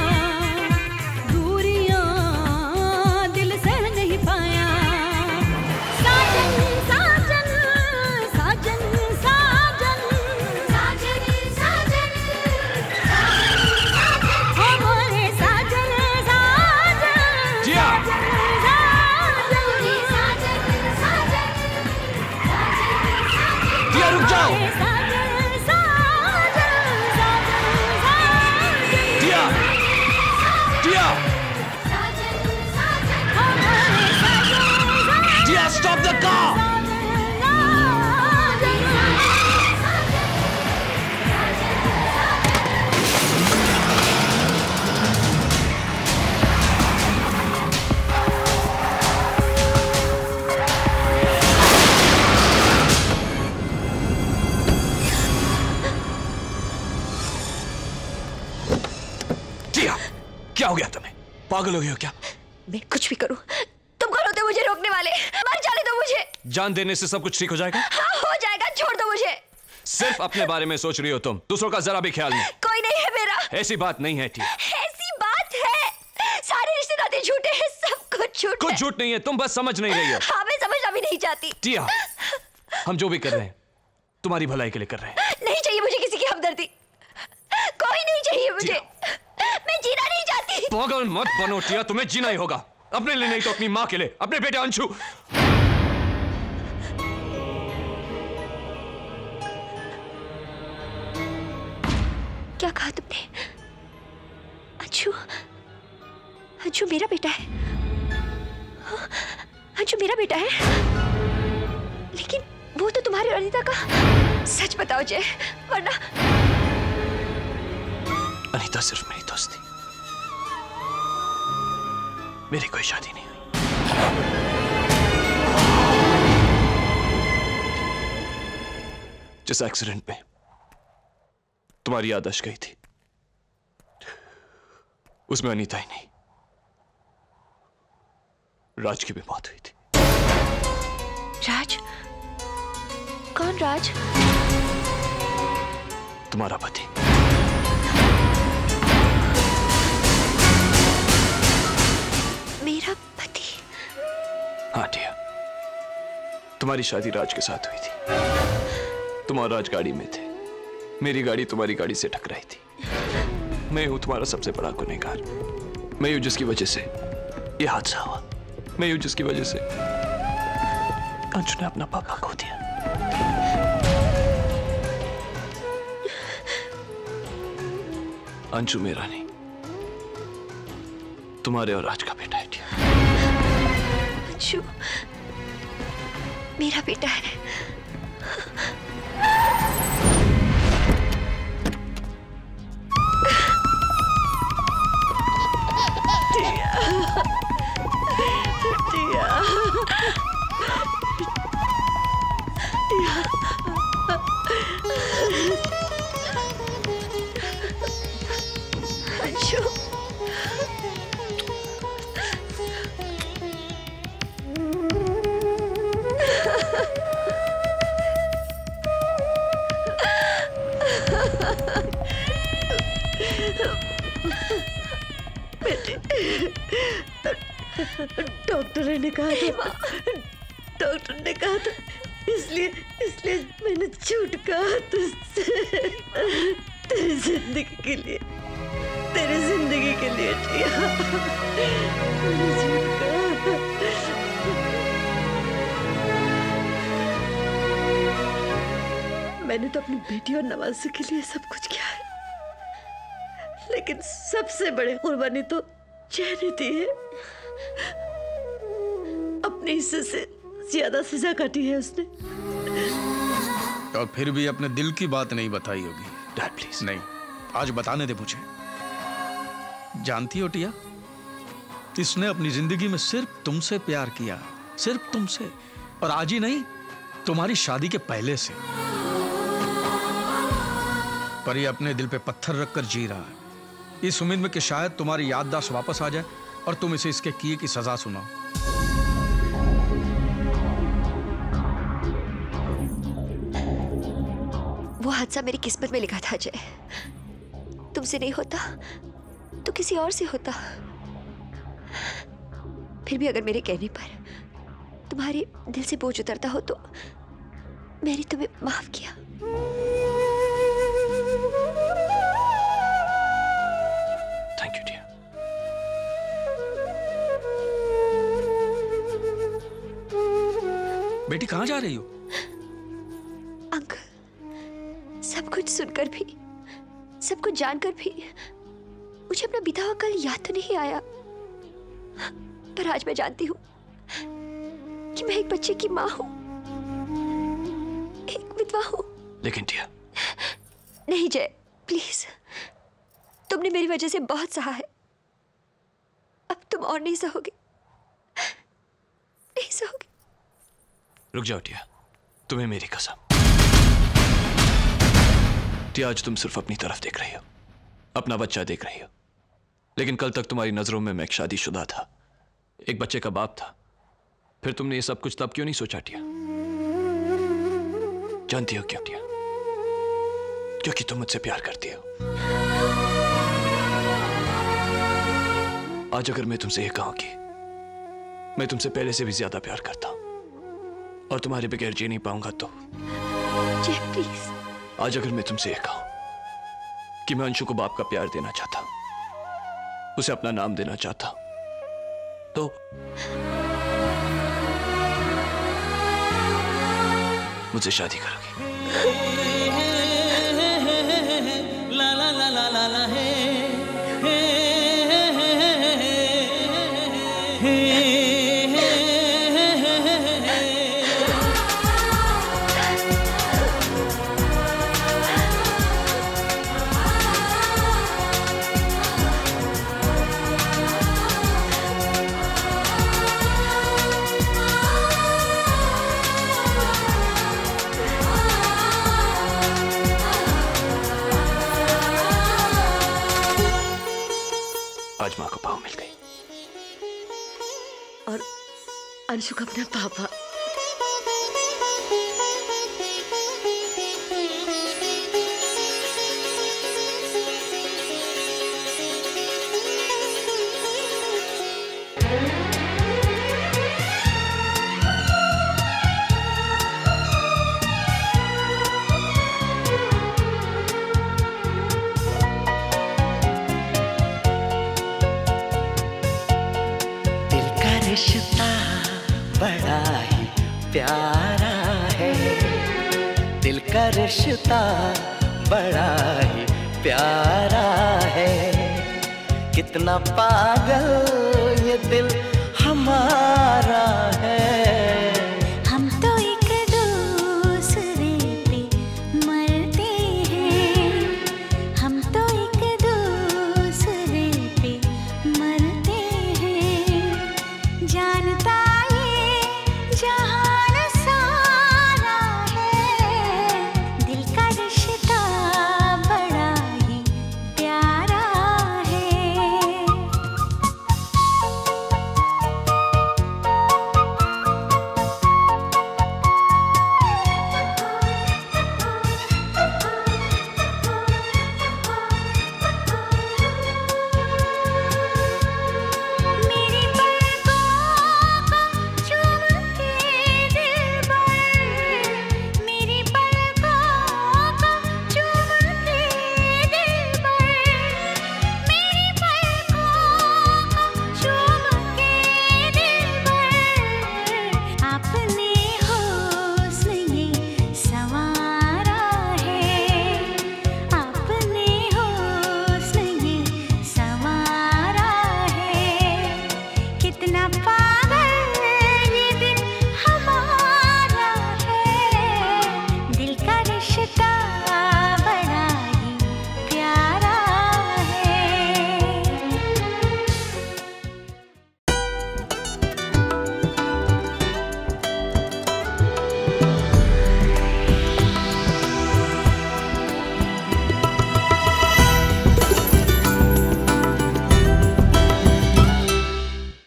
Stop the car! जिया, क्या हो गया तुम्हें? पागल हो गए हो क्या? मैं कुछ भी करूं, तुम कौन होते मुझे रोकने वाले? मर जाने दो मुझे। जान देने से सब कुछ ठीक हो जाएगा? हाँ हो जाएगा, छोड़ दो मुझे। सिर्फ अपने बारे में सोच रही हो तुम, दूसरों का जरा भी ख्याल नहीं। कोई नहीं है मेरा। ऐसी बात नहीं है टिया। ऐसी बात है, सारे रिश्ते नाते झूठे हैं, सब कुछ झूठ। कुछ झूठ नहीं है, तुम बस समझ नहीं रही हो। हाँ मैं समझना भी नहीं चाहती। टिया, हम जो भी कर रहे हैं तुम्हारी भलाई के लिए कर रहे हैं। नहीं चाहिए मुझे किसी की हमदर्दी, कोई नहीं चाहिए मुझे। मैं जीना नहीं चाहती। पागल मत बनो टिया, तुम्हें जीना ही होगा, अपने लिए नहीं तो अपनी माँ के लिए, अपने बेटे अंशु। क्या कहा तुमने? अंशु, अंशु मेरा बेटा है। अंशु मेरा बेटा है, लेकिन वो तो तुम्हारी और अनीता का। सच बताओ जय, वरना। अनीता सिर्फ मेरी दोस्त थी, मेरी कोई शादी नहीं हुई। जिस एक्सीडेंट में तुम्हारी याददाश्त गई थी, उसमें अनीता ही नहीं, राज की भी मौत हुई थी। राज? कौन राज? तुम्हारा पति। मेरा पति? हाँ टिया, तुम्हारी शादी राज के साथ हुई थी। तुम और राज गाड़ी में थे, मेरी गाड़ी तुम्हारी गाड़ी से टकराई थी। मैं हूं तुम्हारा सबसे बड़ा गुनहगार। मैं हूं जिसकी वजह से ये हादसा हुआ। मैं हूं जिसकी वजह से अंशु ने अपना पापा खो दिया। अंशु मेरा नहीं, तुम्हारे और राज का बेटा है टिया। अंशु मेरा बेटा है। डॉक्टर ने कहा था, डॉक्टर ने कहा था, इसलिए इसलिए मैंने झूठ कहा तुझसे। तेरी जिंदगी के लिए, तेरी जिंदगी के लिए टिया, मैंने झूठ कहा। मैंने तो अपनी बेटी और नवाजी के लिए सब कुछ किया है, लेकिन सबसे बड़े कुर्बानी तो चैन दी है। अपने हिस्से से ज्यादा सजा काटी है उसने। और फिर भी अपने दिल की बात नहीं बताई होगी। Dad please. नहीं, आज बताने दे मुझे। जानती हो टिया, इसने अपनी जिंदगी में सिर्फ तुमसे प्यार किया, सिर्फ तुमसे, और आज ही नहीं, तुम्हारी शादी के पहले से। पर ये अपने दिल पे पत्थर रखकर जी रहा है, इस उम्मीद में कि शायद तुम्हारी याददाश्त वापस आ जाए और तुम इसे इसके किए की सजा सुनाओ। वो हादसा मेरी किस्मत में लिखा था अजय। तुमसे नहीं होता तो किसी और से होता। फिर भी अगर मेरे कहने पर तुम्हारे दिल से बोझ उतरता हो तो मैंने तुम्हें माफ किया। Thank you dear. बेटी कहाँ जा रही हो? अंकल, सब कुछ सुनकर भी, सब कुछ जानकर भी मुझे अपना बीता हुआ कल याद तो नहीं आया। पर आज मैं जानती हूँ कि मैं एक बच्चे की माँ हूँ, एक विधवा हूँ। लेकिन टिया। नहीं जय, प्लीज, तुमने मेरी वजह से बहुत सहा है। अब तुम और नहीं सहोगे, नहीं सहोगे। रुक जाओ टिया, तुम्हें मेरी कसम। टिया, आज तुम सिर्फ अपनी तरफ देख रही हो, अपना बच्चा देख रही हो, लेकिन कल तक तुम्हारी नजरों में मैं एक शादीशुदा था, एक बच्चे का बाप था। फिर तुमने ये सब कुछ तब क्यों नहीं सोचा टिया? जानती हो क्यों टिया? क्योंकि तुम मुझसे प्यार करती हो। आज अगर मैं तुमसे ये कहूं कि मैं तुमसे पहले से भी ज्यादा प्यार करता हूं और तुम्हारे बगैर जी नहीं पाऊंगा तो प्लीज। आज अगर मैं तुमसे ये कहूं कि मैं अंशु को बाप का प्यार देना चाहता हूं, उसे अपना नाम देना चाहता हूं, तो मुझसे शादी करोगी? ला ला ला ला ला ला हे हे हे आज माँ को पाँव मिल गई और अंशु का अपना पापा। रिश्ता बड़ा ही प्यारा है, दिल का रिश्ता बड़ा ही प्यारा है। कितना पागल ये दिल